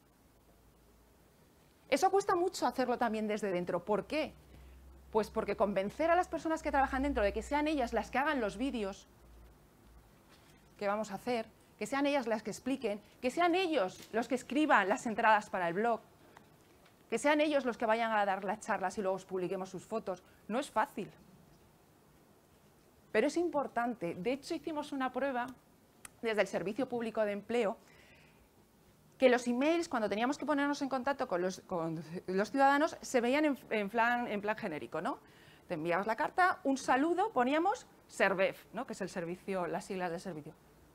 Eso cuesta mucho hacerlo también desde dentro. ¿Por qué? Pues porque convencer a las personas que trabajan dentro de que sean ellas las que hagan los vídeos que vamos a hacer, que sean ellas las que expliquen, que sean ellos los que escriban las entradas para el blog, que sean ellos los que vayan a dar las charlas y luego os publiquemos sus fotos, no es fácil. Pero es importante. De hecho, hicimos una prueba desde el Servicio Público de Empleo que los emails, cuando teníamos que ponernos en contacto con los ciudadanos, se veían en plan genérico, ¿no? Te enviabas la carta, un saludo, poníamos SERVEF, ¿no? Que es el servicio, las siglas del servicio.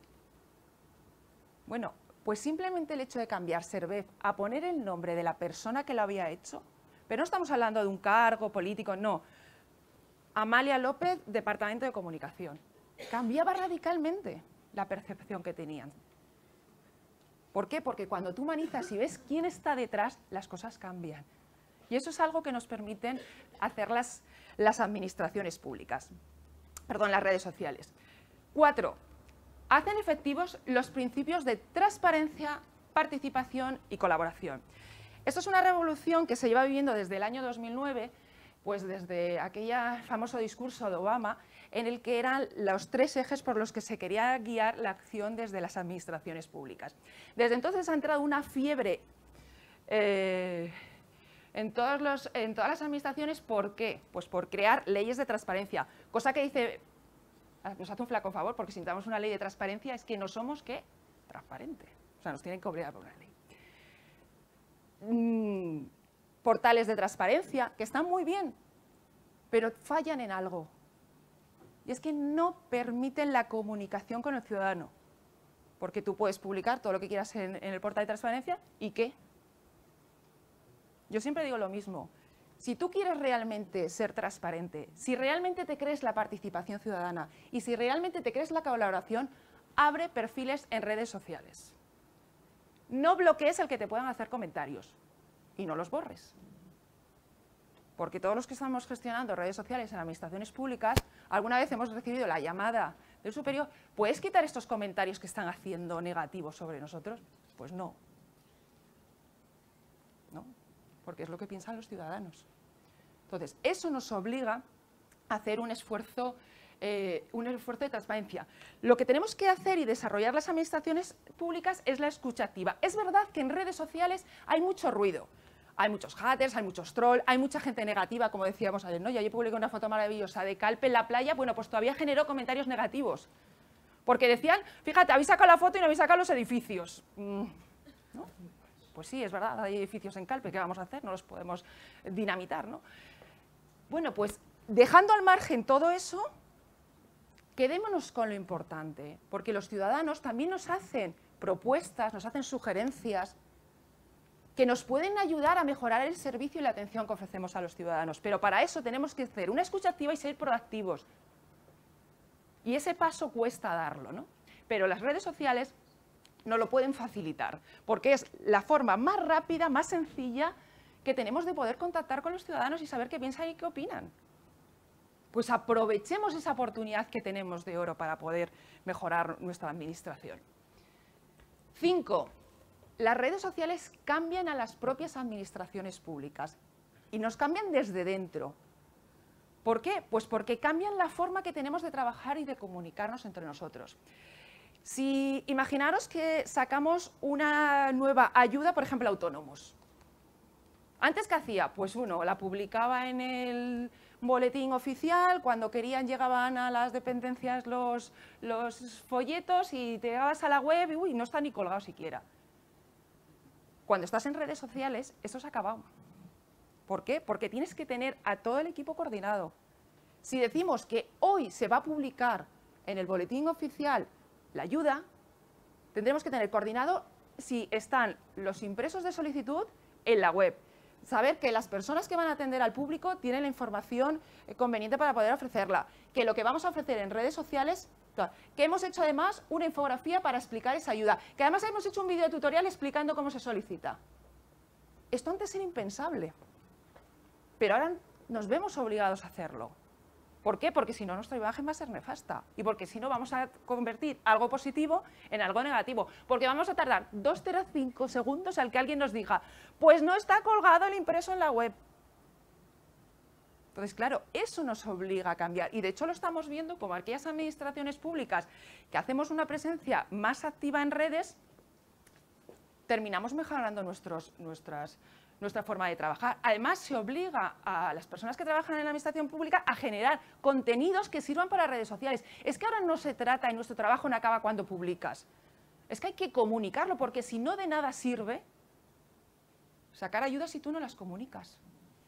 Bueno, pues simplemente el hecho de cambiar SERVEF a poner el nombre de la persona que lo había hecho, pero no estamos hablando de un cargo político, no. Amalia López, Departamento de Comunicación. Cambiaba radicalmente la percepción que tenían. ¿Por qué? Porque cuando tú humanizas y ves quién está detrás, las cosas cambian. Y eso es algo que nos permiten hacer las administraciones públicas. Perdón, las redes sociales. 4. Hacen efectivos los principios de transparencia, participación y colaboración. Esto es una revolución que se lleva viviendo desde el año 2009, pues desde aquel famoso discurso de Obama, en el que eran los 3 ejes por los que se quería guiar la acción desde las administraciones públicas. Desde entonces ha entrado una fiebre en todas las administraciones. ¿Por qué? Pues por crear leyes de transparencia, cosa que dice, nos hace un flaco favor, porque si necesitamos una ley de transparencia es que no somos, ¿qué? Transparente. O sea, nos tienen que obligar por una ley. Portales de transparencia, que están muy bien, pero fallan en algo. Y es que no permiten la comunicación con el ciudadano. Porque tú puedes publicar todo lo que quieras en el portal de transparencia, ¿y qué? Yo siempre digo lo mismo. Si tú quieres realmente ser transparente, si realmente te crees la participación ciudadana y si realmente te crees la colaboración, abre perfiles en redes sociales. No bloquees el que te puedan hacer comentarios y no los borres. Porque todos los que estamos gestionando redes sociales en administraciones públicas, alguna vez hemos recibido la llamada del superior, ¿puedes quitar estos comentarios que están haciendo negativos sobre nosotros? Pues no. ¿No? Porque es lo que piensan los ciudadanos. Entonces, eso nos obliga a hacer un esfuerzo de transparencia. Lo que tenemos que hacer y desarrollar las administraciones públicas es la escucha activa. Es verdad que en redes sociales hay mucho ruido. Hay muchos haters, hay muchos trolls, hay mucha gente negativa, como decíamos ayer, ¿no? Yo ayer publiqué una foto maravillosa de Calpe en la playa, bueno, pues todavía generó comentarios negativos. Porque decían, fíjate, habéis sacado la foto y no habéis sacado los edificios. ¿No? Pues sí, es verdad, hay edificios en Calpe, ¿qué vamos a hacer? No los podemos dinamitar, ¿no? Bueno, pues dejando al margen todo eso, quedémonos con lo importante, porque los ciudadanos también nos hacen propuestas, nos hacen sugerencias que nos pueden ayudar a mejorar el servicio y la atención que ofrecemos a los ciudadanos. Pero para eso tenemos que hacer una escucha activa y ser proactivos. Y ese paso cuesta darlo, ¿no? Pero las redes sociales nos lo pueden facilitar, porque es la forma más rápida, más sencilla que tenemos de poder contactar con los ciudadanos y saber qué piensan y qué opinan. Pues aprovechemos esa oportunidad que tenemos de oro para poder mejorar nuestra administración. 5. Las redes sociales cambian a las propias administraciones públicas y nos cambian desde dentro. ¿Por qué? Pues porque cambian la forma que tenemos de trabajar y de comunicarnos entre nosotros. Si imaginaros que sacamos una nueva ayuda, por ejemplo, a autónomos. ¿Antes qué hacía? Pues uno la publicaba en el boletín oficial, cuando querían llegaban a las dependencias los folletos y te llegabas a la web y uy, no está ni colgado siquiera. Cuando estás en redes sociales, eso se ha acabado. ¿Por qué? Porque tienes que tener a todo el equipo coordinado. Si decimos que hoy se va a publicar en el boletín oficial la ayuda, tendremos que tener coordinado si están los impresos de solicitud en la web, saber que las personas que van a atender al público tienen la información conveniente para poder ofrecerla, que lo que vamos a ofrecer en redes sociales, que hemos hecho además una infografía para explicar esa ayuda, que además hemos hecho un video tutorial explicando cómo se solicita. Esto antes era impensable, pero ahora nos vemos obligados a hacerlo. ¿Por qué? Porque si no, nuestra imagen va a ser nefasta y porque si no vamos a convertir algo positivo en algo negativo, porque vamos a tardar 2,5 segundos al que alguien nos diga, pues no está colgado el impreso en la web. Entonces, claro, eso nos obliga a cambiar y de hecho lo estamos viendo como aquellas administraciones públicas que hacemos una presencia más activa en redes, terminamos mejorando nuestra forma de trabajar. Además, se obliga a las personas que trabajan en la administración pública a generar contenidos que sirvan para redes sociales. Es que ahora no se trata, en nuestro trabajo no acaba cuando publicas. Es que hay que comunicarlo, porque si no, de nada sirve sacar ayudas si tú no las comunicas.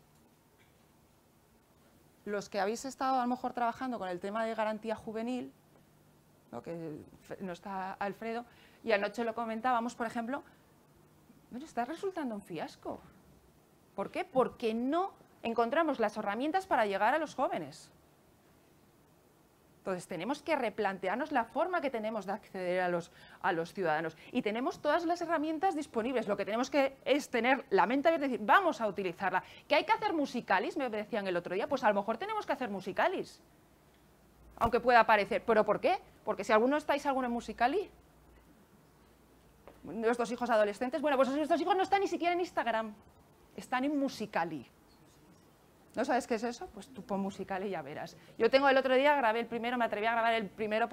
Los que habéis estado a lo mejor trabajando con el tema de garantía juvenil, ¿no? Que no está Alfredo, y anoche lo comentábamos, por ejemplo, bueno, está resultando un fiasco. ¿Por qué? Porque no encontramos las herramientas para llegar a los jóvenes. Entonces tenemos que replantearnos la forma que tenemos de acceder a los ciudadanos. Y tenemos todas las herramientas disponibles. Lo que tenemos que es tener la mente abierta y decir, vamos a utilizarla. ¿Que hay que hacer musicalis? Me decían el otro día. Pues a lo mejor tenemos que hacer musicalis. Aunque pueda parecer. ¿Pero por qué? Porque si alguno estáis en musicali, nuestros hijos adolescentes, bueno, pues nuestros hijos no están ni siquiera en Instagram, están en Musical.ly. ¿No sabes qué es eso? Pues tú pon Musical.ly y ya verás. Yo tengo el otro día, grabé el primero, me atreví a grabar el primero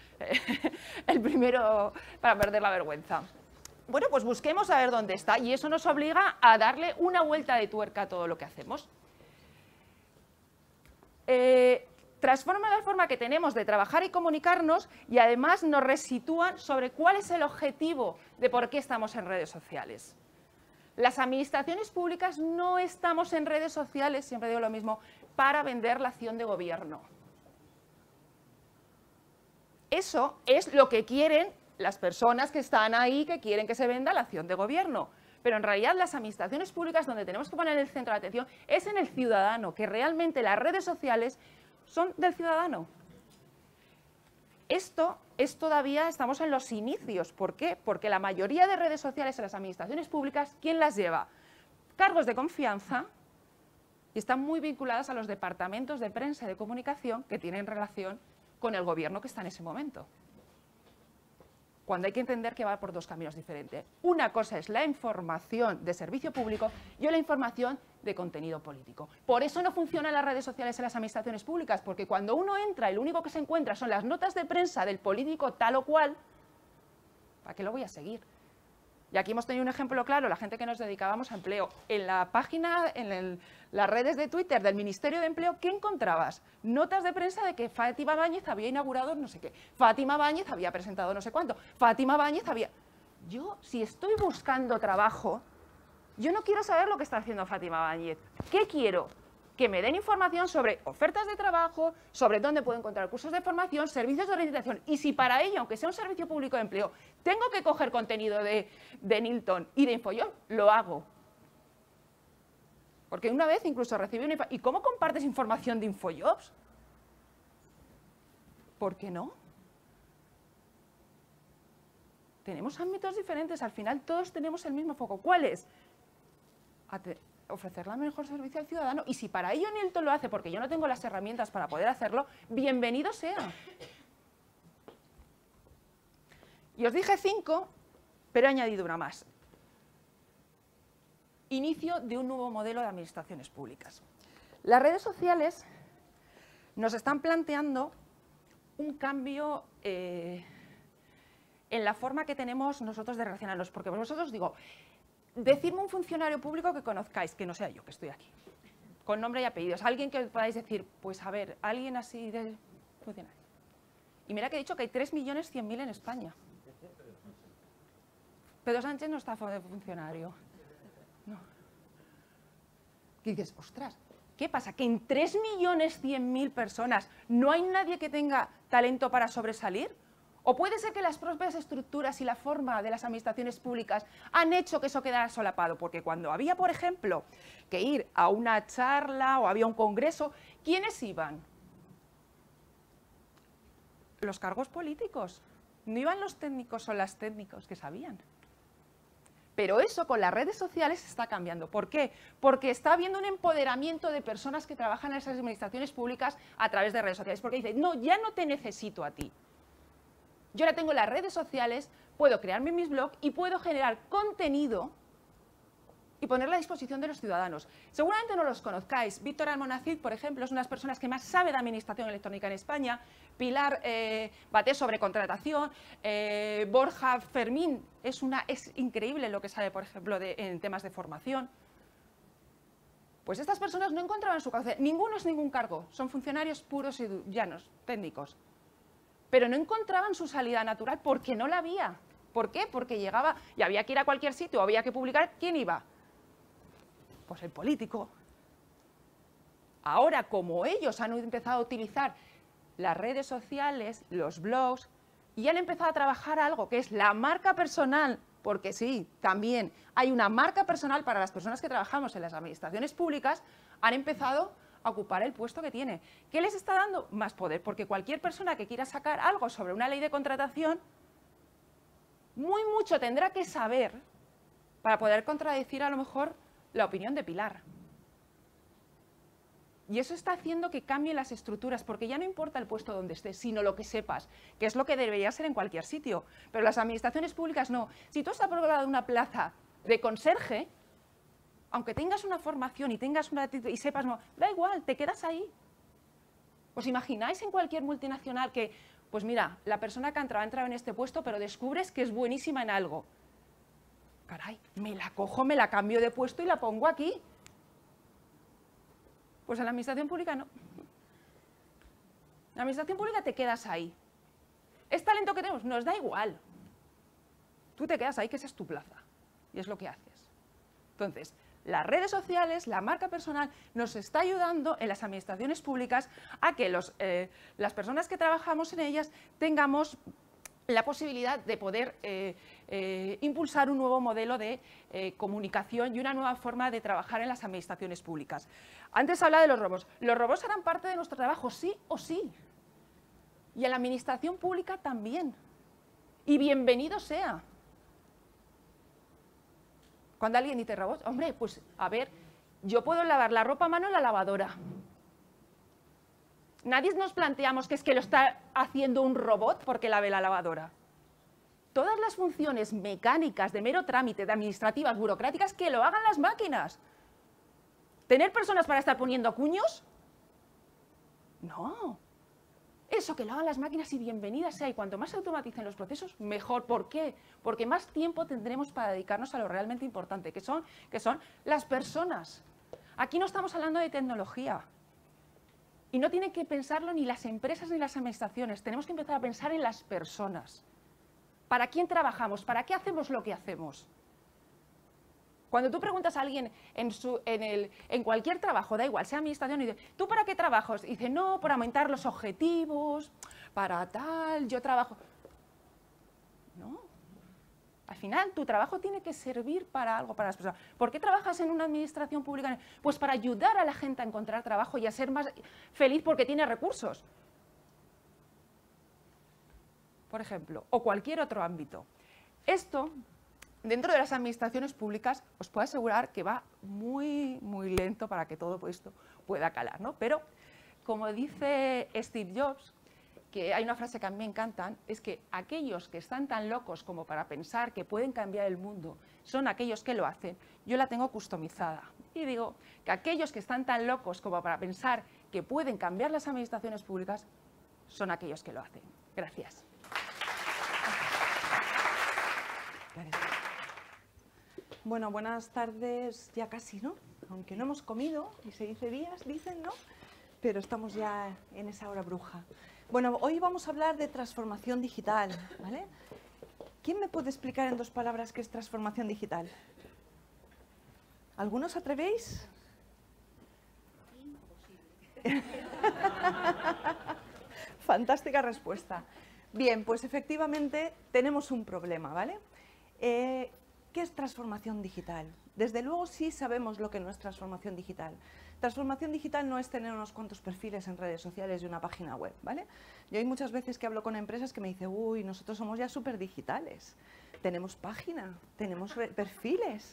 para perder la vergüenza. Bueno, pues busquemos a ver dónde está y eso nos obliga a darle una vuelta de tuerca a todo lo que hacemos. Transforma la forma que tenemos de trabajar y comunicarnos y además nos resitúan sobre cuál es el objetivo de por qué estamos en redes sociales. Las administraciones públicas no estamos en redes sociales, siempre digo lo mismo, para vender la acción de gobierno. Eso es lo que quieren las personas que están ahí, que quieren que se venda la acción de gobierno. Pero en realidad las administraciones públicas donde tenemos que poner el centro de atención es en el ciudadano, que realmente las redes sociales son del ciudadano. Esto es todavía, estamos en los inicios. ¿Por qué? Porque la mayoría de redes sociales en las administraciones públicas, ¿quién las lleva? Cargos de confianza y están muy vinculadas a los departamentos de prensa y de comunicación que tienen relación con el gobierno que está en ese momento. Cuando hay que entender que va por dos caminos diferentes. Una cosa es la información de servicio público y la información de contenido político. Por eso no funcionan las redes sociales en las administraciones públicas, porque cuando uno entra y lo único que se encuentra son las notas de prensa del político tal o cual, ¿para qué lo voy a seguir? Y aquí hemos tenido un ejemplo claro, la gente que nos dedicábamos a empleo. En la página, las redes de Twitter del Ministerio de Empleo, ¿qué encontrabas? Notas de prensa de que Fátima Báñez había inaugurado no sé qué, Fátima Báñez había presentado no sé cuánto, Fátima Báñez había... Yo, si estoy buscando trabajo, yo no quiero saber lo que está haciendo Fátima Báñez. ¿Qué quiero? Que me den información sobre ofertas de trabajo, sobre dónde puedo encontrar cursos de formación, servicios de orientación. Y si para ello, aunque sea un servicio público de empleo, tengo que coger contenido de Nilton y de Infojobs, lo hago. Porque una vez incluso recibí una... ¿Y cómo compartes información de Infojobs? ¿Por qué no? Tenemos ámbitos diferentes, al final todos tenemos el mismo foco. ¿Cuál es? Ofrecer el mejor servicio al ciudadano. Y si para ello Nilton lo hace porque yo no tengo las herramientas para poder hacerlo, bienvenido sea. Y os dije 5, pero he añadido una más. Inicio de un nuevo modelo de administraciones públicas. Las redes sociales nos están planteando un cambio en la forma que tenemos nosotros de relacionarnos. Porque vosotros digo, decidme un funcionario público que conozcáis, que no sea yo, que estoy aquí, con nombre y apellidos. Alguien que podáis decir, pues a ver, alguien así de funcionario. Y mira que he dicho que hay 3.100.000 en España. Pedro Sánchez no está de funcionario. No. Y dices, ostras, ¿qué pasa? ¿Que en 3.100.000 personas no hay nadie que tenga talento para sobresalir? O puede ser que las propias estructuras y la forma de las administraciones públicas han hecho que eso quedara solapado, porque cuando había, por ejemplo, que ir a una charla o había un congreso, ¿quiénes iban? Los cargos políticos. No iban los técnicos o las técnicos que sabían. Pero eso con las redes sociales está cambiando. ¿Por qué? Porque está habiendo un empoderamiento de personas que trabajan en esas administraciones públicas a través de redes sociales. Porque dicen, no, ya no te necesito a ti. Yo ahora tengo las redes sociales, puedo crearme mis blogs y puedo generar contenido y ponerlo a disposición de los ciudadanos. Seguramente no los conozcáis. Víctor Almonacid, por ejemplo, es una de las personas que más sabe de administración electrónica en España. Pilar Baté sobre contratación. Borja Fermín es increíble lo que sabe, por ejemplo, en temas de formación. Pues estas personas no encontraban su cauce. Ninguno es ningún cargo. Son funcionarios puros y llanos, técnicos. Pero no encontraban su salida natural porque no la había. ¿Por qué? Porque llegaba y había que ir a cualquier sitio, había que publicar. ¿Quién iba? Pues el político. Ahora, como ellos han empezado a utilizar las redes sociales, los blogs, y han empezado a trabajar algo que es la marca personal, porque sí, también hay una marca personal para las personas que trabajamos en las administraciones públicas, han empezado a ocupar el puesto que tiene. ¿Qué les está dando? Más poder, porque cualquier persona que quiera sacar algo sobre una ley de contratación, mucho tendrá que saber para poder contradecir a lo mejor la opinión de Pilar. Y eso está haciendo que cambien las estructuras, porque ya no importa el puesto donde estés, sino lo que sepas, que es lo que debería ser en cualquier sitio. Pero las administraciones públicas no. Si tú has aprobado una plaza de conserje, aunque tengas una formación y tengas una y sepas, no, da igual, te quedas ahí. ¿Os imagináis en cualquier multinacional que, pues mira, la persona que ha entrado en este puesto, pero descubres que es buenísima en algo? Caray, me la cojo, me la cambio de puesto y la pongo aquí. Pues en la administración pública no. En la administración pública te quedas ahí. ¿Es talento que tenemos? Nos da igual. Tú te quedas ahí, que esa es tu plaza. Y es lo que haces. Entonces, las redes sociales, la marca personal, nos está ayudando en las administraciones públicas a que las personas que trabajamos en ellas tengamos la posibilidad de poder impulsar un nuevo modelo de comunicación y una nueva forma de trabajar en las administraciones públicas. Antes hablaba de los robots. Los robots harán parte de nuestro trabajo, sí o sí. Y en la administración pública también. Y bienvenido sea. Cuando alguien dice robots, hombre, pues a ver, yo puedo lavar la ropa a mano en la lavadora. Nadie nos planteamos que es que lo está haciendo un robot porque lave la lavadora. Todas las funciones mecánicas, de mero trámite, de administrativas, burocráticas, que lo hagan las máquinas. ¿Tener personas para estar poniendo cuños? No. Eso que lo hagan las máquinas y bienvenida sea. Y cuanto más se automaticen los procesos, mejor. ¿Por qué? Porque más tiempo tendremos para dedicarnos a lo realmente importante, que son las personas. Aquí no estamos hablando de tecnología. Y no tienen que pensarlo ni las empresas ni las administraciones. Tenemos que empezar a pensar en las personas. ¿Para quién trabajamos? ¿Para qué hacemos lo que hacemos? Cuando tú preguntas a alguien en cualquier trabajo, da igual, sea administración, y dice, ¿tú para qué trabajas? Y dice, no, por aumentar los objetivos, para tal, yo trabajo. No. Al final, tu trabajo tiene que servir para algo, para las personas. ¿Por qué trabajas en una administración pública? Pues para ayudar a la gente a encontrar trabajo y a ser más feliz porque tiene recursos. Por ejemplo, o cualquier otro ámbito. Esto, dentro de las administraciones públicas, os puedo asegurar que va muy, muy lento para que todo esto pueda calar, ¿no? Pero, como dice Steve Jobs, que hay una frase que a mí me encanta, es que aquellos que están tan locos como para pensar que pueden cambiar el mundo son aquellos que lo hacen. Yo la tengo customizada y digo que aquellos que están tan locos como para pensar que pueden cambiar las administraciones públicas son aquellos que lo hacen. Gracias. Bueno, buenas tardes, ya casi, ¿no? Aunque no hemos comido, y se dice días, dicen, ¿no? Pero estamos ya en esa hora bruja. Bueno, hoy vamos a hablar de transformación digital, ¿vale? ¿Quién me puede explicar en 2 palabras qué es transformación digital? ¿Algunos atrevéis? Imposible. Fantástica respuesta. Bien, pues efectivamente tenemos un problema, ¿vale? ¿Qué es transformación digital? Desde luego sí sabemos lo que no es transformación digital. Transformación digital no es tener unos cuantos perfiles en redes sociales y una página web, ¿vale? Yo hay muchas veces que hablo con empresas que me dicen, uy, nosotros somos ya súper digitales. Tenemos página, tenemos perfiles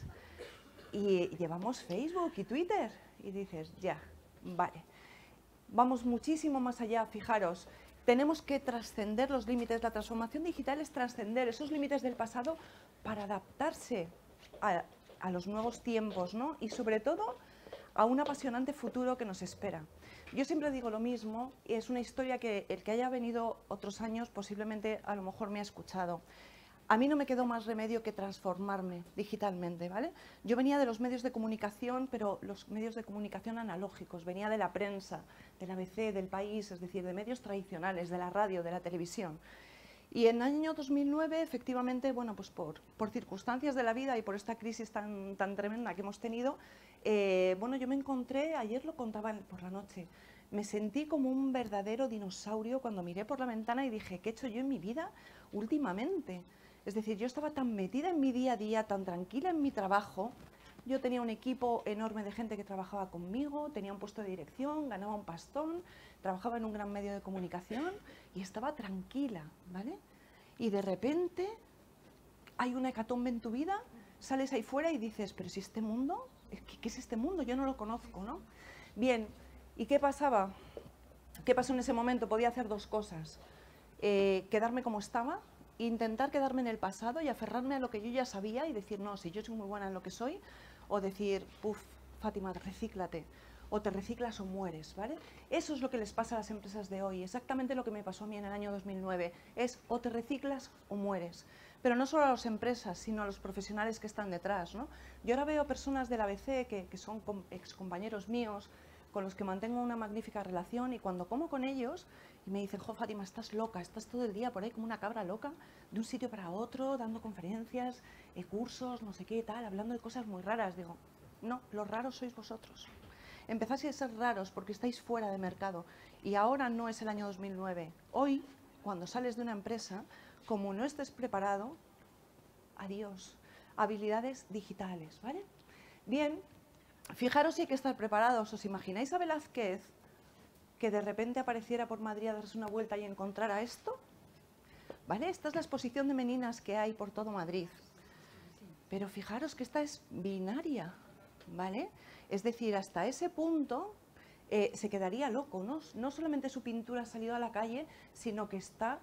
y llevamos Facebook y Twitter. Y dices, ya, vale. Vamos muchísimo más allá, fijaros. Tenemos que trascender los límites. La transformación digital es trascender esos límites del pasado para adaptarse a los nuevos tiempos, ¿no? Y sobre todo a un apasionante futuro que nos espera. Yo siempre digo lo mismo, y es una historia que el que haya venido otros años posiblemente a lo mejor me ha escuchado. A mí no me quedó más remedio que transformarme digitalmente, ¿vale? Yo venía de los medios de comunicación, pero los medios de comunicación analógicos, venía de la prensa, del ABC, del País, es decir, de medios tradicionales, de la radio, de la televisión. Y en el año 2009, efectivamente, bueno, pues por circunstancias de la vida y por esta crisis tan tremenda que hemos tenido, bueno, yo me encontré, ayer lo contaba por la noche, me sentí como un verdadero dinosaurio cuando miré por la ventana y dije, ¿qué he hecho yo en mi vida últimamente? Es decir, yo estaba tan metida en mi día a día, tan tranquila en mi trabajo. Yo tenía un equipo enorme de gente que trabajaba conmigo, tenía un puesto de dirección, ganaba un pastón, trabajaba en un gran medio de comunicación y estaba tranquila, ¿vale? Y de repente hay una hecatombe en tu vida, sales ahí fuera y dices, pero si este mundo, ¿qué es este mundo? Yo no lo conozco, ¿no? Bien, ¿y qué pasaba? ¿Qué pasó en ese momento? Podía hacer dos cosas. Quedarme como estaba, intentar quedarme en el pasado y aferrarme a lo que yo ya sabía y decir, no, si yo soy muy buena en lo que soy, o decir, puf, Fátima, recíclate, o te reciclas o mueres, ¿vale? Eso es lo que les pasa a las empresas de hoy, exactamente lo que me pasó a mí en el año 2009, es o te reciclas o mueres. Pero no solo a las empresas, sino a los profesionales que están detrás, ¿no? Yo ahora veo personas del ABC que son excompañeros míos, con los que mantengo una magnífica relación, y cuando como con ellos y me dicen, jo, Fátima, estás loca, estás todo el día por ahí como una cabra loca, de un sitio para otro, dando conferencias, cursos, no sé qué, tal, hablando de cosas muy raras. Digo, no, los raros sois vosotros. Empezáis a ser raros porque estáis fuera de mercado. Y ahora no es el año 2009. Hoy, cuando sales de una empresa, como no estés preparado, adiós. Habilidades digitales, ¿vale? Bien, fijaros si hay que estar preparados. ¿Os imagináis a Velázquez que de repente apareciera por Madrid a darse una vuelta y encontrara esto? ¿Vale? Esta es la exposición de meninas que hay por todo Madrid. Pero fijaros que esta es binaria, ¿vale? Es decir, hasta ese punto se quedaría loco, ¿no? No solamente su pintura ha salido a la calle, sino que está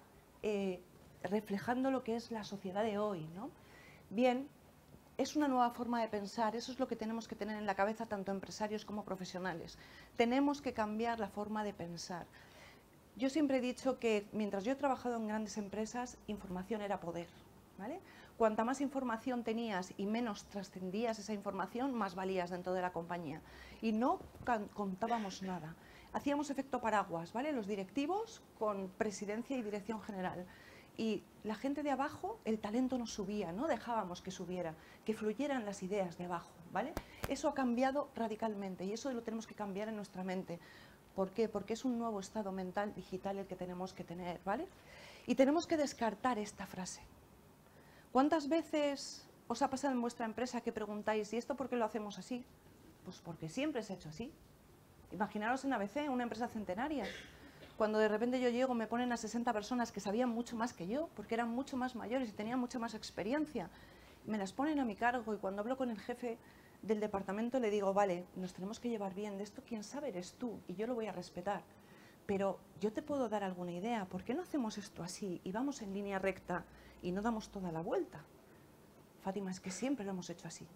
reflejando lo que es la sociedad de hoy, ¿no? Bien, es una nueva forma de pensar, eso es lo que tenemos que tener en la cabeza tanto empresarios como profesionales. Tenemos que cambiar la forma de pensar. Yo siempre he dicho que mientras yo he trabajado en grandes empresas, información era poder, ¿vale? Cuanta más información tenías y menos trascendías esa información, más valías dentro de la compañía. Y no contábamos nada. Hacíamos efecto paraguas, ¿vale? Los directivos con presidencia y dirección general. Y la gente de abajo, el talento no subía, no dejábamos que subiera, que fluyeran las ideas de abajo, ¿vale? Eso ha cambiado radicalmente y eso lo tenemos que cambiar en nuestra mente. ¿Por qué? Porque es un nuevo estado mental digital el que tenemos que tener, ¿vale? Y tenemos que descartar esta frase. ¿Cuántas veces os ha pasado en vuestra empresa que preguntáis, ¿y esto por qué lo hacemos así? Pues porque siempre se ha hecho así. Imaginaros en ABC, una empresa centenaria. Cuando de repente yo llego, me ponen a 60 personas que sabían mucho más que yo, porque eran mucho más mayores y tenían mucha más experiencia. Me las ponen a mi cargo y cuando hablo con el jefe del departamento le digo, vale, nos tenemos que llevar bien, de esto quien sabe eres tú y yo lo voy a respetar. Pero yo te puedo dar alguna idea, ¿por qué no hacemos esto así y vamos en línea recta y no damos toda la vuelta? Fátima, es que siempre lo hemos hecho así.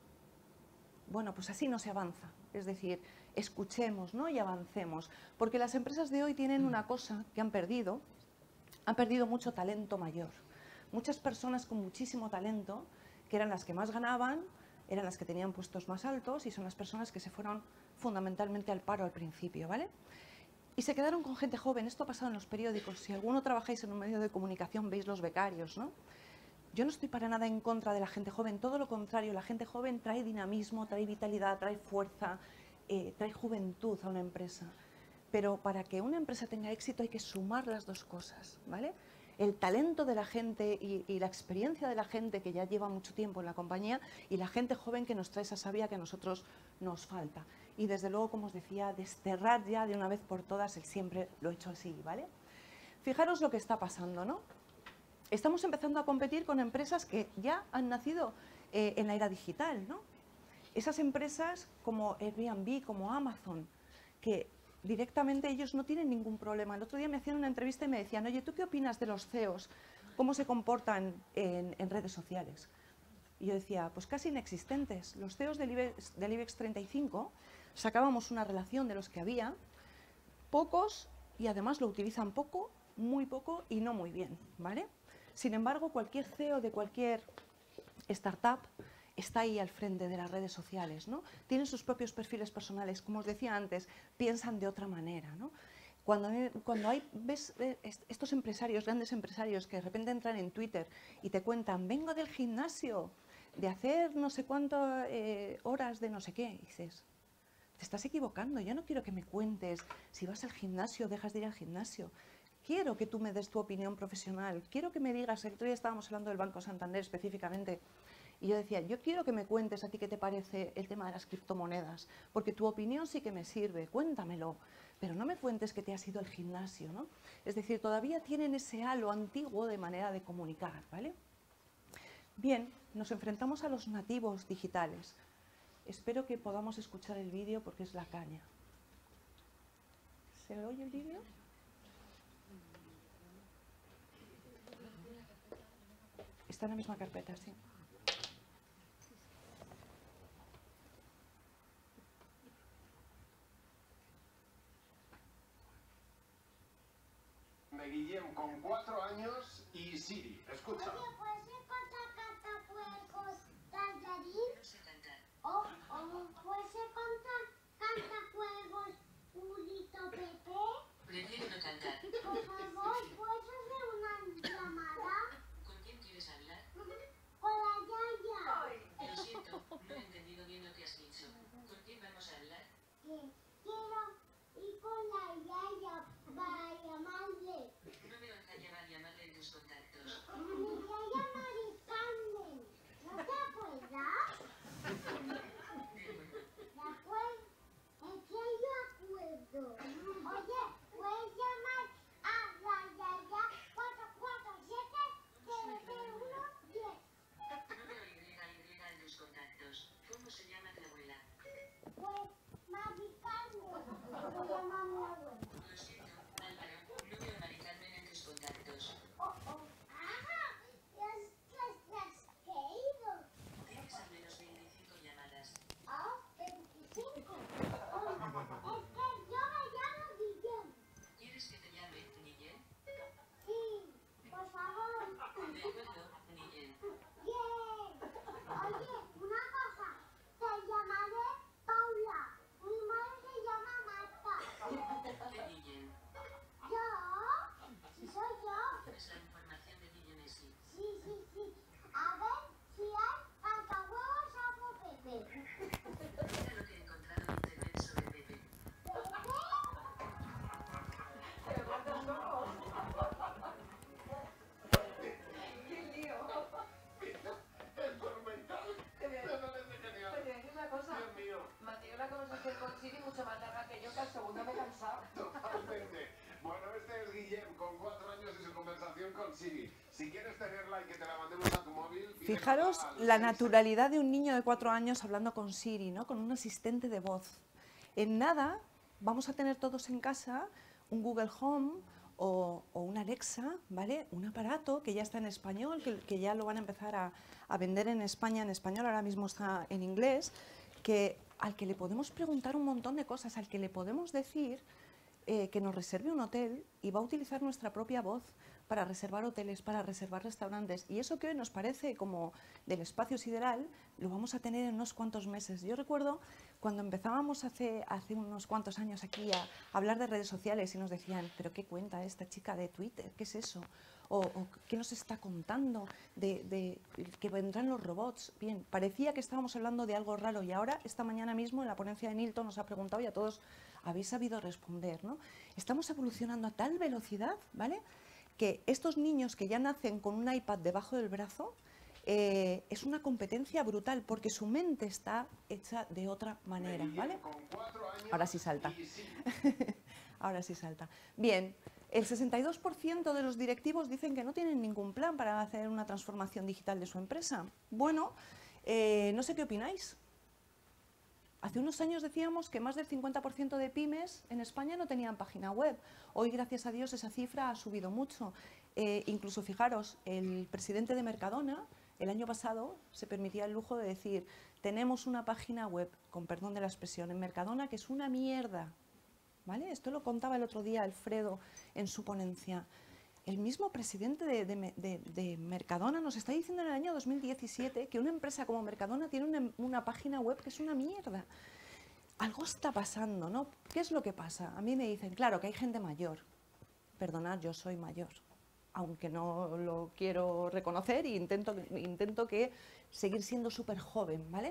Bueno, pues así no se avanza. Es decir, escuchemos, ¿no? Y avancemos. Porque las empresas de hoy tienen una cosa que han perdido mucho talento mayor. Muchas personas con muchísimo talento, que eran las que más ganaban, eran las que tenían puestos más altos y son las personas que se fueron fundamentalmente al paro al principio, ¿vale? Y se quedaron con gente joven. Esto ha pasado en los periódicos. Si alguno trabajáis en un medio de comunicación, veis los becarios, ¿no? Yo no estoy para nada en contra de la gente joven, todo lo contrario, la gente joven trae dinamismo, trae vitalidad, trae fuerza, trae juventud a una empresa. Pero para que una empresa tenga éxito hay que sumar las dos cosas, ¿vale? el talento de la gente y la experiencia de la gente que ya lleva mucho tiempo en la compañía y la gente joven que nos trae esa savia que a nosotros nos falta. Y desde luego, como os decía, desterrar ya de una vez por todas el siempre lo he hecho así, ¿vale? Fijaros lo que está pasando, ¿no? Estamos empezando a competir con empresas que ya han nacido en la era digital, ¿no? Esas empresas como Airbnb, como Amazon, que directamente ellos no tienen ningún problema. El otro día me hacían una entrevista y me decían, oye, ¿tú qué opinas de los CEOs? ¿Cómo se comportan en redes sociales? Y yo decía, pues casi inexistentes. Los CEOs del IBEX 35 sacábamos una relación de los que había, pocos, y además lo utilizan poco, muy poco y no muy bien, ¿vale? Sin embargo, cualquier CEO de cualquier startup está ahí al frente de las redes sociales, ¿no? Tienen sus propios perfiles personales, como os decía antes, piensan de otra manera, ¿no? Cuando ves estos empresarios, grandes empresarios, que de repente entran en Twitter y te cuentan, vengo del gimnasio, de hacer no sé cuántas horas de no sé qué, y dices, te estás equivocando, yo no quiero que me cuentes si vas al gimnasio o dejas de ir al gimnasio. Quiero que tú me des tu opinión profesional, quiero que me digas, el otro día estábamos hablando del Banco Santander específicamente, y yo decía, yo quiero que me cuentes a ti qué te parece el tema de las criptomonedas, porque tu opinión sí que me sirve, cuéntamelo, pero no me cuentes que te has ido al gimnasio, ¿no? Es decir, todavía tienen ese halo antiguo de manera de comunicar, ¿vale? Bien, nos enfrentamos a los nativos digitales. Espero que podamos escuchar el vídeo porque es la caña. ¿Se oye el vídeo? Está en la misma carpeta, sí. De Guillem con 4 años y Siri. Escucha. Oye, ¿puedes contar cantajuegos tallarín? No sé cantar. ¿Puedes contar cantajuegos Pulito Pepe? Prefiero no cantar. Por favor, ¿puedes hacer una llamada? ¿Con quién quieres hablar? Con la Yaya. Lo siento, no he entendido bien lo que has dicho. ¿Con quién vamos a hablar? Quiero ir con la Yaya para llamarle. No veo a Yaya para llamarle en tus contactos. A mi Yaya Mari Carmen. ¿No te acuerdas? ¿De acuerdo? ¿En qué yo acuerdo? Oye, ¿puedes llamar a la Yaya 447-001-10? No veo a Y en tus contactos. ¿Cómo se llama tu abuela? Pues, Mari Carmen. Se llama mi abuela. Lo siento, Álvaro, no veo a Mari Carmen en tus contactos. ¡Ajá! Es que te has caído. Tienes al menos 25 llamadas. 25. Es que yo me llamo Guillem. ¿Quieres que te llame Guillem? Sí, por favor. De acuerdo, Guillem. Bien. Oye, una cosa. Te llamaré Paula. Mi madre se llama Marta. ¿Qué Guillem? ¿Yo? Sí, soy yo. Es la información de Guillem Messi. Sí. A ver si hay cantahuevos a Pepe. Mira lo que he encontrado en internet sobre Pepe. ¡Qué lío! Oye, es una cosa. Dios mío. Mantengo una conversación con Siri mucho más larga que yo, que al segundo me he cansado. Totalmente. Bueno, este es Guillem con 4 años y su conversación con Siri. Si quieres tenerla y que te la mandemos a tu móvil... Fijaros la naturalidad de un niño de 4 años hablando con Siri, ¿no? Con un asistente de voz. En nada vamos a tener todos en casa un Google Home o un Alexa, ¿vale? Un aparato que ya está en español, que ya lo van a empezar a vender en España en español, ahora mismo está en inglés, al que le podemos preguntar un montón de cosas, al que le podemos decir que nos reserve un hotel y va a utilizar nuestra propia voz para reservar hoteles, para reservar restaurantes. Y eso que hoy nos parece como del espacio sideral, lo vamos a tener en unos cuantos meses. Yo recuerdo cuando empezábamos hace unos cuantos años aquí a hablar de redes sociales y nos decían, ¿pero qué cuenta esta chica de Twitter? ¿Qué es eso? O ¿qué nos está contando de que vendrán los robots? Bien, parecía que estábamos hablando de algo raro y ahora, esta mañana mismo, en la ponencia de Nilton nos ha preguntado y a todos habéis sabido responder, ¿no? Estamos evolucionando a tal velocidad, ¿vale?, que estos niños que ya nacen con un iPad debajo del brazo, es una competencia brutal porque su mente está hecha de otra manera, ¿vale? Ahora sí salta. Ahora sí salta. Bien, el 62% de los directivos dicen que no tienen ningún plan para hacer una transformación digital de su empresa. Bueno, no sé qué opináis. Hace unos años decíamos que más del 50% de pymes en España no tenían página web. Hoy, gracias a Dios, esa cifra ha subido mucho. Incluso, fijaros, el presidente de Mercadona, el año pasado, se permitía el lujo de decir: tenemos una página web, con perdón de la expresión, en Mercadona, que es una mierda. ¿Vale? Esto lo contaba el otro día Alfredo en su ponencia. El mismo presidente de Mercadona nos está diciendo en el año 2017 que una empresa como Mercadona tiene una página web que es una mierda. Algo está pasando, ¿no? ¿Qué es lo que pasa? A mí me dicen, claro, que hay gente mayor. Perdonad, yo soy mayor, aunque no lo quiero reconocer e intento que seguir siendo súper joven, ¿vale?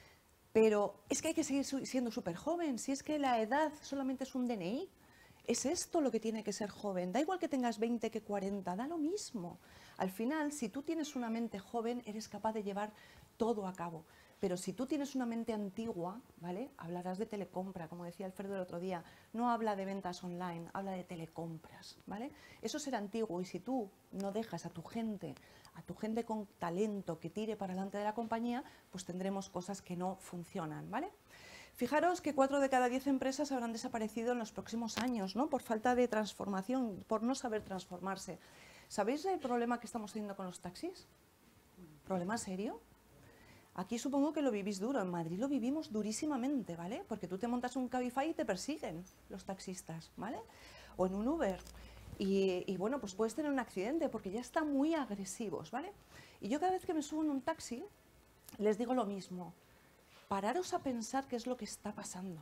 Pero es que hay que seguir siendo súper joven, si es que la edad solamente es un DNI. Es esto lo que tiene que ser joven. Da igual que tengas 20 que 40, da lo mismo. Al final, si tú tienes una mente joven, eres capaz de llevar todo a cabo. Pero si tú tienes una mente antigua, ¿vale? Hablarás de telecompra, como decía Alfredo el otro día. No habla de ventas online, habla de telecompras, ¿vale? Eso será antiguo, y si tú no dejas a tu gente con talento que tire para adelante de la compañía, pues tendremos cosas que no funcionan, ¿vale? Fijaros que 4 de cada 10 empresas habrán desaparecido en los próximos años, ¿no? Por falta de transformación, por no saber transformarse. ¿Sabéis el problema que estamos teniendo con los taxis? ¿Problema serio? Aquí supongo que lo vivís duro, en Madrid lo vivimos durísimamente, ¿vale? Porque tú te montas un Cabify y te persiguen los taxistas, ¿vale? O en un Uber. Y bueno, pues puedes tener un accidente porque ya están muy agresivos, ¿vale? Y yo cada vez que me subo en un taxi les digo lo mismo. Pararos a pensar qué es lo que está pasando.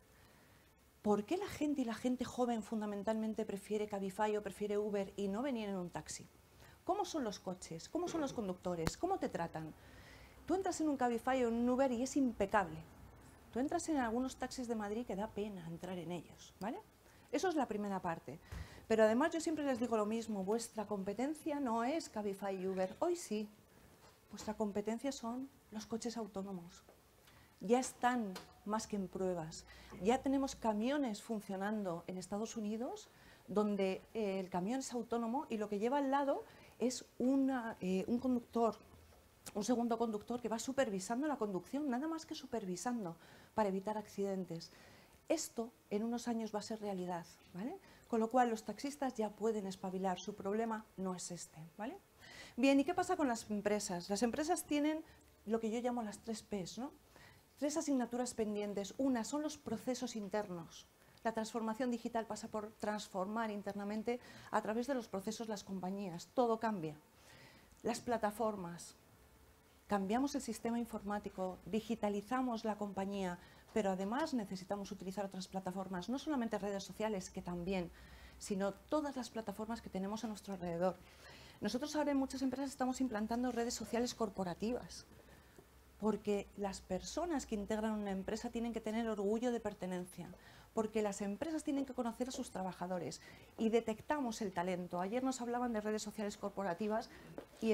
¿Por qué la gente joven fundamentalmente prefiere Cabify o prefiere Uber y no venir en un taxi? ¿Cómo son los coches? ¿Cómo son los conductores? ¿Cómo te tratan? Tú entras en un Cabify o en un Uber y es impecable. Tú entras en algunos taxis de Madrid que da pena entrar en ellos, ¿vale? Eso es la primera parte. Pero además yo siempre les digo lo mismo, vuestra competencia no es Cabify y Uber, hoy sí. Vuestra competencia son los coches autónomos. Ya están más que en pruebas. Ya tenemos camiones funcionando en Estados Unidos donde el camión es autónomo y lo que lleva al lado es un conductor, un segundo conductor que va supervisando la conducción, nada más que supervisando para evitar accidentes. Esto en unos años va a ser realidad, ¿vale? Con lo cual los taxistas ya pueden espabilar, su problema no es este, ¿vale? Bien, ¿y qué pasa con las empresas? Las empresas tienen lo que yo llamo las 3 Ps, ¿no? 3 asignaturas pendientes. Una son los procesos internos. La transformación digital pasa por transformar internamente a través de los procesos las compañías. Todo cambia. Las plataformas. Cambiamos el sistema informático, digitalizamos la compañía, pero además necesitamos utilizar otras plataformas, no solamente redes sociales, que también, sino todas las plataformas que tenemos a nuestro alrededor. Nosotros ahora en muchas empresas estamos implantando redes sociales corporativas, porque las personas que integran una empresa tienen que tener orgullo de pertenencia, porque las empresas tienen que conocer a sus trabajadores y detectamos el talento. Ayer nos hablaban de redes sociales corporativas y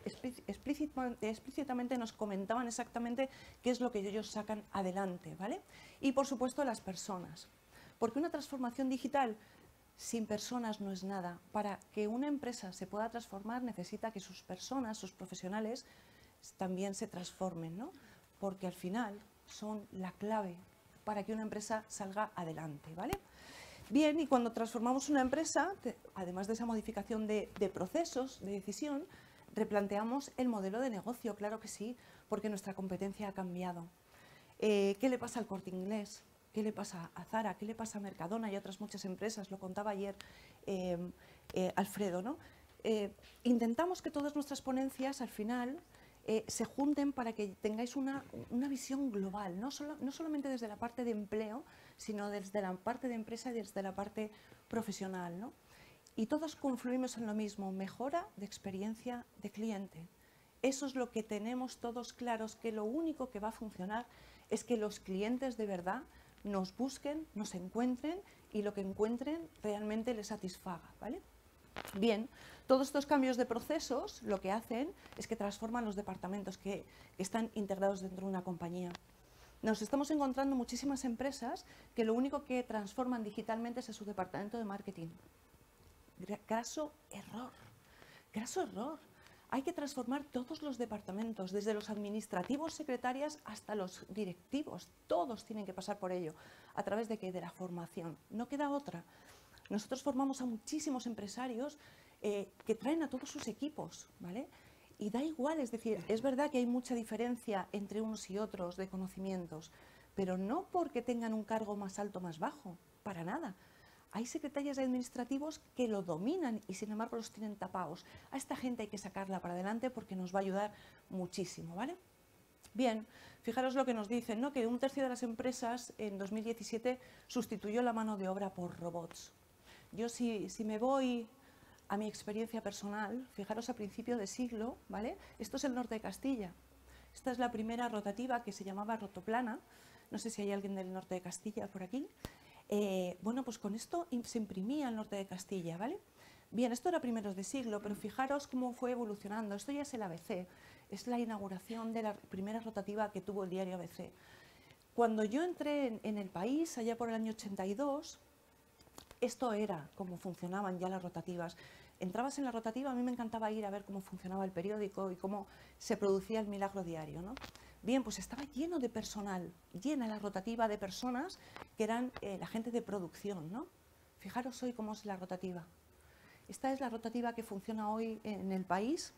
explícitamente nos comentaban exactamente qué es lo que ellos sacan adelante, ¿vale? Y por supuesto las personas, porque una transformación digital sin personas no es nada. Para que una empresa se pueda transformar necesita que sus personas, sus profesionales, también se transformen, ¿no? Porque al final son la clave para que una empresa salga adelante, ¿vale? Bien, y cuando transformamos una empresa, además de esa modificación de procesos, de decisión, replanteamos el modelo de negocio, claro que sí, porque nuestra competencia ha cambiado. ¿Qué le pasa al Corte Inglés? ¿Qué le pasa a Zara? ¿Qué le pasa a Mercadona y otras muchas empresas? Lo contaba ayer Alfredo, ¿no? Intentamos que todas nuestras ponencias al final se junten para que tengáis una visión global, no solamente desde la parte de empleo, sino desde la parte de empresa y desde la parte profesional, ¿no? Y todos confluimos en lo mismo, mejora de experiencia de cliente. Eso es lo que tenemos todos claros, que lo único que va a funcionar es que los clientes de verdad nos busquen, nos encuentren y lo que encuentren realmente les satisfaga, ¿vale? Bien, todos estos cambios de procesos lo que hacen es que transforman los departamentos que están integrados dentro de una compañía. Nos estamos encontrando muchísimas empresas que lo único que transforman digitalmente es a su departamento de marketing. Graso error, graso error. Hay que transformar todos los departamentos, desde los administrativos, secretarias, hasta los directivos. Todos tienen que pasar por ello. ¿A través de qué? De la formación. No queda otra. Nosotros formamos a muchísimos empresarios que traen a todos sus equipos, ¿vale? Y da igual, es decir, es verdad que hay mucha diferencia entre unos y otros de conocimientos, pero no porque tengan un cargo más alto o más bajo, para nada. Hay secretarias administrativos que lo dominan y sin embargo los tienen tapados. A esta gente hay que sacarla para adelante porque nos va a ayudar muchísimo, ¿vale? Bien, fijaros lo que nos dicen, ¿no? Que 1/3 de las empresas en 2017 sustituyó la mano de obra por robots. Yo si me voy a mi experiencia personal, fijaros a principio de siglo, ¿vale? Esto es el norte de Castilla. Esta es la primera rotativa que se llamaba rotoplana. No sé si hay alguien del norte de Castilla por aquí. Bueno, pues con esto se imprimía el norte de Castilla, ¿vale? Bien, esto era primeros de siglo, pero fijaros cómo fue evolucionando. Esto ya es el ABC, es la inauguración de la primera rotativa que tuvo el diario ABC. Cuando yo entré en el país, allá por el año 82, esto era cómo funcionaban ya las rotativas. Entrabas en la rotativa, a mí me encantaba ir a ver cómo funcionaba el periódico y cómo se producía el milagro diario, ¿no? Bien, pues estaba lleno de personal, llena la rotativa de personas que eran la gente de producción, ¿no? Fijaros hoy cómo es la rotativa. Esta es la rotativa que funciona hoy en el país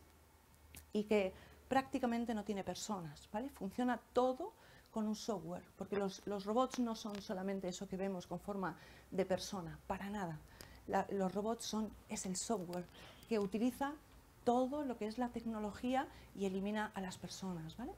y que prácticamente no tiene personas, ¿vale? Funciona todo con un software, porque los robots no son solamente eso que vemos con forma de persona, para nada. Los robots es el software que utiliza todo lo que es la tecnología y elimina a las personas, ¿vale?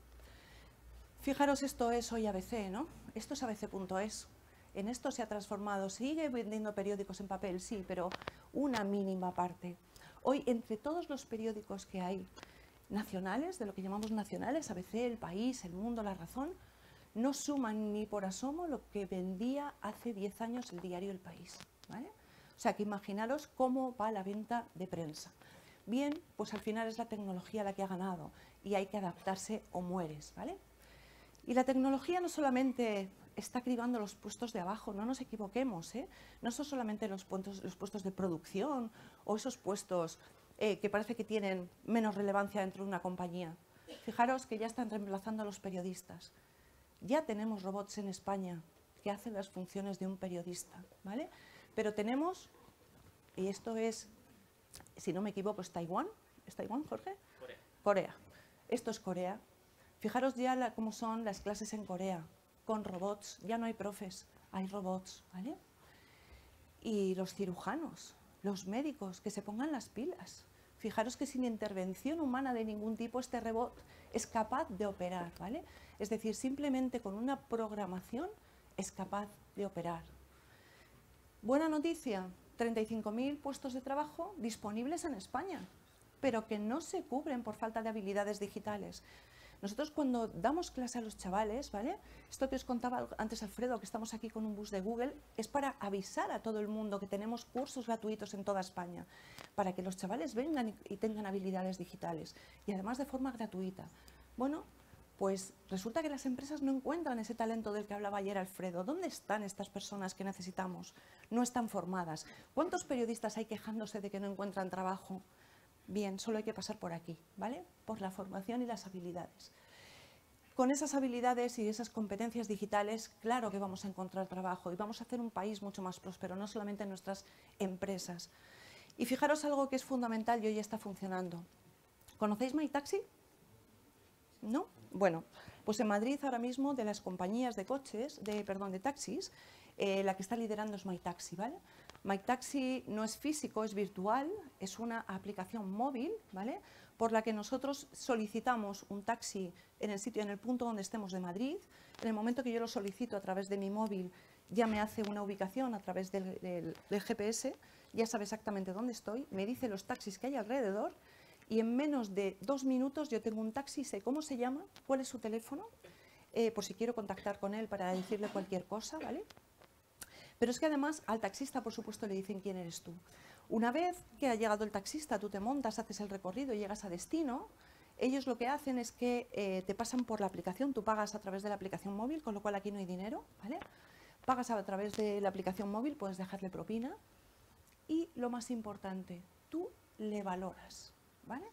Fijaros, esto es hoy ABC, ¿no? Esto es abc.es. En esto se ha transformado. Sigue vendiendo periódicos en papel, sí, pero una mínima parte. Hoy, entre todos los periódicos que hay nacionales, de lo que llamamos nacionales, ABC, El País, El Mundo, La Razón, no suman ni por asomo lo que vendía hace 10 años el diario El País, ¿vale? O sea, que imaginaros cómo va la venta de prensa. Bien, pues al final es la tecnología la que ha ganado y hay que adaptarse o mueres, ¿vale? Y la tecnología no solamente está cribando los puestos de abajo, no nos equivoquemos, ¿eh? No son solamente los puestos de producción o esos puestos que parece que tienen menos relevancia dentro de una compañía. Fijaros que ya están reemplazando a los periodistas. Ya tenemos robots en España que hacen las funciones de un periodista, ¿vale? Pero tenemos, y esto es, si no me equivoco, es Taiwán. ¿Es Taiwán, Jorge? Corea. Corea. Esto es Corea. Fijaros ya cómo son las clases en Corea, con robots. Ya no hay profes, hay robots, ¿vale? Y los cirujanos, los médicos, que se pongan las pilas. Fijaros que sin intervención humana de ningún tipo este robot es capaz de operar, ¿vale? Es decir, simplemente con una programación es capaz de operar. Buena noticia, 35.000 puestos de trabajo disponibles en España, pero que no se cubren por falta de habilidades digitales. Nosotros cuando damos clase a los chavales, ¿vale? Esto que os contaba antes Alfredo, que estamos aquí con un bus de Google, es para avisar a todo el mundo que tenemos cursos gratuitos en toda España, para que los chavales vengan y tengan habilidades digitales, y además de forma gratuita. Bueno, pues resulta que las empresas no encuentran ese talento del que hablaba ayer Alfredo. ¿Dónde están estas personas que necesitamos? No están formadas. ¿Cuántos periodistas hay quejándose de que no encuentran trabajo? Bien, solo hay que pasar por aquí, ¿vale? Por la formación y las habilidades. Con esas habilidades y esas competencias digitales, claro que vamos a encontrar trabajo y vamos a hacer un país mucho más próspero, no solamente en nuestras empresas. Y fijaros algo que es fundamental y hoy está funcionando. ¿Conocéis MyTaxi? ¿No? Bueno, pues en Madrid ahora mismo de las compañías de de taxis, la que está liderando es MyTaxi, ¿vale? MyTaxi no es físico, es virtual, es una aplicación móvil, ¿vale? Por la que nosotros solicitamos un taxi en el punto donde estemos de Madrid. En el momento que yo lo solicito a través de mi móvil, ya me hace una ubicación a través del GPS, ya sabe exactamente dónde estoy, me dice los taxis que hay alrededor y en menos de 2 minutos yo tengo un taxi, sé cómo se llama, cuál es su teléfono, por si quiero contactar con él para decirle cualquier cosa, ¿vale? Pero es que además al taxista, por supuesto, le dicen quién eres tú. Una vez que ha llegado el taxista, tú te montas, haces el recorrido y llegas a destino, ellos lo que hacen es que te pasan por la aplicación, tú pagas a través de la aplicación móvil, con lo cual aquí no hay dinero, ¿vale? Pagas a través de la aplicación móvil, puedes dejarle propina y lo más importante, tú le valoras, ¿vale?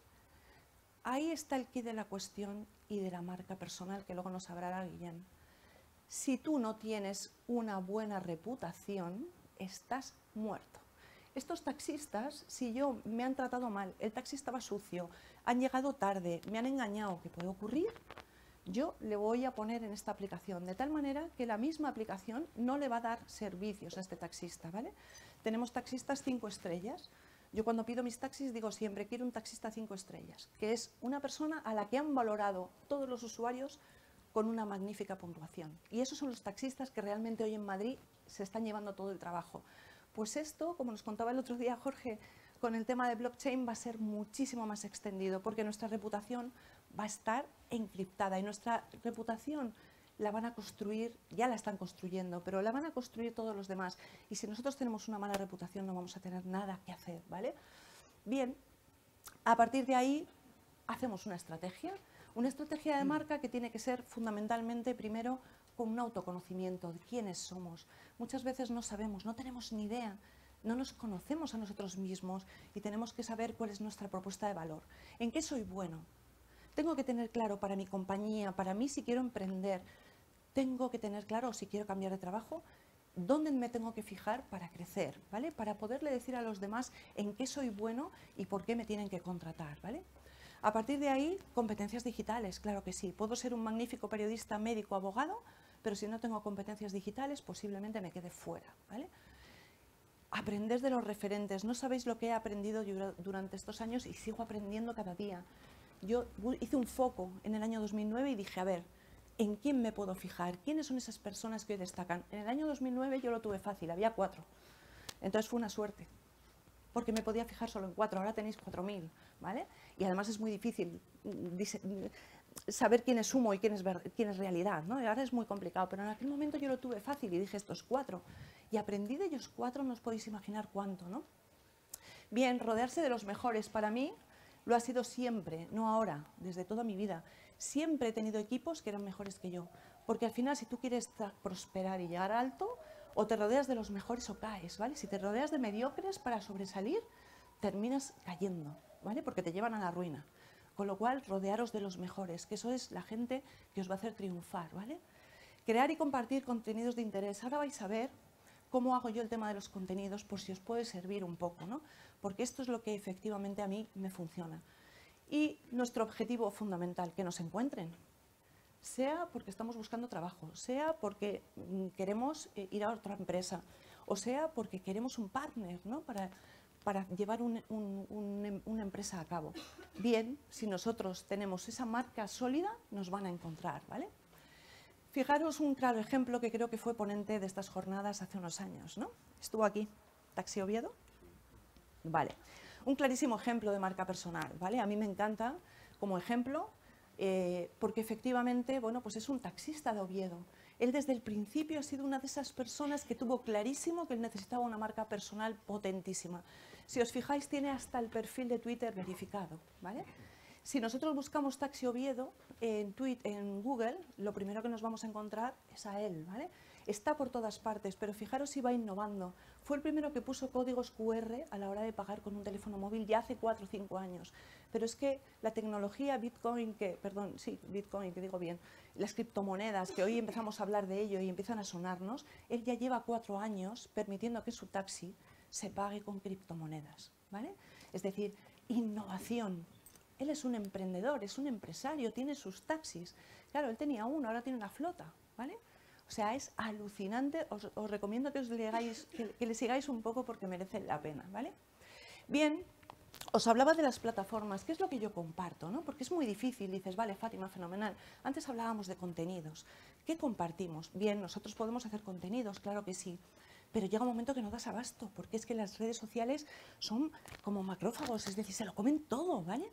Ahí está el quid de la cuestión y de la marca personal, que luego nos hablará Guillem. Si tú no tienes una buena reputación, estás muerto. Estos taxistas, si me han tratado mal, el taxi estaba sucio, han llegado tarde, me han engañado, ¿qué puede ocurrir? Yo le voy a poner en esta aplicación, de tal manera que la misma aplicación no le va a dar servicios a este taxista, ¿vale? Tenemos taxistas 5 estrellas. Yo cuando pido mis taxis digo siempre, quiero un taxista 5 estrellas, que es una persona a la que han valorado todos los usuarios con una magnífica puntuación. Y esos son los taxistas que realmente hoy en Madrid se están llevando todo el trabajo. Pues esto, como nos contaba el otro día Jorge, con el tema de blockchain va a ser muchísimo más extendido, porque nuestra reputación va a estar encriptada y nuestra reputación la van a construir, ya la están construyendo, pero la van a construir todos los demás. Y si nosotros tenemos una mala reputación no vamos a tener nada que hacer, ¿vale? Bien, a partir de ahí hacemos una estrategia de marca que tiene que ser fundamentalmente, primero, con un autoconocimiento de quiénes somos. Muchas veces no sabemos, no tenemos ni idea, no nos conocemos a nosotros mismos y tenemos que saber cuál es nuestra propuesta de valor. ¿En qué soy bueno? Tengo que tener claro para mi compañía, para mí si quiero emprender, tengo que tener claro si quiero cambiar de trabajo, dónde me tengo que fijar para crecer, ¿vale? Para poderle decir a los demás en qué soy bueno y por qué me tienen que contratar, ¿vale? A partir de ahí, competencias digitales, claro que sí. Puedo ser un magnífico periodista, médico, abogado, pero si no tengo competencias digitales, posiblemente me quede fuera, ¿vale? Aprender de los referentes. No sabéis lo que he aprendido durante estos años y sigo aprendiendo cada día. Yo hice un foco en el año 2009 y dije, a ver, ¿en quién me puedo fijar? ¿Quiénes son esas personas que hoy destacan? En el año 2009 yo lo tuve fácil, había 4. Entonces fue una suerte, porque me podía fijar solo en 4, ahora tenéis 4.000, ¿vale? Y además es muy difícil saber quién es humo y quién es realidad, ¿no? Y ahora es muy complicado, pero en aquel momento yo lo tuve fácil y dije estos 4. Y aprendí de ellos 4, no os podéis imaginar cuánto, ¿no? Bien, rodearse de los mejores para mí lo ha sido siempre, no ahora, desde toda mi vida. Siempre he tenido equipos que eran mejores que yo, porque al final si tú quieres prosperar y llegar alto, o te rodeas de los mejores o caes, ¿vale? Si te rodeas de mediocres para sobresalir, terminas cayendo, ¿vale? Porque te llevan a la ruina. Con lo cual, rodearos de los mejores, que eso es la gente que os va a hacer triunfar, ¿vale? Crear y compartir contenidos de interés. Ahora vais a ver cómo hago yo el tema de los contenidos, por si os puede servir un poco, ¿no? Porque esto es lo que efectivamente a mí me funciona. Y nuestro objetivo fundamental, que nos encuentren, sea porque estamos buscando trabajo, sea porque queremos ir a otra empresa, o sea porque queremos un partner, ¿no? para llevar una empresa a cabo. Bien, si nosotros tenemos esa marca sólida, nos van a encontrar, ¿vale? Fijaros un claro ejemplo que creo que fue ponente de estas jornadas hace unos años, ¿no? Estuvo aquí, Taxi Oviedo. Vale. Un clarísimo ejemplo de marca personal, ¿vale? A mí me encanta como ejemplo porque efectivamente, bueno, pues es un taxista de Oviedo. Él desde el principio ha sido una de esas personas que tuvo clarísimo que él necesitaba una marca personal potentísima. Si os fijáis, tiene hasta el perfil de Twitter verificado, ¿vale? Si nosotros buscamos Taxi Oviedo en Google, lo primero que nos vamos a encontrar es a él, ¿vale? Está por todas partes, pero fijaros si va innovando. Fue el primero que puso códigos QR a la hora de pagar con un teléfono móvil ya hace 4 o 5 años. Pero es que la tecnología Bitcoin, Bitcoin, que digo bien, las criptomonedas, que hoy empezamos a hablar de ello y empiezan a sonarnos, él ya lleva 4 años permitiendo que su taxi se pague con criptomonedas, ¿vale? Es decir, innovación. Él es un emprendedor, es un empresario, tiene sus taxis. Claro, él tenía uno, ahora tiene una flota, ¿vale? O sea, es alucinante, os recomiendo que le sigáis un poco porque merece la pena, ¿vale? Bien, os hablaba de las plataformas, ¿qué es lo que yo comparto, ¿no? Porque es muy difícil, dices, vale, Fátima, fenomenal. Antes hablábamos de contenidos, ¿qué compartimos? Bien, nosotros podemos hacer contenidos, claro que sí, pero llega un momento que no das abasto, porque es que las redes sociales son como macrófagos, es decir, se lo comen todo, ¿vale?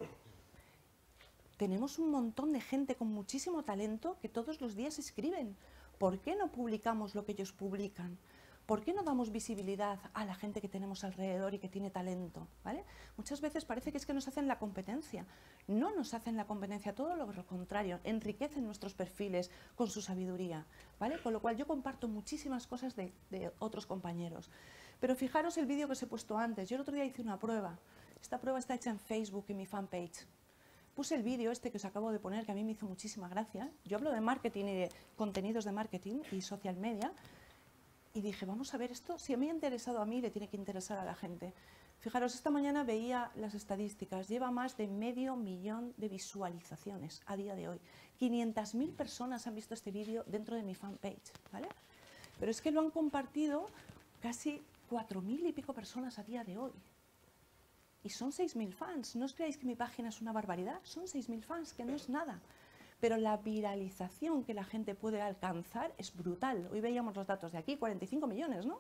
Tenemos un montón de gente con muchísimo talento que todos los días escriben. ¿Por qué no publicamos lo que ellos publican? ¿Por qué no damos visibilidad a la gente que tenemos alrededor y que tiene talento? ¿Vale? Muchas veces parece que es que nos hacen la competencia. No nos hacen la competencia, todo lo contrario, enriquecen nuestros perfiles con su sabiduría, ¿vale? Con lo cual yo comparto muchísimas cosas de otros compañeros. Pero fijaros el vídeo que os he puesto antes. Yo el otro día hice una prueba. Esta prueba está hecha en Facebook, en mi fanpage. Puse el vídeo este que os acabo de poner, que a mí me hizo muchísima gracia. Yo hablo de marketing y de contenidos de marketing y social media. Y dije, vamos a ver esto, si a mí ha interesado a mí, le tiene que interesar a la gente. Fijaros, esta mañana veía las estadísticas, lleva más de 500.000 de visualizaciones a día de hoy. 500.000 personas han visto este vídeo dentro de mi fanpage, ¿vale? Pero es que lo han compartido casi 4.000 y pico personas a día de hoy. Y son 6.000 fans. No os creáis que mi página es una barbaridad, son 6.000 fans, que no es nada. Pero la viralización que la gente puede alcanzar es brutal. Hoy veíamos los datos de aquí, 45 millones, ¿no?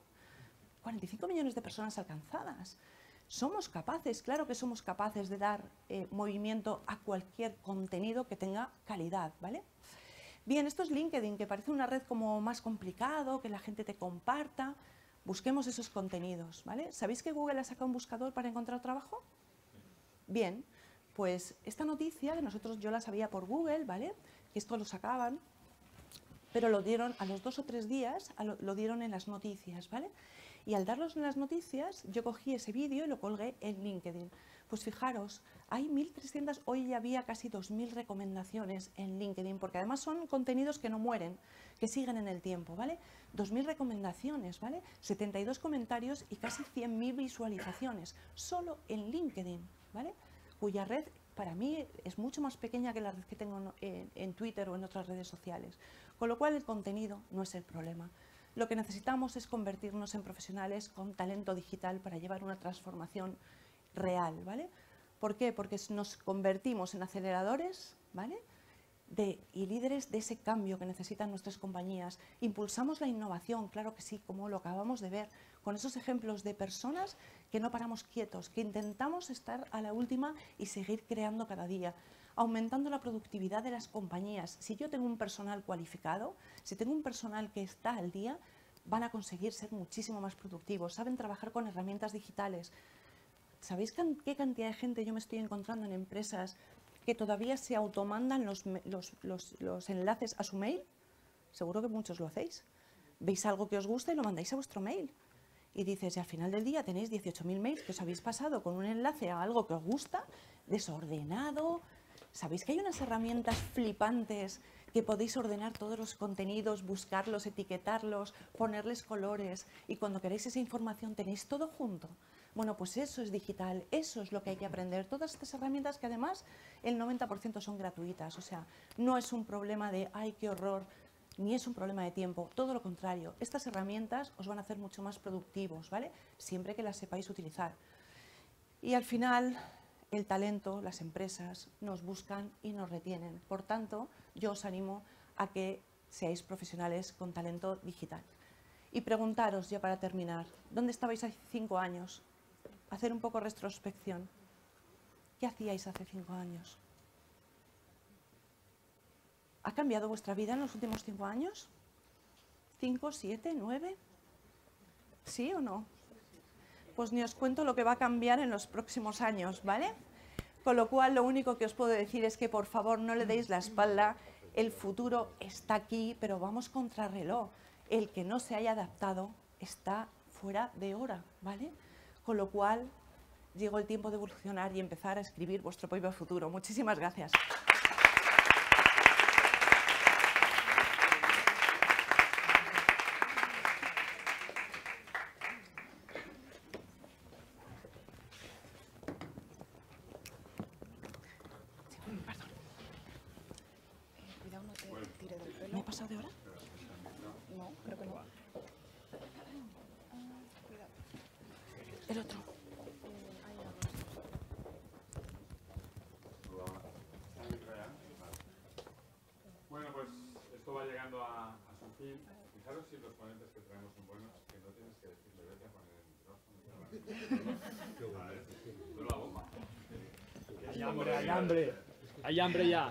45 millones de personas alcanzadas. Somos capaces, claro que somos capaces de dar movimiento a cualquier contenido que tenga calidad, ¿vale? Bien, esto es LinkedIn, que parece una red como más complicado, que la gente te comparta. Busquemos esos contenidos, ¿vale? ¿Sabéis que Google ha sacado un buscador para encontrar trabajo? Bien. Pues esta noticia, yo la sabía por Google, ¿vale? Que esto lo sacaban, pero lo dieron a los 2 o 3 días, lo dieron en las noticias, ¿vale? Y al darlos en las noticias, yo cogí ese vídeo y lo colgué en LinkedIn. Pues fijaros, hay 1.300, hoy ya había casi 2.000 recomendaciones en LinkedIn, porque además son contenidos que no mueren, que siguen en el tiempo, ¿vale? 2.000 recomendaciones, ¿vale? 72 comentarios y casi 100.000 visualizaciones, solo en LinkedIn, ¿vale? Cuya red para mí es mucho más pequeña que la red que tengo en Twitter o en otras redes sociales. Con lo cual el contenido no es el problema. Lo que necesitamos es convertirnos en profesionales con talento digital para llevar una transformación real, ¿vale? ¿Por qué? Porque nos convertimos en aceleradores, ¿vale? Y líderes de ese cambio que necesitan nuestras compañías. Impulsamos la innovación, claro que sí, como lo acabamos de ver, con esos ejemplos de personas que no paramos quietos, que intentamos estar a la última y seguir creando cada día, aumentando la productividad de las compañías. Si yo tengo un personal cualificado, si tengo un personal que está al día, van a conseguir ser muchísimo más productivos, saben trabajar con herramientas digitales. ¿Sabéis qué cantidad de gente yo me estoy encontrando en empresas que todavía se automandan los enlaces a su mail? Seguro que muchos lo hacéis. Veis algo que os gusta y lo mandáis a vuestro mail. Y dices, y al final del día tenéis 18.000 mails que os habéis pasado con un enlace a algo que os gusta, desordenado. ¿Sabéis que hay unas herramientas flipantes que podéis ordenar todos los contenidos, buscarlos, etiquetarlos, ponerles colores y cuando queréis esa información tenéis todo junto? Bueno, pues eso es digital, eso es lo que hay que aprender. Todas estas herramientas que además el 90% son gratuitas, o sea, no es un problema de ¡ay, qué horror!, ni es un problema de tiempo, todo lo contrario. Estas herramientas os van a hacer mucho más productivos, ¿vale? Siempre que las sepáis utilizar. Y al final, el talento, las empresas, nos buscan y nos retienen. Por tanto, yo os animo a que seáis profesionales con talento digital. Y preguntaros, ya para terminar, ¿dónde estabais hace 5 años? Hacer un poco retrospección. ¿Qué hacíais hace 5 años? ¿Ha cambiado vuestra vida en los últimos 5 años? ¿5, 7, 9? ¿Sí o no? Pues ni os cuento lo que va a cambiar en los próximos años, ¿vale? Con lo cual, lo único que os puedo decir es que, por favor, no le deis la espalda. El futuro está aquí, pero vamos contrarreloj. El que no se haya adaptado está fuera de hora, ¿vale? Con lo cual, llegó el tiempo de evolucionar y empezar a escribir vuestro propio futuro. Muchísimas gracias. ¿Me he pasado de hora? No, creo que no. El otro. Bueno, pues esto va llegando a su fin. Fijaros si los ponentes que traemos son buenos, que no tienes que decirle, vete a poner el micrófono. A ver, tú la bomba. Hay hambre, hay hambre. Hay hambre ya.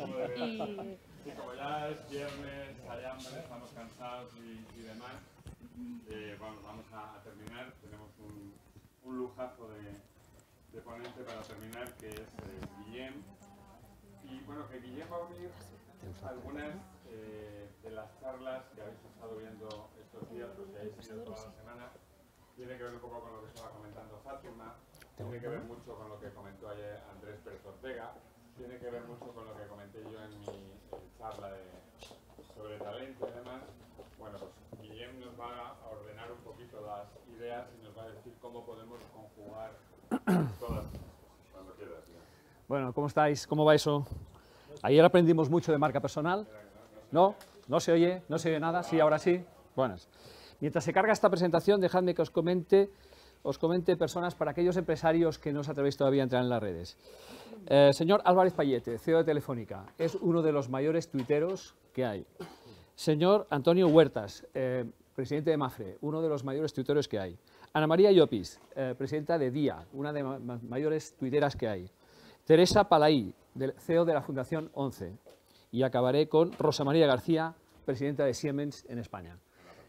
Y como ya es viernes, hay hambre, estamos cansados y demás, vamos a terminar. Tenemos un lujazo de ponente para terminar, que es Guillem. Y bueno, que Guillem va a unir algunas de las charlas que habéis estado viendo estos días, los que habéis ido toda la semana. Tiene que ver un poco con lo que estaba comentando Fátima, tiene que ver mucho con lo que comentó ayer Andrés Pérez Ortega, tiene que ver mucho con lo que comenté yo en mi charla sobre talento y demás. Bueno, pues Guillem nos va a ordenar un poquito las ideas y nos va a decir cómo podemos conjugar todas cuando quieras. Bueno, ¿cómo estáis? ¿Cómo va eso? Ayer aprendimos mucho de marca personal. ¿No? ¿No se oye? ¿No se oye nada? Sí, ahora sí. Buenas. Mientras se carga esta presentación, dejadme que os comente personas para aquellos empresarios que no os atrevéis todavía a entrar en las redes. Señor Álvarez Payete, CEO de Telefónica, es uno de los mayores tuiteros que hay. Señor Antonio Huertas, presidente de Mafre, uno de los mayores tuiteros que hay. Ana María Llopis, presidenta de DIA, una de las mayores tuiteras que hay. Teresa Palaí, CEO de la Fundación 11. Y acabaré con Rosa María García, presidenta de Siemens en España.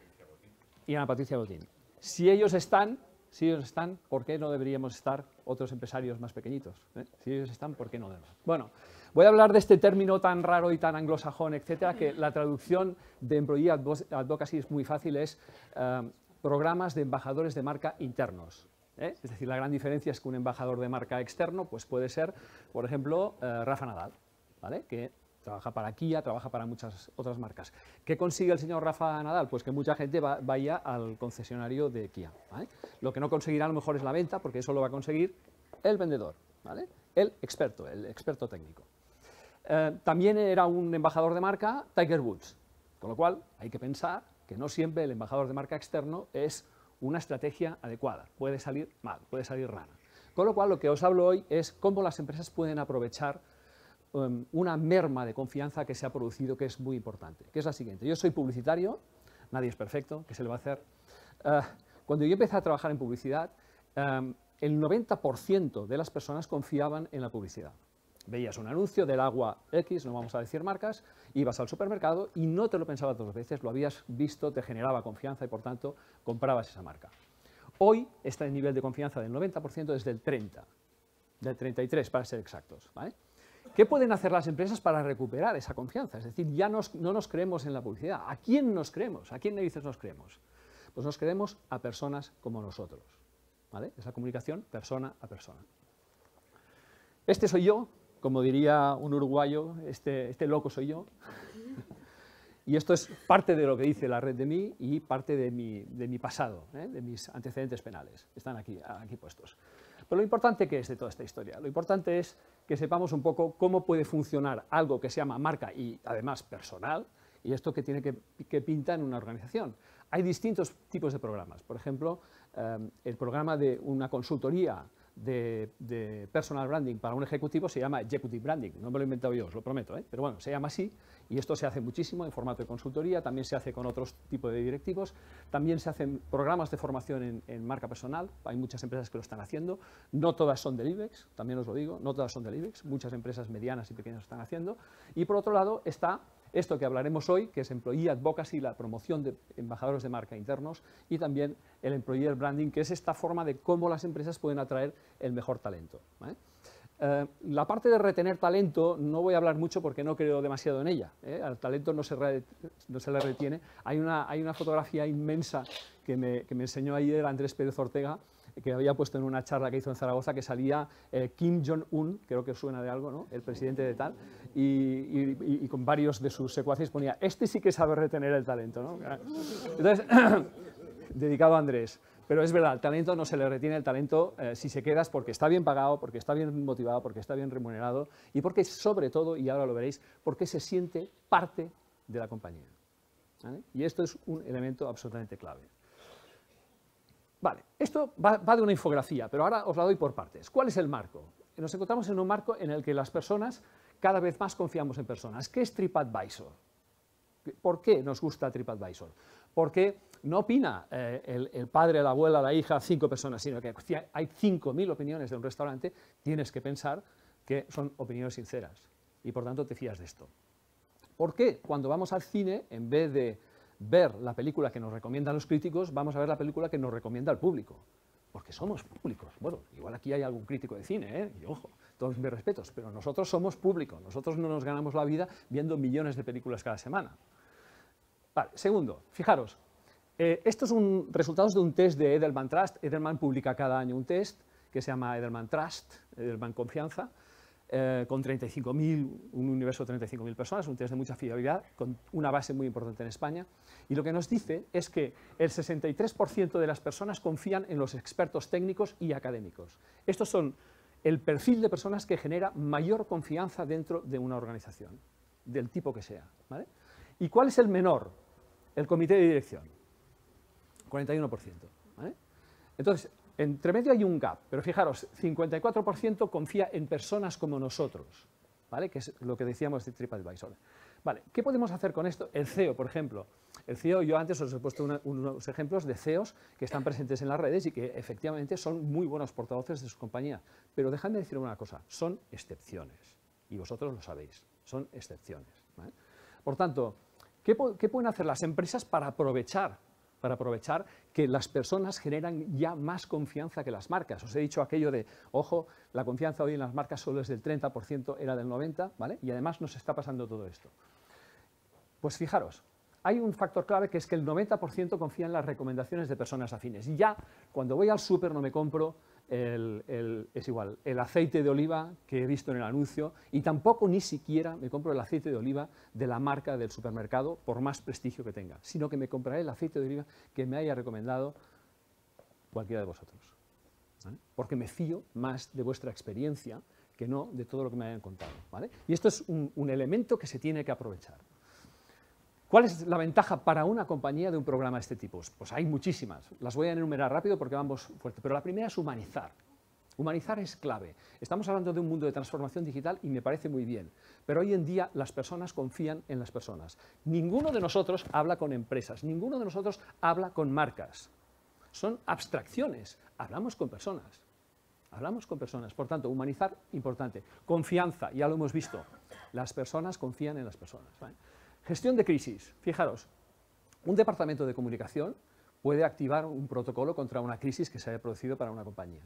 Y Ana Patricia Botín. Si ellos están, ¿por qué no deberíamos estar otros empresarios más pequeñitos? Si ellos están, ¿por qué no debemos? Bueno, voy a hablar de este término tan raro y tan anglosajón, etcétera, que la traducción de Employee Advocacy es muy fácil, es programas de embajadores de marca internos. Es decir, la gran diferencia es que un embajador de marca externo pues puede ser, por ejemplo, Rafa Nadal, ¿vale? Que trabaja para Kia, trabaja para muchas otras marcas. ¿Qué consigue el señor Rafa Nadal? Pues que mucha gente vaya al concesionario de Kia, ¿vale? Lo que no conseguirá a lo mejor es la venta, porque eso lo va a conseguir el vendedor, ¿vale? El experto técnico. También era un embajador de marca Tiger Woods, con lo cual hay que pensar que no siempre el embajador de marca externo es una estrategia adecuada, puede salir mal, puede salir rana. Con lo cual lo que os hablo hoy es cómo las empresas pueden aprovechar una merma de confianza que se ha producido, que es muy importante, que es la siguiente. Yo soy publicitario, nadie es perfecto, ¿qué se le va a hacer? Cuando yo empecé a trabajar en publicidad, el 90% de las personas confiaban en la publicidad. Veías un anuncio del agua X, no vamos a decir marcas, ibas al supermercado y no te lo pensabas dos veces, lo habías visto, te generaba confianza y por tanto comprabas esa marca. Hoy este nivel de confianza del 90% es del 30%, del 33% para ser exactos, ¿vale? ¿Qué pueden hacer las empresas para recuperar esa confianza? Es decir, ya no nos creemos en la publicidad. ¿A quién nos creemos? ¿A quién narices nos creemos? Pues nos creemos a personas como nosotros, ¿vale? Esa comunicación persona a persona. Este soy yo, como diría un uruguayo, este loco soy yo. Y esto es parte de lo que dice la red de mí y parte de mi pasado, de mis antecedentes penales. Están aquí puestos. Pero lo importante que es de toda esta historia, lo importante es que sepamos un poco cómo puede funcionar algo que se llama marca y además personal, y esto que tiene que pinta en una organización. Hay distintos tipos de programas. Por ejemplo, el programa de una consultoría de personal branding para un ejecutivo se llama Executive Branding. No me lo he inventado yo, os lo prometo, pero bueno, se llama así y esto se hace muchísimo en formato de consultoría, también se hace con otros tipos de directivos, también se hacen programas de formación en marca personal, hay muchas empresas que lo están haciendo, no todas son del IBEX, también os lo digo, no todas son del IBEX, muchas empresas medianas y pequeñas lo están haciendo, y por otro lado está esto que hablaremos hoy, que es Employee Advocacy, la promoción de embajadores de marca internos, y también el Employer Branding, que es esta forma de cómo las empresas pueden atraer el mejor talento, ¿vale? La parte de retener talento no voy a hablar mucho porque no creo demasiado en ella, al talento no se le retiene. Hay una fotografía inmensa que me enseñó ayer Andrés Pérez Ortega, que había puesto en una charla que hizo en Zaragoza, que salía Kim Jong-un, creo que os suena de algo, ¿no? El presidente de tal, y con varios de sus secuaces ponía, este sí que sabe retener el talento, ¿no? Entonces, dedicado a Andrés. Pero es verdad, el talento no se le retiene, el talento si se queda es porque está bien pagado, porque está bien motivado, porque está bien remunerado y porque sobre todo, y ahora lo veréis, porque se siente parte de la compañía, ¿vale? Y esto es un elemento absolutamente clave. Vale, esto va de una infografía, pero ahora os la doy por partes. ¿Cuál es el marco? Nos encontramos en un marco en el que las personas cada vez más confiamos en personas. ¿Qué es TripAdvisor? ¿Por qué nos gusta TripAdvisor? Porque no opina el padre, la abuela, la hija, 5 personas, sino que hay 5.000 opiniones de un restaurante, tienes que pensar que son opiniones sinceras y por tanto te fías de esto. ¿Por qué cuando vamos al cine, en vez de ver la película que nos recomiendan los críticos, vamos a ver la película que nos recomienda el público. Porque somos públicos. Bueno, igual aquí hay algún crítico de cine, ¿eh? Y ojo, todos mis respetos, pero nosotros somos públicos. Nosotros no nos ganamos la vida viendo millones de películas cada semana. Vale, segundo, fijaros, estos son resultados de un test de Edelman Trust. Edelman publica cada año un test que se llama Edelman Trust, Edelman Confianza, con 35.000, un universo de 35.000 personas, un test de mucha fiabilidad, con una base muy importante en España. Y lo que nos dice es que el 63% de las personas confían en los expertos técnicos y académicos. Estos son el perfil de personas que genera mayor confianza dentro de una organización, del tipo que sea, ¿vale? ¿Y cuál es el menor? El comité de dirección, 41%, ¿vale? Entonces, entre medio hay un gap, pero fijaros, 54% confía en personas como nosotros, ¿vale? Que es lo que decíamos de TripAdvisor. Vale, ¿qué podemos hacer con esto? El CEO, por ejemplo. El CEO, yo antes os he puesto unos ejemplos de CEOs que están presentes en las redes y que efectivamente son muy buenos portavoces de su compañía. Pero dejadme decir una cosa, son excepciones. Y vosotros lo sabéis, son excepciones, ¿vale? Por tanto, ¿qué pueden hacer las empresas para aprovechar que las personas generan ya más confianza que las marcas? Os he dicho aquello de, ojo, la confianza hoy en las marcas solo es del 30%, era del 90%, ¿vale? Y además nos está pasando todo esto. Pues fijaros, hay un factor clave que es que el 90% confía en las recomendaciones de personas afines. Y ya, cuando voy al súper no me compro el aceite de oliva que he visto en el anuncio y tampoco ni siquiera me compro el aceite de oliva de la marca del supermercado por más prestigio que tenga, sino que me compraré el aceite de oliva que me haya recomendado cualquiera de vosotros, ¿vale? Porque me fío más de vuestra experiencia que no de todo lo que me hayan contado, ¿vale? Y esto es un elemento que se tiene que aprovechar. ¿Cuál es la ventaja para una compañía de un programa de este tipo? Pues hay muchísimas. Las voy a enumerar rápido porque vamos fuerte. Pero la primera es humanizar. Humanizar es clave. Estamos hablando de un mundo de transformación digital y me parece muy bien. Pero hoy en día las personas confían en las personas. Ninguno de nosotros habla con empresas. Ninguno de nosotros habla con marcas. Son abstracciones. Hablamos con personas. Hablamos con personas. Por tanto, humanizar, importante. Confianza, ya lo hemos visto. Las personas confían en las personas, ¿vale? Gestión de crisis. Fijaros, un departamento de comunicación puede activar un protocolo contra una crisis que se haya producido para una compañía.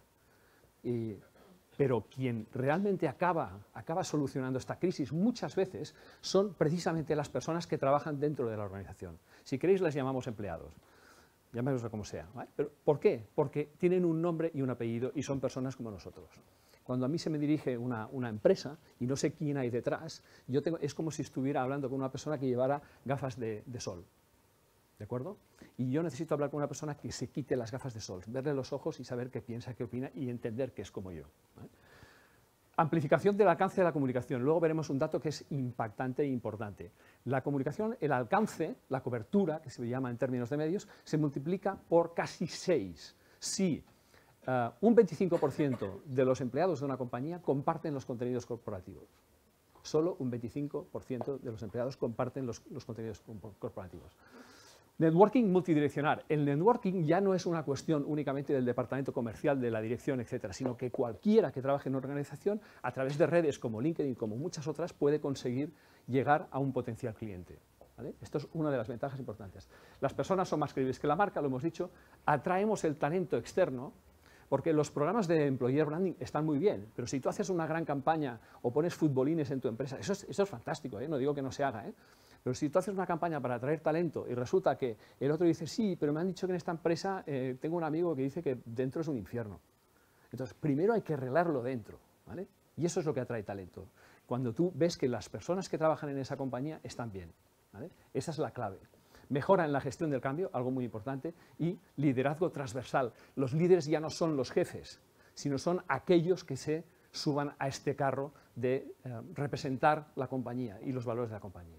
Pero quien realmente acaba solucionando esta crisis muchas veces son precisamente las personas que trabajan dentro de la organización. Si queréis les llamamos empleados, llamémoslo como sea, ¿vale? ¿Pero por qué? Porque tienen un nombre y un apellido y son personas como nosotros. Cuando a mí se me dirige una empresa y no sé quién hay detrás, es como si estuviera hablando con una persona que llevara gafas de sol, ¿de acuerdo? Y yo necesito hablar con una persona que se quite las gafas de sol, verle los ojos y saber qué piensa, qué opina y entender que es como yo, ¿vale? Amplificación del alcance de la comunicación. Luego veremos un dato que es impactante e importante. La comunicación, el alcance, la cobertura, que se llama en términos de medios, se multiplica por casi 6. Si un 25% de los empleados de una compañía comparten los contenidos corporativos. Solo un 25% de los empleados comparten los contenidos corporativos. Networking multidireccional. El networking ya no es una cuestión únicamente del departamento comercial, de la dirección, etcétera, sino que cualquiera que trabaje en una organización, a través de redes como LinkedIn, como muchas otras, puede conseguir llegar a un potencial cliente, ¿vale? Esto es una de las ventajas importantes. Las personas son más creíbles que la marca, lo hemos dicho. Atraemos el talento externo, porque los programas de employer branding están muy bien, pero si tú haces una gran campaña o pones futbolines en tu empresa, eso es fantástico, ¿eh? No digo que no se haga, ¿eh? Pero si tú haces una campaña para atraer talento y resulta que el otro dice, sí, pero me han dicho que en esta empresa tengo un amigo que dice que dentro es un infierno. Entonces, primero hay que arreglarlo dentro, ¿vale? Y eso es lo que atrae talento. Cuando tú ves que las personas que trabajan en esa compañía están bien, ¿vale? Esa es la clave. Mejora en la gestión del cambio, algo muy importante, y liderazgo transversal. Los líderes ya no son los jefes, sino son aquellos que se suban a este carro de representar la compañía y los valores de la compañía.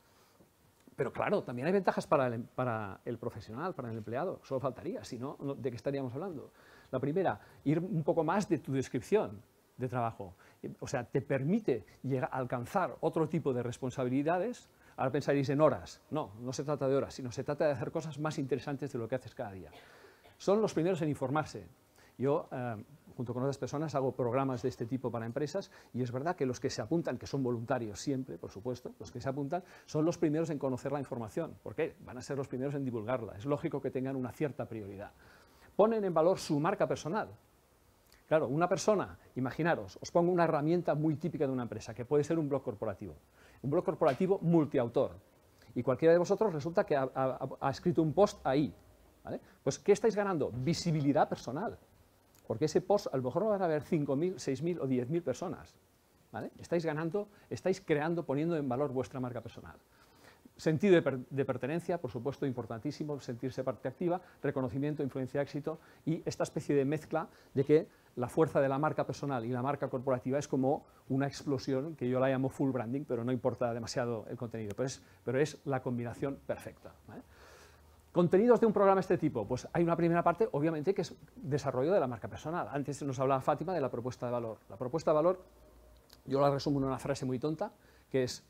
Pero claro, también hay ventajas para el profesional, para el empleado, solo faltaría, si no, ¿de qué estaríamos hablando? La primera, ir un poco más de tu descripción de trabajo. O sea, te permite alcanzar otro tipo de responsabilidades. Ahora pensaréis en horas. No, no se trata de horas, sino se trata de hacer cosas más interesantes de lo que haces cada día. Son los primeros en informarse. Yo, junto con otras personas, hago programas de este tipo para empresas y es verdad que los que se apuntan, que son voluntarios siempre, por supuesto, los que se apuntan son los primeros en conocer la información. ¿Por qué? Van a ser los primeros en divulgarla. Es lógico que tengan una cierta prioridad. Ponen en valor su marca personal. Claro, una persona, imaginaros, os pongo una herramienta muy típica de una empresa, que puede ser un blog corporativo. Un blog corporativo multiautor. Y cualquiera de vosotros resulta que ha escrito un post ahí. ¿Vale? Pues, ¿qué estáis ganando? Visibilidad personal. Porque ese post a lo mejor lo van a ver 5.000, 6.000 o 10.000 personas. ¿Vale? Estáis ganando, estáis creando, poniendo en valor vuestra marca personal. Sentido de pertenencia, por supuesto, importantísimo, sentirse parte activa, reconocimiento, influencia, éxito y esta especie de mezcla de que la fuerza de la marca personal y la marca corporativa es como una explosión, que yo la llamo full branding, pero no importa demasiado el contenido, pero es la combinación perfecta. ¿Vale? Contenidos de un programa de este tipo, pues hay una primera parte, obviamente, que es desarrollo de la marca personal. Antes nos hablaba Fátima de la propuesta de valor. La propuesta de valor, yo la resumo en una frase muy tonta, que es,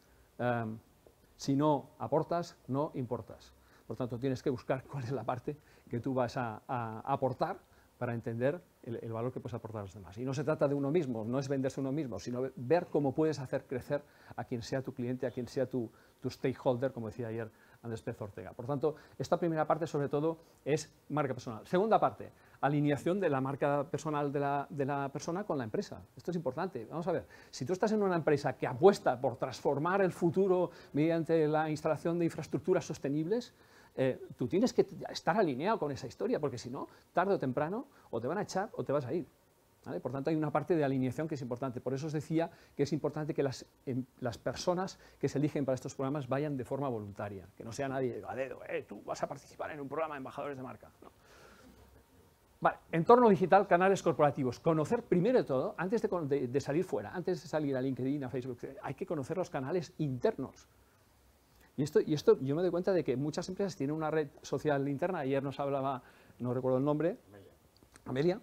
si no aportas, no importas. Por tanto, tienes que buscar cuál es la parte que tú vas a aportar para entender el valor que puedes aportar a los demás. Y no se trata de uno mismo, no es venderse uno mismo, sino ver cómo puedes hacer crecer a quien sea tu cliente, a quien sea tu stakeholder, como decía ayer Andrés Pérez Ortega. Por tanto, esta primera parte, sobre todo, es marca personal. Segunda parte, alineación de la marca personal de la persona con la empresa. Esto es importante. Vamos a ver, si tú estás en una empresa que apuesta por transformar el futuro mediante la instalación de infraestructuras sostenibles, tú tienes que estar alineado con esa historia, porque si no, tarde o temprano, o te van a echar o te vas a ir. ¿Vale? Por tanto, hay una parte de alineación que es importante. Por eso os decía que es importante que las personas que se eligen para estos programas vayan de forma voluntaria, que no sea nadie a dedo, tú vas a participar en un programa de embajadores de marca. No. Vale, entorno digital, canales corporativos. Conocer primero de todo, antes de salir fuera, antes de salir a LinkedIn, a Facebook, hay que conocer los canales internos. Y esto yo me doy cuenta de que muchas empresas tienen una red social interna. Ayer nos hablaba, no recuerdo el nombre, Amelia,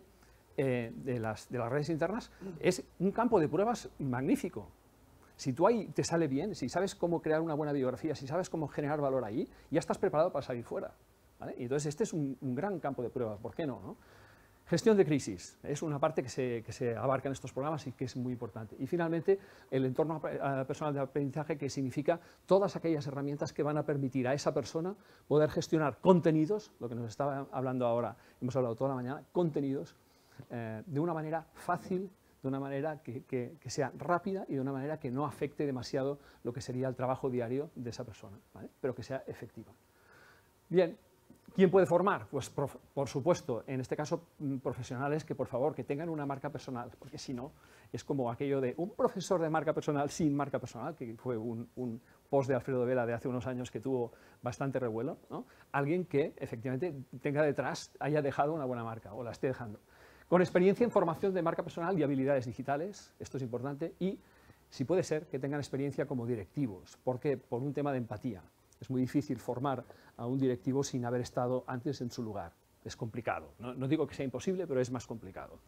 de las redes internas. Es un campo de pruebas magnífico. Si tú ahí te sale bien, si sabes cómo crear una buena biografía, si sabes cómo generar valor ahí, ya estás preparado para salir fuera. ¿Vale? Y entonces este es un gran campo de pruebas, ¿por qué no? Gestión de crisis, es una parte que se abarca en estos programas y que es muy importante. Y finalmente, el entorno personal de aprendizaje, que significa todas aquellas herramientas que van a permitir a esa persona poder gestionar contenidos, lo que nos estaba hablando ahora, hemos hablado toda la mañana, contenidos, de una manera fácil, de una manera que sea rápida y de una manera que no afecte demasiado lo que sería el trabajo diario de esa persona, ¿vale? Pero que sea efectiva. Bien. ¿Quién puede formar? Pues por supuesto, en este caso profesionales que por favor que tengan una marca personal, porque si no es como aquello de un profesor de marca personal sin marca personal, que fue un post de Alfredo Vela de hace unos años que tuvo bastante revuelo, ¿no? Alguien que efectivamente tenga detrás, haya dejado una buena marca o la esté dejando. Con experiencia en formación de marca personal y habilidades digitales, esto es importante, y si puede ser que tengan experiencia como directivos. ¿Por qué? Por un tema de empatía. Es muy difícil formar a un directivo sin haber estado antes en su lugar. Es complicado. No digo que sea imposible, pero es más complicado.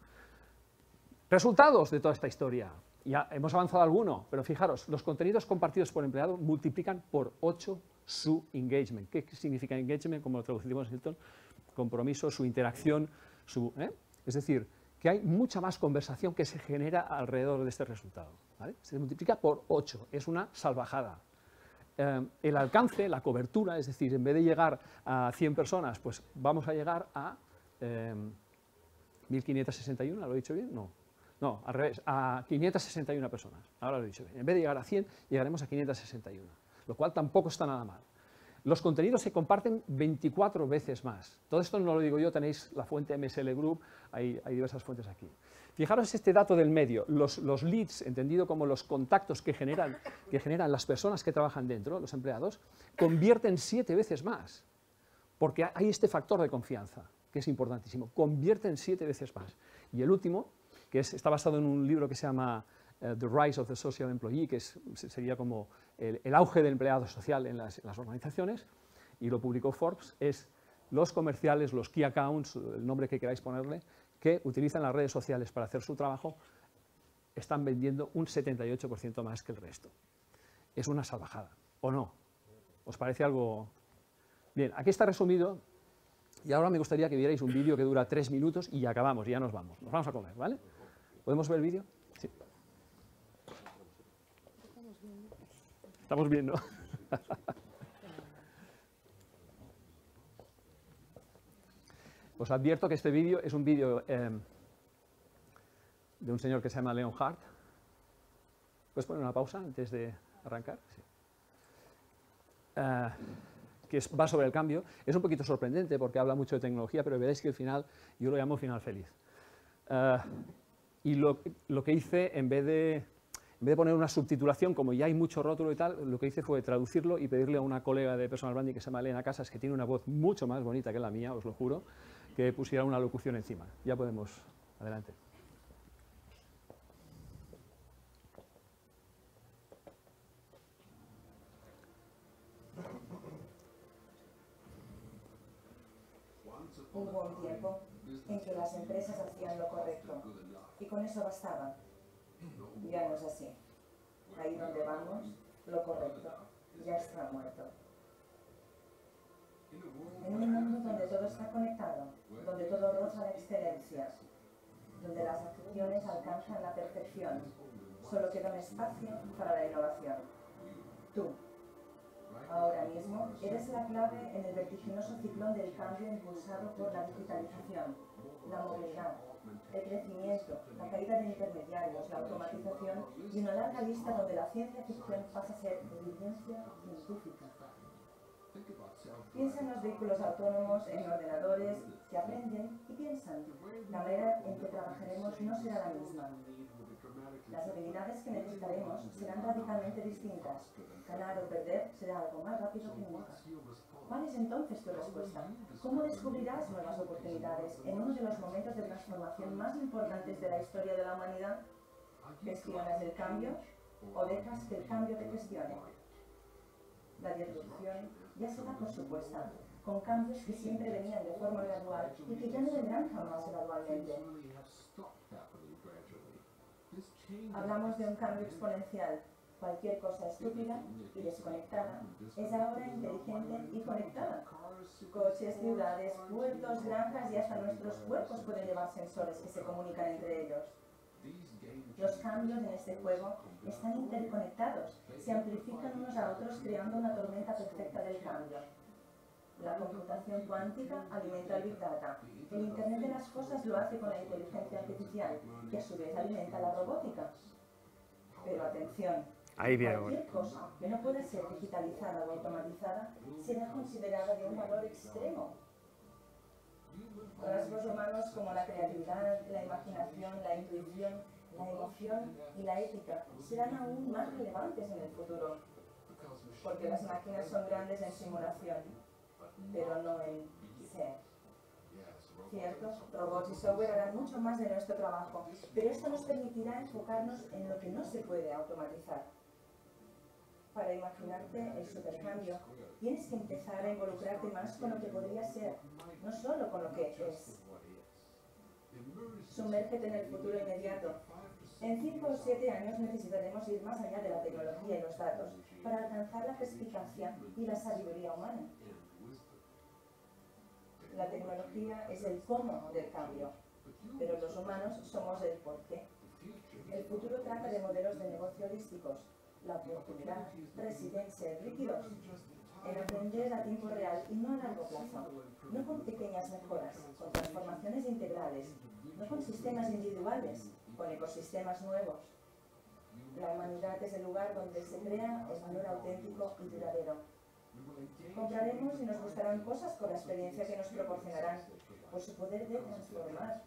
Resultados de toda esta historia. Ya hemos avanzado alguno, pero fijaros, los contenidos compartidos por empleado multiplican por 8 su engagement. ¿Qué significa engagement? Como lo traducimos en Hilton, compromiso, su interacción, es decir, que hay mucha más conversación que se genera alrededor de este resultado. ¿Vale? Se multiplica por 8, es una salvajada. El alcance, la cobertura, es decir, en vez de llegar a 100 personas, pues vamos a llegar a 1.561, ¿lo he dicho bien? No, al revés, a 561 personas, ahora lo he dicho bien. En vez de llegar a 100, llegaremos a 561, lo cual tampoco está nada mal. Los contenidos se comparten 24 veces más. Todo esto no lo digo yo, tenéis la fuente MSL Group, hay diversas fuentes aquí. Fijaros este dato del medio, los leads, entendido como los contactos que generan las personas que trabajan dentro, los empleados, convierten 7 veces más, porque hay este factor de confianza, que es importantísimo, convierten 7 veces más. Y el último, que está basado en un libro que se llama The Rise of the Social Employee, que sería como el auge del empleado social en las organizaciones, y lo publicó Forbes, es los comerciales, los key accounts, el nombre que queráis ponerle, que utilizan las redes sociales para hacer su trabajo, están vendiendo un 78% más que el resto. Es una salvajada, ¿o no? ¿Os parece algo? Bien, aquí está resumido Y ahora me gustaría que vierais un vídeo que dura 3 minutos y ya acabamos, y ya nos vamos. Nos vamos a comer, ¿vale? ¿Podemos ver el vídeo? Sí. Estamos bien, ¿no? Os advierto que este vídeo es un vídeo de un señor que se llama Leon Hart. ¿Puedes poner una pausa antes de arrancar? Sí. Va sobre el cambio. Es un poquito sorprendente porque habla mucho de tecnología, pero veréis que el final, yo lo llamo final feliz. Y lo que hice, en vez de poner una subtitulación, como ya hay mucho rótulo y tal, lo que hice fue traducirlo y pedirle a una colega de personal branding que se llama Elena Casas, que tiene una voz mucho más bonita que la mía, os lo juro, que pusiera una locución encima. Ya podemos, adelante. Hubo un tiempo en que las empresas hacían lo correcto y con eso bastaba. Ya no es así. Ahí donde vamos, lo correcto ya está muerto. En un mundo donde todo está conectado, donde todo roza la excelencia, donde las acciones alcanzan la perfección, solo queda un espacio para la innovación. Tú, ahora mismo, eres la clave en el vertiginoso ciclón del cambio impulsado por la digitalización, la movilidad, el crecimiento, la caída de intermediarios, la automatización y una larga lista donde la ciencia ficción pasa a ser evidencia científica. Piensa en los vehículos autónomos, en ordenadores que aprenden y piensan. La manera en que trabajaremos no será la misma. Las habilidades que necesitaremos serán radicalmente distintas. Ganar o perder será algo más rápido que nunca. ¿Cuál es entonces tu respuesta? ¿Cómo descubrirás nuevas oportunidades en uno de los momentos de transformación más importantes de la historia de la humanidad? ¿Gestionas el cambio o dejas que el cambio te gestione? La disrupción ya se da por supuesta, con cambios que siempre venían de forma gradual y que ya no vendrán jamás gradualmente. Hablamos de un cambio exponencial. Cualquier cosa estúpida y desconectada es ahora inteligente y conectada. Coches, ciudades, puertos, granjas y hasta nuestros cuerpos pueden llevar sensores que se comunican entre ellos. Los cambios en este juego están interconectados, se amplifican unos a otros creando una tormenta perfecta del cambio. La computación cuántica alimenta el Big Data. El Internet de las cosas lo hace con la inteligencia artificial, que a su vez alimenta la robótica. Pero atención, cualquier cosa que no pueda ser digitalizada o automatizada será considerada de un valor extremo. Rasgos humanos como la creatividad, la imaginación, la intuición, la emoción y la ética serán aún más relevantes en el futuro, porque las máquinas son grandes en simulación, pero no en ser. Cierto, robots y software harán mucho más de nuestro trabajo, pero esto nos permitirá enfocarnos en lo que no se puede automatizar. Para imaginarte el supercambio, tienes que empezar a involucrarte más con lo que podría ser, no solo con lo que es. Sumérgete en el futuro inmediato. En 5 o 7 años necesitaremos ir más allá de la tecnología y los datos para alcanzar la perspicacia y la sabiduría humana. La tecnología es el cómo del cambio, pero los humanos somos el por qué. El futuro trata de modelos de negocio holísticos, la oportunidad reside en ser líquidos, en aprender a tiempo real y no a largo plazo, no con pequeñas mejoras, con transformaciones integrales, no con sistemas individuales, con ecosistemas nuevos. La humanidad es el lugar donde se crea el valor auténtico y duradero. Compraremos y nos gustarán cosas con la experiencia que nos proporcionarán, por su poder de transformar.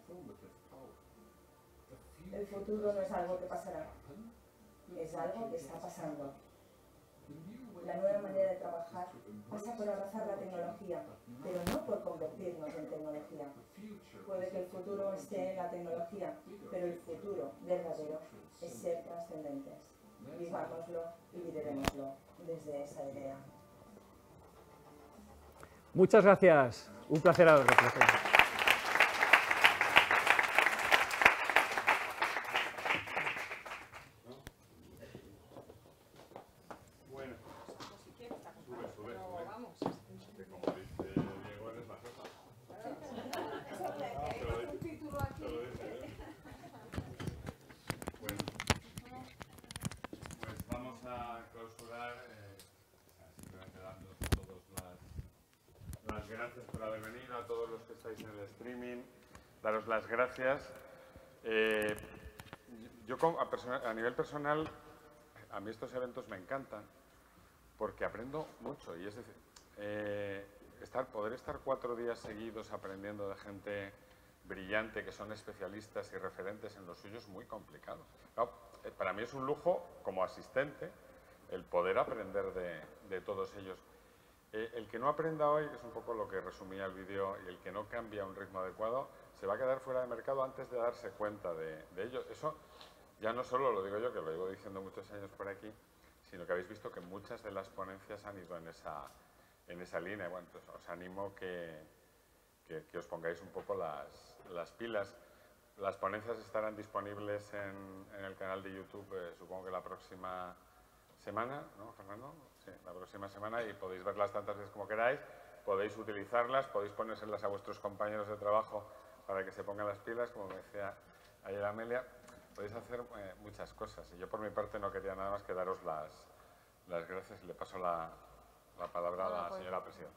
El futuro no es algo que pasará, es algo que está pasando. La nueva manera de trabajar pasa por abrazar la tecnología, pero no por convertirnos en tecnología. Puede que el futuro esté en la tecnología, pero el futuro verdadero es ser trascendentes. Vivámoslo y liderémoslo desde esa idea. Muchas gracias. Un placer haber presentado. las gracias por haber venido, a todos los que estáis en el streaming, daros las gracias. Yo a nivel personal, a mí estos eventos me encantan porque aprendo mucho y es decir, poder estar 4 días seguidos aprendiendo de gente brillante, que son especialistas y referentes en lo suyo, es muy complicado. Claro, para mí es un lujo, como asistente, el poder aprender de todos ellos. El que no aprenda hoy, es un poco lo que resumía el vídeo, y el que no cambia a un ritmo adecuado, se va a quedar fuera de mercado antes de darse cuenta de ello. Eso ya no solo lo digo yo, que lo llevo diciendo muchos años por aquí, sino que habéis visto que muchas de las ponencias han ido en esa línea. Bueno, pues os animo que os pongáis un poco las pilas. Las ponencias estarán disponibles en el canal de YouTube, supongo que la próxima semana, ¿no, Fernando? Sí, la próxima semana, y podéis verlas tantas veces como queráis, podéis utilizarlas, podéis ponérselas a vuestros compañeros de trabajo para que se pongan las pilas, como me decía ayer Amelia, podéis hacer muchas cosas. Y yo por mi parte no quería nada más que daros las gracias y le paso la palabra a la señora presidenta.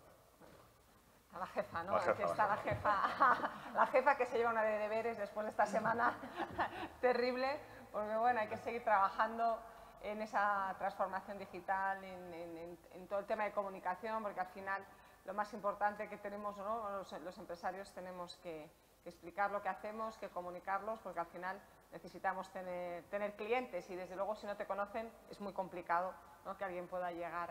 A la jefa, ¿no? La jefa, Aquí está la jefa que se lleva una de deberes después de esta semana terrible, porque bueno, hay que seguir trabajando en esa transformación digital, en todo el tema de comunicación, porque al final lo más importante que tenemos, ¿no? los empresarios tenemos que explicar lo que hacemos, que comunicarlos, porque al final necesitamos tener clientes y desde luego si no te conocen es muy complicado, ¿no? Que alguien pueda llegar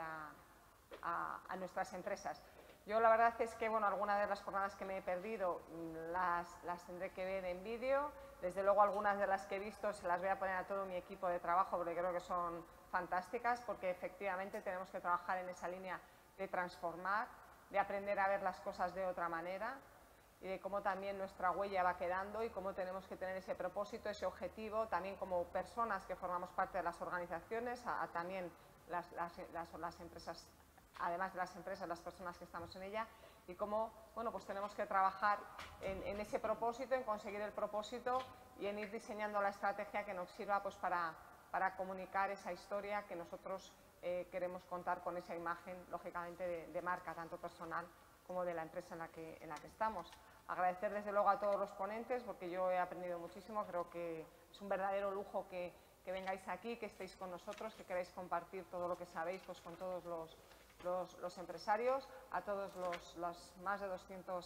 a nuestras empresas. Yo la verdad es que bueno, algunas de las jornadas que me he perdido las tendré que ver en vídeo. Desde luego algunas de las que he visto se las voy a poner a todo mi equipo de trabajo porque creo que son fantásticas, porque efectivamente tenemos que trabajar en esa línea de transformar, de aprender a ver las cosas de otra manera y de cómo también nuestra huella va quedando y cómo tenemos que tener ese propósito, ese objetivo, también como personas que formamos parte de las organizaciones, también las empresas, además de las empresas, las personas que estamos en ella, y cómo bueno, pues tenemos que trabajar en ese propósito, en conseguir el propósito y en ir diseñando la estrategia que nos sirva pues, para comunicar esa historia que nosotros queremos contar con esa imagen, lógicamente, de marca, tanto personal como de la empresa en la que estamos. Agradecer desde luego a todos los ponentes, porque yo he aprendido muchísimo, creo que es un verdadero lujo que vengáis aquí, que estéis con nosotros, que queráis compartir todo lo que sabéis pues, con todos los empresarios, a todos los más de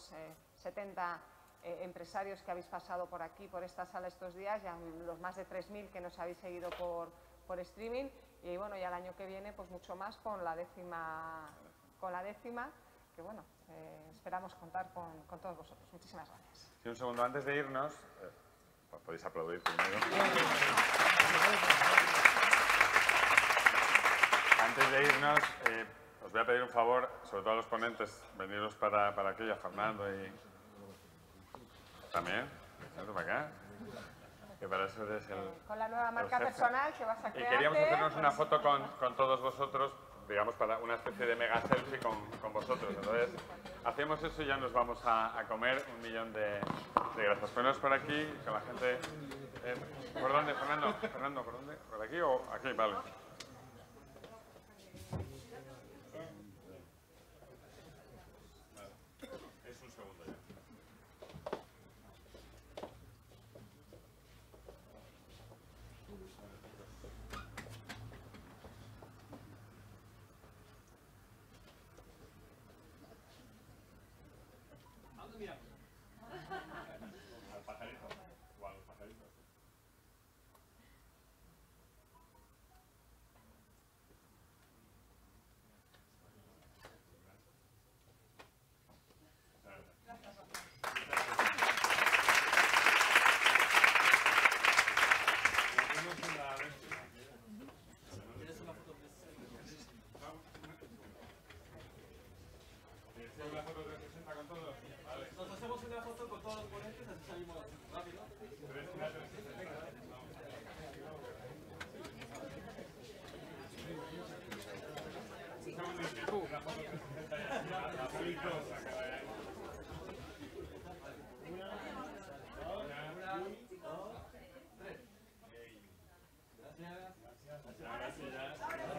270 empresarios que habéis pasado por aquí, por esta sala estos días, y a los más de 3.000 que nos habéis seguido por streaming, y bueno, ya el año que viene pues mucho más con la décima, que bueno, esperamos contar con todos vosotros. Muchísimas gracias. Sí, un segundo, antes de irnos, podéis aplaudir primero. Antes de irnos, os voy a pedir un favor, sobre todo a los ponentes, veniros para aquí, a Fernando y también, veniros para acá, que para eso eres con la nueva marca personal que vas a crear. Y queríamos hacernos una foto con todos vosotros, digamos, para una especie de mega selfie con vosotros. Entonces, hacemos eso y ya nos vamos a comer 1.000.000 de gracias. Poneros por aquí, con la gente... ¿Por dónde, Fernando? Fernando, ¿por dónde? ¿Por aquí o aquí? Vale. Es un segundo ya. Al pajarito, o a los pajaritos. ¿Una foto 360 con todos? Vale. Nos hacemos una foto con todos los ponentes, así salimos rápido. Una 360. Una foto 360 ya. La película saca de ahí. Una, dos, tres. Gracias. Gracias.